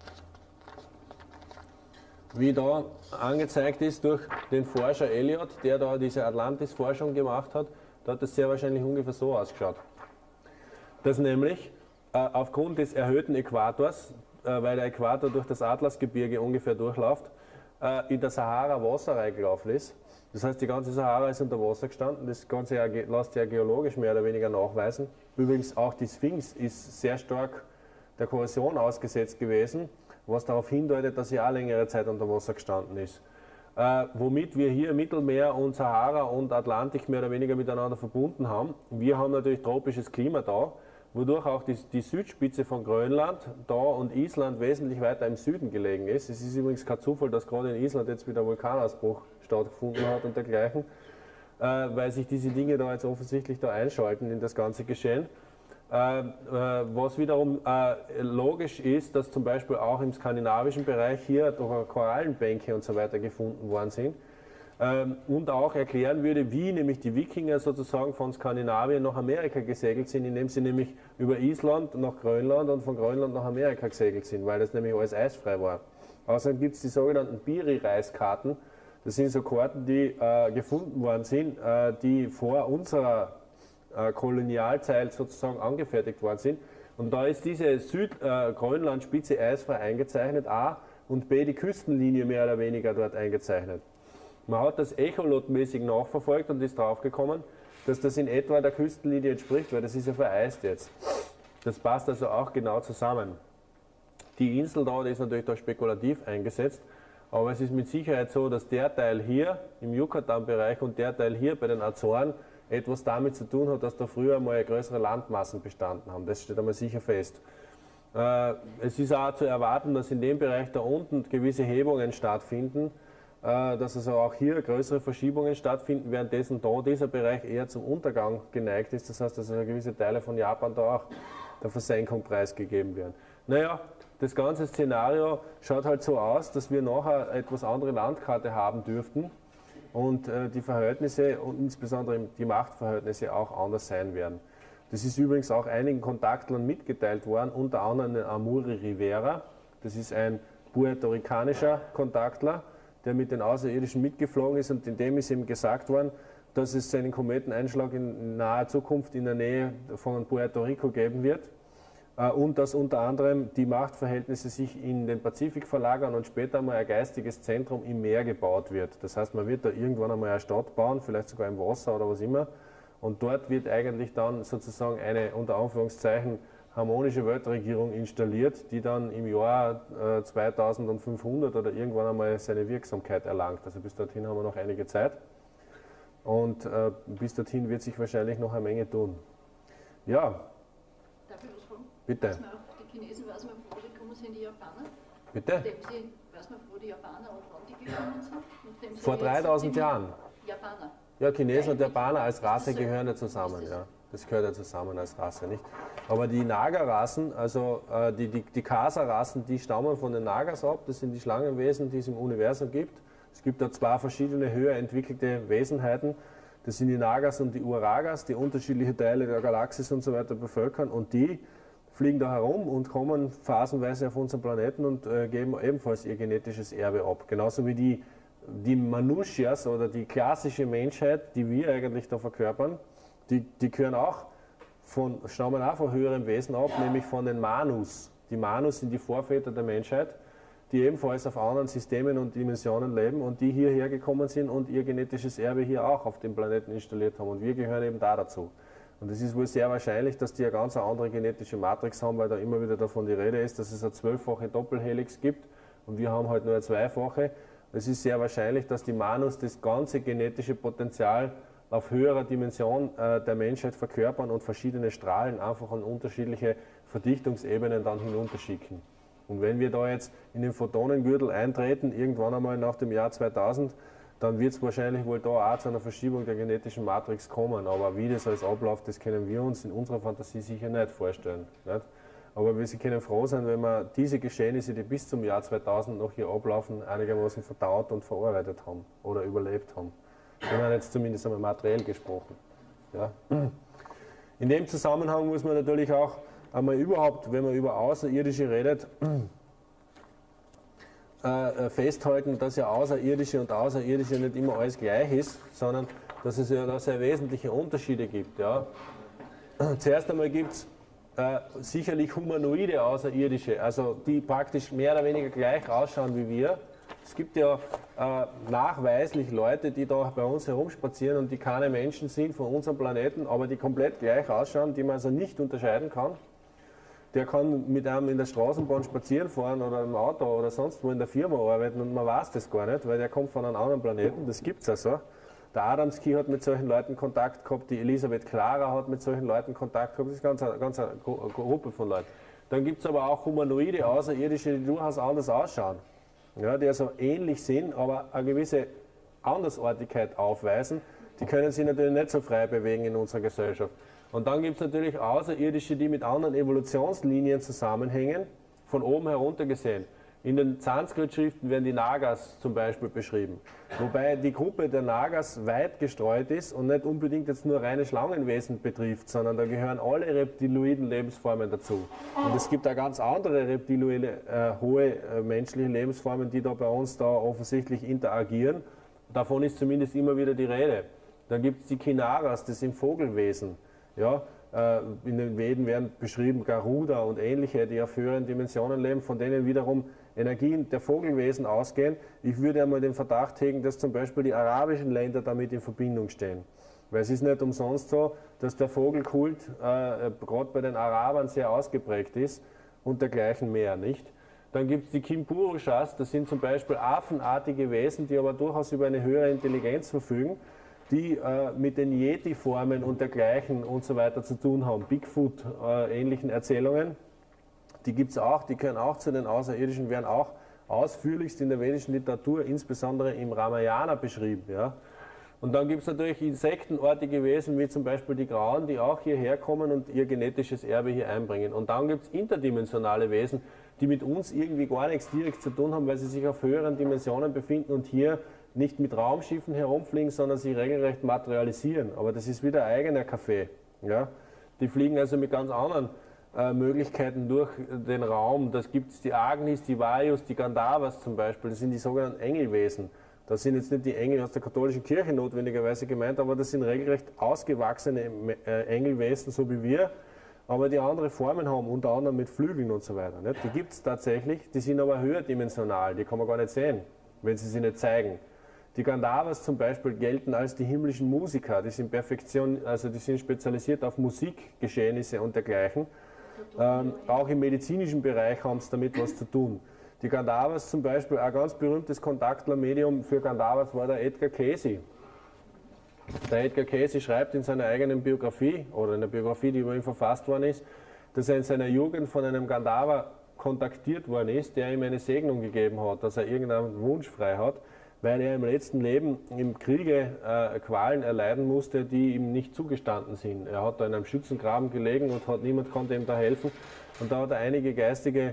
wie da angezeigt ist durch den Forscher Elliot, der da diese Atlantis-Forschung gemacht hat. Da hat das sehr wahrscheinlich ungefähr so ausgeschaut. Dass nämlich aufgrund des erhöhten Äquators, weil der Äquator durch das Atlasgebirge ungefähr durchläuft, in der Sahara Wasser reingelaufen ist. Das heißt, die ganze Sahara ist unter Wasser gestanden. Das Ganze lässt sich ja geologisch mehr oder weniger nachweisen. Übrigens auch die Sphinx ist sehr stark der Korrosion ausgesetzt gewesen, was darauf hindeutet, dass sie auch längere Zeit unter Wasser gestanden ist. Womit wir hier Mittelmeer und Sahara und Atlantik mehr oder weniger miteinander verbunden haben. Wir haben natürlich tropisches Klima da, wodurch auch die Südspitze von Grönland da und Island wesentlich weiter im Süden gelegen ist. Es ist übrigens kein Zufall, dass gerade in Island jetzt wieder Vulkanausbruch stattgefunden hat und dergleichen, weil sich diese Dinge da jetzt offensichtlich da einschalten in das ganze Geschehen. Was wiederum logisch ist, dass zum Beispiel auch im skandinavischen Bereich hier Korallenbänke und so weiter gefunden worden sind. Und auch erklären würde, wie nämlich die Wikinger sozusagen von Skandinavien nach Amerika gesegelt sind, indem sie nämlich über Island nach Grönland und von Grönland nach Amerika gesegelt sind, weil das nämlich alles eisfrei war. Außerdem gibt es die sogenannten Biri-Reiskarten. Das sind so Karten, die gefunden worden sind, die vor unserer Kolonialzeit sozusagen angefertigt worden sind. Und da ist diese Südgrönlandspitze eisfrei eingezeichnet, A, und B, die Küstenlinie mehr oder weniger dort eingezeichnet. Man hat das echolotmäßig nachverfolgt und ist draufgekommen, dass das in etwa der Küstenlinie entspricht, weil das ist ja vereist jetzt. Das passt also auch genau zusammen. Die Insel da, die ist natürlich da spekulativ eingesetzt, aber es ist mit Sicherheit so, dass der Teil hier im Yucatan-Bereich und der Teil hier bei den Azoren etwas damit zu tun hat, dass da früher mal größere Landmassen bestanden haben. Das steht einmal sicher fest. Es ist auch zu erwarten, dass in dem Bereich da unten gewisse Hebungen stattfinden, dass also auch hier größere Verschiebungen stattfinden, währenddessen da dieser Bereich eher zum Untergang geneigt ist. Das heißt, dass also gewisse Teile von Japan da auch der Versenkung preisgegeben werden. Naja, das ganze Szenario schaut halt so aus, dass wir nachher etwas andere Landkarte haben dürften und die Verhältnisse und insbesondere die Machtverhältnisse auch anders sein werden. Das ist übrigens auch einigen Kontaktlern mitgeteilt worden, unter anderem den Amuri Rivera. Das ist ein puerto-ricanischer Kontaktler, der mit den Außerirdischen mitgeflogen ist, und in dem ist ihm gesagt worden, dass es einen Kometeneinschlag in naher Zukunft in der Nähe von Puerto Rico geben wird und dass unter anderem die Machtverhältnisse sich in den Pazifik verlagern und später einmal ein geistiges Zentrum im Meer gebaut wird. Das heißt, man wird da irgendwann einmal eine Stadt bauen, vielleicht sogar im Wasser oder was immer, und dort wird eigentlich dann sozusagen eine, unter Anführungszeichen, harmonische Weltregierung installiert, die dann im Jahr 2500 oder irgendwann einmal seine Wirksamkeit erlangt. Also bis dorthin haben wir noch einige Zeit und bis dorthin wird sich wahrscheinlich noch eine Menge tun. Ja. Darf ich was fragen? Bitte. Weiß man auch, die Chinesen, weiß man, wo die gekommen sind, die Japaner? Bitte? Weiß man, wo die Japaner und wann die gekommen sind? Vor 3000 Jahren. Japaner. Ja, Chinesen und Japaner als Rasse gehören ja zusammen. Ja. Das gehört ja zusammen als Rasse, nicht? Aber die Naga-Rassen, also die Kasa-Rassen, die stammen von den Nagas ab. Das sind die Schlangenwesen, die es im Universum gibt. Es gibt da zwei verschiedene höher entwickelte Wesenheiten. Das sind die Nagas und die Uragas, die unterschiedliche Teile der Galaxis und so weiter bevölkern. Und die fliegen da herum und kommen phasenweise auf unseren Planeten und geben ebenfalls ihr genetisches Erbe ab. Genauso wie die Manushyas oder die klassische Menschheit, die wir eigentlich da verkörpern, die gehören auch stammen auch von höheren Wesen ab, nämlich von den Manus. Die Manus sind die Vorväter der Menschheit, die ebenfalls auf anderen Systemen und Dimensionen leben und die hierher gekommen sind und ihr genetisches Erbe hier auch auf dem Planeten installiert haben. Und wir gehören eben da dazu. Und es ist wohl sehr wahrscheinlich, dass die eine ganz andere genetische Matrix haben, weil da immer wieder davon die Rede ist, dass es eine 12-fache Doppelhelix gibt und wir haben halt nur eine 2-fache. Es ist sehr wahrscheinlich, dass die Manus das ganze genetische Potenzial auf höherer Dimension der Menschheit verkörpern und verschiedene Strahlen einfach an unterschiedliche Verdichtungsebenen dann hinunterschicken. Und wenn wir da jetzt in den Photonengürtel eintreten, irgendwann einmal nach dem Jahr 2000, dann wird es wahrscheinlich wohl da auch zu einer Verschiebung der genetischen Matrix kommen. Aber wie das alles abläuft, das können wir uns in unserer Fantasie sicher nicht vorstellen. Nicht? Aber wir können froh sein, wenn wir diese Geschehnisse, die bis zum Jahr 2000 noch hier ablaufen, einigermaßen verdaut und verarbeitet haben oder überlebt haben. Wir haben jetzt zumindest einmal materiell gesprochen. Ja. In dem Zusammenhang muss man natürlich auch einmal überhaupt, wenn man über Außerirdische redet, festhalten, dass ja Außerirdische und Außerirdische nicht immer alles gleich ist, sondern dass es ja da sehr wesentliche Unterschiede gibt. Ja. Zuerst einmal gibt es sicherlich humanoide Außerirdische, also die praktisch mehr oder weniger gleich ausschauen wie wir. Es gibt ja nachweislich Leute, die da bei uns herumspazieren und die keine Menschen sind von unserem Planeten, aber die komplett gleich ausschauen, die man also nicht unterscheiden kann. Der kann mit einem in der Straßenbahn spazieren fahren oder im Auto oder sonst wo in der Firma arbeiten und man weiß das gar nicht, weil der kommt von einem anderen Planeten, das gibt es also. Der Adamski hat mit solchen Leuten Kontakt gehabt, die Elisabeth Clara hat mit solchen Leuten Kontakt gehabt, das ist eine ganz Gruppe von Leuten. Dann gibt es aber auch humanoide Außerirdische, die durchaus anders ausschauen. Ja, die also ähnlich sind, aber eine gewisse Andersartigkeit aufweisen, die können sich natürlich nicht so frei bewegen in unserer Gesellschaft. Und dann gibt es natürlich Außerirdische, die mit anderen Evolutionslinien zusammenhängen, von oben herunter gesehen. In den Sanskrit-Schriften werden die Nagas zum Beispiel beschrieben. Wobei die Gruppe der Nagas weit gestreut ist und nicht unbedingt jetzt nur reine Schlangenwesen betrifft, sondern da gehören alle reptiloiden Lebensformen dazu. Und es gibt auch ganz andere reptiloide, hohe menschliche Lebensformen, die da bei uns da offensichtlich interagieren. Davon ist zumindest immer wieder die Rede. Dann gibt es die Kinaras, das sind Vogelwesen. Ja, in den Veden werden beschrieben Garuda und ähnliche, die auf höheren Dimensionen leben, von denen wiederum Energien der Vogelwesen ausgehen. Ich würde einmal den Verdacht hegen, dass zum Beispiel die arabischen Länder damit in Verbindung stehen. Weil es ist nicht umsonst so, dass der Vogelkult gerade bei den Arabern sehr ausgeprägt ist und dergleichen mehr, nicht? Dann gibt es die Kimpurushas, das sind zum Beispiel affenartige Wesen, die aber durchaus über eine höhere Intelligenz verfügen, die mit den Yeti-Formen und dergleichen und so weiter zu tun haben. Bigfoot-ähnlichen Erzählungen, die gibt es auch, die gehören auch zu den Außerirdischen, werden auch ausführlichst in der vedischen Literatur, insbesondere im Ramayana, beschrieben. Ja. Und dann gibt es natürlich insektenartige Wesen, wie zum Beispiel die Grauen, die auch hierher kommen und ihr genetisches Erbe hier einbringen. Und dann gibt es interdimensionale Wesen, die mit uns irgendwie gar nichts direkt zu tun haben, weil sie sich auf höheren Dimensionen befinden und hier nicht mit Raumschiffen herumfliegen, sondern sich regelrecht materialisieren. Aber das ist wieder ein eigener Kaffee. Ja? Die fliegen also mit ganz anderen Möglichkeiten durch den Raum. Das gibt es die Agnis, die Vayus, die Gandharvas zum Beispiel. Das sind die sogenannten Engelwesen. Das sind jetzt nicht die Engel aus der katholischen Kirche notwendigerweise gemeint, aber das sind regelrecht ausgewachsene Engelwesen, so wie wir, aber die andere Formen haben, unter anderem mit Flügeln und so weiter. Nicht? Die gibt es tatsächlich, die sind aber höherdimensional, die kann man gar nicht sehen, wenn sie nicht zeigen. Die Gandharvas zum Beispiel gelten als die himmlischen Musiker, die sind Perfektion, also die sind spezialisiert auf Musikgeschehnisse und dergleichen. Auch im medizinischen Bereich haben sie damit was zu tun. Die Gandharvas zum Beispiel, ein ganz berühmtes Kontaktler-Medium für Gandharvas war der Edgar Cayce. Der Edgar Cayce schreibt in seiner eigenen Biografie, oder in der Biografie, die über ihn verfasst worden ist, dass er in seiner Jugend von einem Gandharva kontaktiert worden ist, der ihm eine Segnung gegeben hat, dass er irgendeinen Wunsch frei hat, weil er im letzten Leben im Kriege Qualen erleiden musste, die ihm nicht zugestanden sind. Er hat da in einem Schützengraben gelegen und niemand konnte ihm da helfen. Und da hat er einige geistige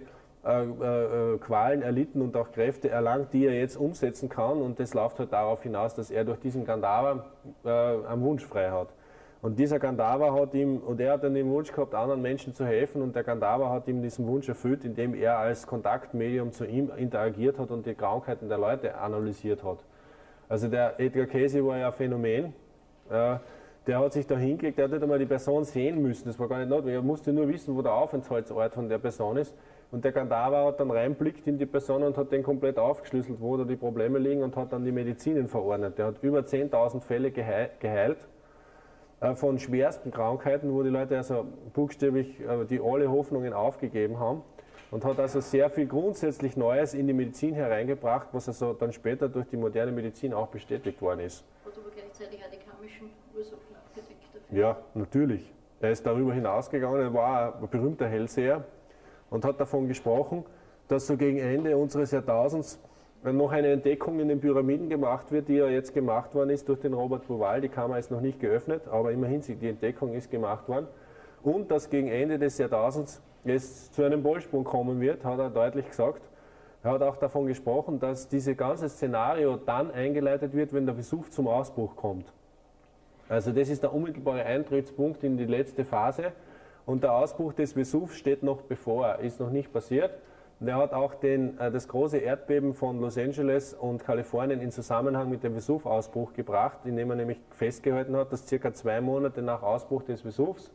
Qualen erlitten und auch Kräfte erlangt, die er jetzt umsetzen kann. Und das läuft halt darauf hinaus, dass er durch diesen Gandharva einen Wunsch frei hat. Und dieser Gandharva hat ihm, und er hat dann den Wunsch gehabt, anderen Menschen zu helfen, und der Gandharva hat ihm diesen Wunsch erfüllt, indem er als Kontaktmedium zu ihm interagiert hat und die Krankheiten der Leute analysiert hat. Also der Edgar Cayce war ja ein Phänomen. Der hat sich da hingelegt, der hat nicht einmal die Person sehen müssen, das war gar nicht notwendig, er musste nur wissen, wo der Aufenthaltsort von der Person ist. Und der Gandharva hat dann reinblickt in die Person und hat den komplett aufgeschlüsselt, wo da die Probleme liegen, und hat dann die Medizinen verordnet. Der hat über 10.000 Fälle geheilt von schwersten Krankheiten, wo die Leute also buchstäblich die alle Hoffnungen aufgegeben haben, und hat also sehr viel grundsätzlich Neues in die Medizin hereingebracht, was also dann später durch die moderne Medizin auch bestätigt worden ist. Hat aber gleichzeitig auch die karmischen Ursachen abgedeckt dafür. Ja, natürlich. Er ist darüber hinausgegangen, er war ein berühmter Hellseher und hat davon gesprochen, dass so gegen Ende unseres Jahrtausends noch eine Entdeckung in den Pyramiden gemacht wird, die ja jetzt gemacht worden ist durch den Robert Bauval. Die Kammer ist noch nicht geöffnet, aber immerhin, die Entdeckung ist gemacht worden. Und dass gegen Ende des Jahrtausends es zu einem Polsprung kommen wird, hat er deutlich gesagt. Er hat auch davon gesprochen, dass dieses ganze Szenario dann eingeleitet wird, wenn der Vesuv zum Ausbruch kommt. Also das ist der unmittelbare Eintrittspunkt in die letzte Phase. Und der Ausbruch des Vesuvs steht noch bevor, ist noch nicht passiert. Und er hat auch das große Erdbeben von Los Angeles und Kalifornien in Zusammenhang mit dem Vesuv-Ausbruch gebracht, indem er nämlich festgehalten hat, dass circa 2 Monate nach Ausbruch des Vesuvs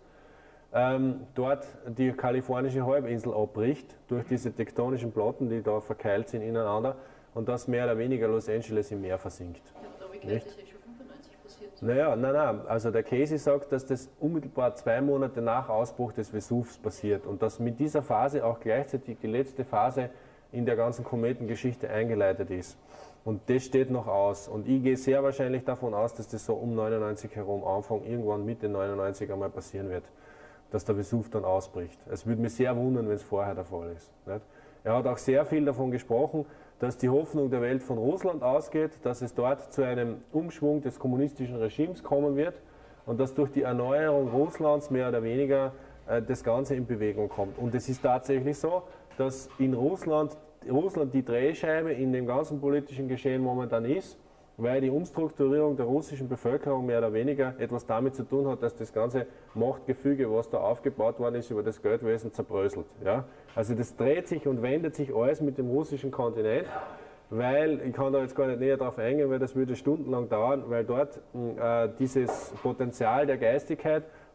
dort die kalifornische Halbinsel abbricht, durch diese tektonischen Platten, die da verkeilt sind ineinander, und dass mehr oder weniger Los Angeles im Meer versinkt. Ja, aber da habe ich gehört, das ist schon 95 passiert. Naja, nein. Also der Cayce sagt, dass das unmittelbar 2 Monate nach Ausbruch des Vesuvs passiert und dass mit dieser Phase auch gleichzeitig die letzte Phase in der ganzen Kometengeschichte eingeleitet ist. Und das steht noch aus. Und ich gehe sehr wahrscheinlich davon aus, dass das so um 99 herum, Anfang, irgendwann Mitte 99 einmal passieren wird, dass der Vesuv dann ausbricht. Es würde mich sehr wundern, wenn es vorher der Fall ist. Nicht? Er hat auch sehr viel davon gesprochen, dass die Hoffnung der Welt von Russland ausgeht, dass es dort zu einem Umschwung des kommunistischen Regimes kommen wird und dass durch die Erneuerung Russlands mehr oder weniger das Ganze in Bewegung kommt. Und es ist tatsächlich so, dass in Russland die Drehscheibe in dem ganzen politischen Geschehen momentan ist, weil die Umstrukturierung der russischen Bevölkerung mehr oder weniger etwas damit zu tun hat, dass das ganze Machtgefüge, was da aufgebaut worden ist, über das Geldwesen zerbröselt. Ja? Also das dreht sich und wendet sich alles mit dem russischen Kontinent, weil, ich kann da jetzt gar nicht näher darauf eingehen, weil das würde stundenlang dauern, weil dort dieses Potenzial der Geistigkeit,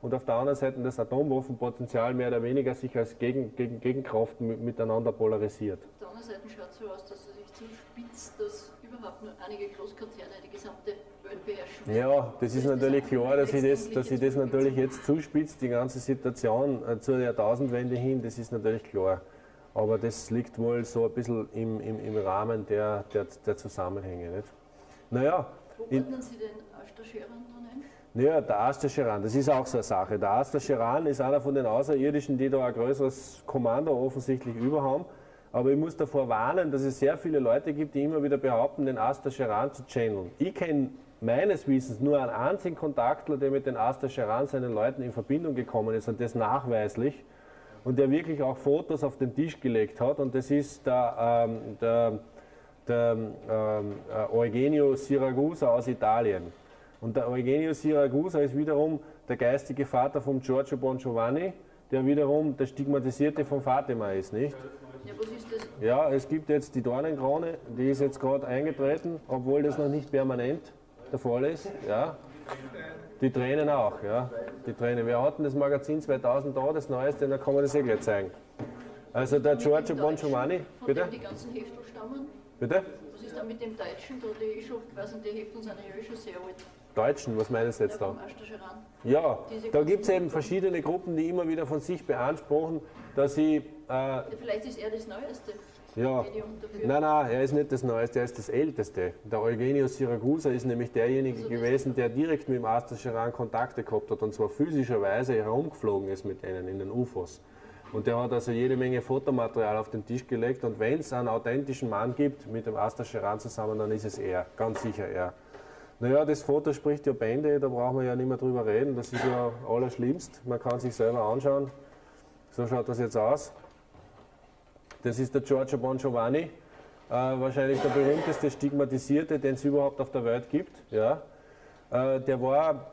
und auf der anderen Seite das Atomwaffenpotenzial mehr oder weniger sich als Gegenkraft miteinander polarisiert. Auf der anderen Seite schaut es so aus, dass es sich zuspitzt, dass überhaupt nur einige Großkonzerne die gesamte Welt beherrschen. Ja, das ist natürlich klar, dass sich das natürlich jetzt zuspitzt, die ganze Situation zur Jahrtausendwende hin, das ist natürlich klar. Aber das liegt wohl so ein bisschen im Rahmen der Zusammenhänge. Nicht? Naja, Wo ordnen Sie den Astascheran dran ein? ja, der Astascheran, das ist auch so eine Sache. Der Astascheran ist einer von den Außerirdischen, die da ein größeres Kommando offensichtlich überhaben. Aber ich muss davor warnen, dass es sehr viele Leute gibt, die immer wieder behaupten, den Astascheran zu channeln. Ich kenne meines Wissens nur einen einzigen Kontaktler, der mit den Astascheran seinen Leuten in Verbindung gekommen ist und das nachweislich. Und der wirklich auch Fotos auf den Tisch gelegt hat. Und das ist der Eugenio Siragusa aus Italien. Und der Eugenio Siragusa ist wiederum der geistige Vater von Giorgio Bon Giovanni, der wiederum der Stigmatisierte von Fatima ist, nicht? Ja, was ist das? Ja, es gibt jetzt die Dornenkrone, die ist jetzt gerade eingetreten, obwohl das noch nicht permanent der Fall ist. Ja. Die Tränen auch, ja. Die Tränen. Wir hatten das Magazin 2000 da, das Neueste, da kann man das gleich zeigen. Also der Giorgio Bon Giovanni, von bitte? dem die ganzen Heftel stammen? Bitte? Was ist da mit dem Deutschen? Da die schon, die Heftel sind ja schon sehr alt. Deutschen, was meinen Sie jetzt Ja, da? vom Astascheran. Ja, Diese da gibt es ganzen eben verschiedene Gruppen, die immer wieder von sich beanspruchen, dass sie. Ja, vielleicht ist er das Neueste Ja, Medium dafür. nein, er ist nicht das Neueste, er ist das Älteste. Der Eugenio Siragusa ist nämlich derjenige Also gewesen, der direkt mit dem Astascheran Kontakte gehabt hat und zwar physischerweise herumgeflogen ist mit denen in den UFOs. Und der hat also jede Menge Fotomaterial auf den Tisch gelegt und wenn es einen authentischen Mann gibt mit dem Astascheran zusammen, dann ist es er, ganz sicher er. Naja, das Foto spricht ja Bände, da brauchen wir ja nicht mehr drüber reden, das ist ja allerschlimmst, man kann sich selber anschauen. So schaut das jetzt aus. Das ist der Giorgio Bon Giovanni, wahrscheinlich der berühmteste Stigmatisierte, den es überhaupt auf der Welt gibt. Ja. Der war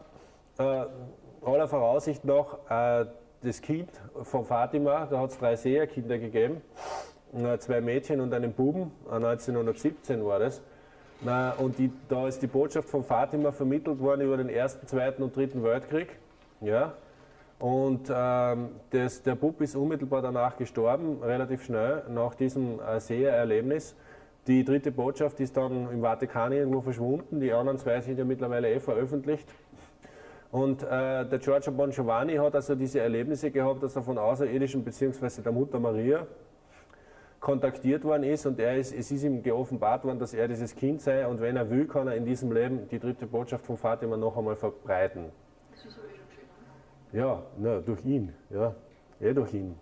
aller Voraussicht nach das Kind von Fatima, da hat es 3 Seherkinder gegeben, 2 Mädchen und einen Buben, 1917 war das. Und da ist die Botschaft von Fatima vermittelt worden über den Ersten, Zweiten und Dritten Weltkrieg. Ja. Und der Bub ist unmittelbar danach gestorben, relativ schnell, nach diesem Sehererlebnis. Die dritte Botschaft ist dann im Vatikan irgendwo verschwunden, die anderen 2 sind ja mittlerweile veröffentlicht. Und der Giorgio Bon Giovanni hat also diese Erlebnisse gehabt, dass er von Außerirdischen bzw. der Mutter Maria kontaktiert worden ist und es ist ihm geoffenbart worden, dass er dieses Kind sei und wenn er will, kann er in diesem Leben die dritte Botschaft von Fatima noch einmal verbreiten. Das ist aber schon geschehen. Ja, durch ihn, ja, durch ihn.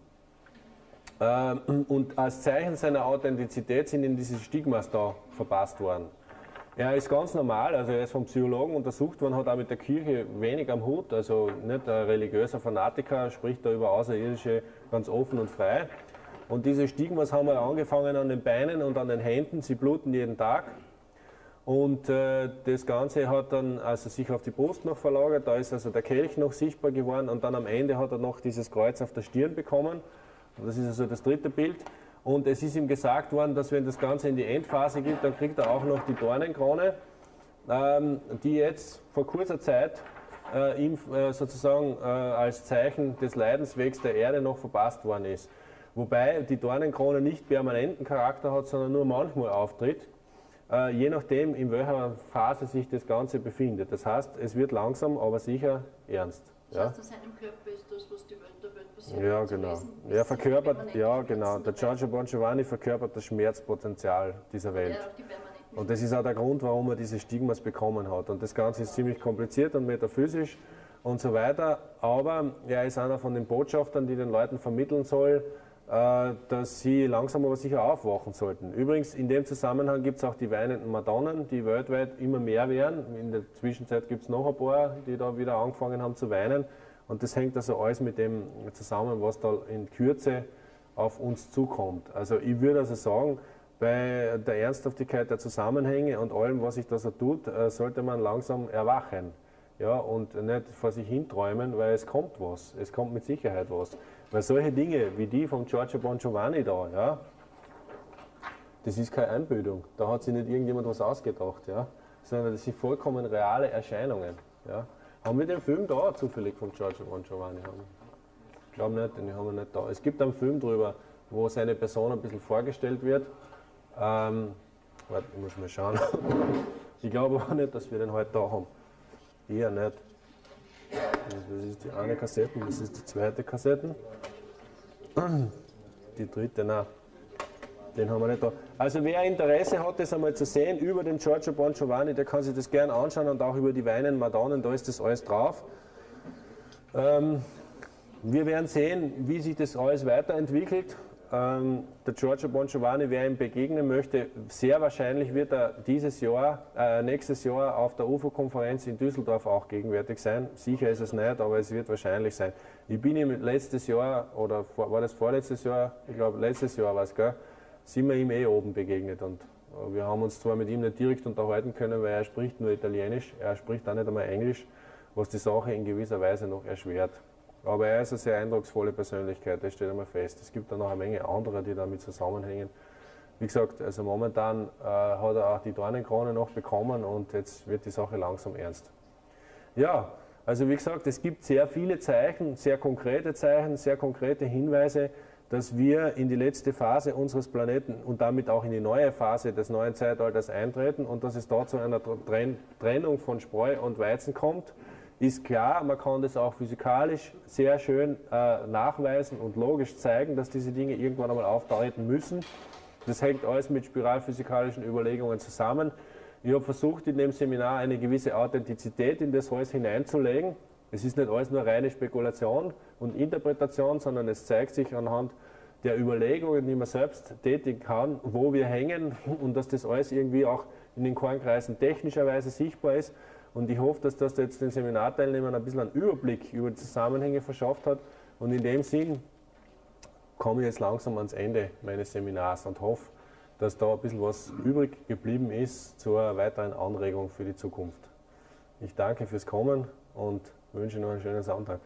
Und als Zeichen seiner Authentizität sind ihm diese Stigmas da verpasst worden. Er ist ganz normal, also er ist vom Psychologen untersucht worden, hat auch mit der Kirche wenig am Hut, also nicht ein religiöser Fanatiker, spricht da über Außerirdische ganz offen und frei. Und diese Stigmas haben wir angefangen an den Beinen und an den Händen, sie bluten jeden Tag. Und das Ganze hat dann also sich auf die Brust noch verlagert, da ist also der Kelch noch sichtbar geworden und dann am Ende hat er noch dieses Kreuz auf der Stirn bekommen. Das ist also das dritte Bild. Und es ist ihm gesagt worden, dass wenn das Ganze in die Endphase geht, dann kriegt er auch noch die Dornenkrone, die jetzt vor kurzer Zeit ihm sozusagen als Zeichen des Leidenswegs der Erde noch verpasst worden ist. Wobei die Dornenkrone nicht permanenten Charakter hat, sondern nur manchmal auftritt, je nachdem, in welcher Phase sich das Ganze befindet. Das heißt, es wird langsam, aber sicher ernst. Das heißt, in seinem Körper ist das, was der Welt passiert. Ja, genau. Er verkörpert, ja, genau. Der Giorgio Bon Giovanni verkörpert das Schmerzpotenzial dieser Welt. Ja, auch die permanenten Und das ist auch der Grund, warum er diese Stigmas bekommen hat. Und das Ganze ist ziemlich kompliziert und metaphysisch und so weiter. Aber er ist einer von den Botschaftern, die den Leuten vermitteln soll, dass sie langsam aber sicher aufwachen sollten. Übrigens, in dem Zusammenhang gibt es auch die weinenden Madonnen, die weltweit immer mehr werden. In der Zwischenzeit gibt es noch ein paar, die da wieder angefangen haben zu weinen. Und das hängt also alles mit dem zusammen, was da in Kürze auf uns zukommt. Also ich würde also sagen, bei der Ernsthaftigkeit der Zusammenhänge und allem, was sich da so tut, sollte man langsam erwachen. Ja, und nicht vor sich hinträumen, weil es kommt was. Es kommt mit Sicherheit was. Weil solche Dinge wie die von Giorgio Bon Giovanni da, ja, das ist keine Einbildung. Da hat sich nicht irgendjemand was ausgedacht, ja, sondern das sind vollkommen reale Erscheinungen. Ja. Haben wir den Film da zufällig von Giorgio Bon Giovanni? Ich glaube nicht, den haben wir nicht da. Es gibt einen Film drüber, wo seine Person ein bisschen vorgestellt wird. Warte, ich muss mal schauen. Ich glaube aber nicht, dass wir den heute da haben. Eher nicht. Das ist die eine Kassette, das ist die zweite Kassette. Die dritte, nein. Den haben wir nicht da. Also wer Interesse hat, das einmal zu sehen über den Giorgio Bon Giovanni, der kann sich das gerne anschauen und auch über die Weinenden Madonnen, da ist das alles drauf. Wir werden sehen, wie sich das alles weiterentwickelt. Der Giorgio Bon Giovanni, wer ihm begegnen möchte, sehr wahrscheinlich wird er nächstes Jahr auf der UFO-Konferenz in Düsseldorf auch gegenwärtig sein. Sicher ist es nicht, aber es wird wahrscheinlich sein. Ich bin ihm letztes Jahr, oder war das vorletztes Jahr? Ich glaube letztes Jahr war es, gell? Sind wir ihm oben begegnet und wir haben uns zwar mit ihm nicht direkt unterhalten können, weil er spricht nur Italienisch, er spricht auch nicht einmal Englisch, was die Sache in gewisser Weise noch erschwert. Aber er ist eine sehr eindrucksvolle Persönlichkeit, das steht einmal fest. Es gibt da noch eine Menge anderer, die damit zusammenhängen. Wie gesagt, also momentan hat er auch die Dornenkrone noch bekommen und jetzt wird die Sache langsam ernst. Ja, also wie gesagt, es gibt sehr viele Zeichen, sehr konkrete Hinweise, dass wir in die letzte Phase unseres Planeten und damit auch in die neue Phase des neuen Zeitalters eintreten und dass es da zu einer Trennung von Spreu und Weizen kommt, ist klar. Man kann das auch physikalisch sehr schön nachweisen und logisch zeigen, dass diese Dinge irgendwann einmal auftreten müssen. Das hängt alles mit spiralphysikalischen Überlegungen zusammen. Ich habe versucht, in dem Seminar eine gewisse Authentizität in das alles hineinzulegen. Es ist nicht alles nur reine Spekulation und Interpretation, sondern es zeigt sich anhand der Überlegungen, die man selbst tätigen kann, wo wir hängen und dass das alles irgendwie auch in den Kornkreisen technischerweise sichtbar ist. Und ich hoffe, dass das jetzt den Seminarteilnehmern ein bisschen einen Überblick über die Zusammenhänge verschafft hat. Und in dem Sinn komme ich jetzt langsam ans Ende meines Seminars und hoffe, dass da ein bisschen was übrig geblieben ist zur weiteren Anregung für die Zukunft. Ich danke fürs Kommen und wünsche noch einen schönen Sonntag.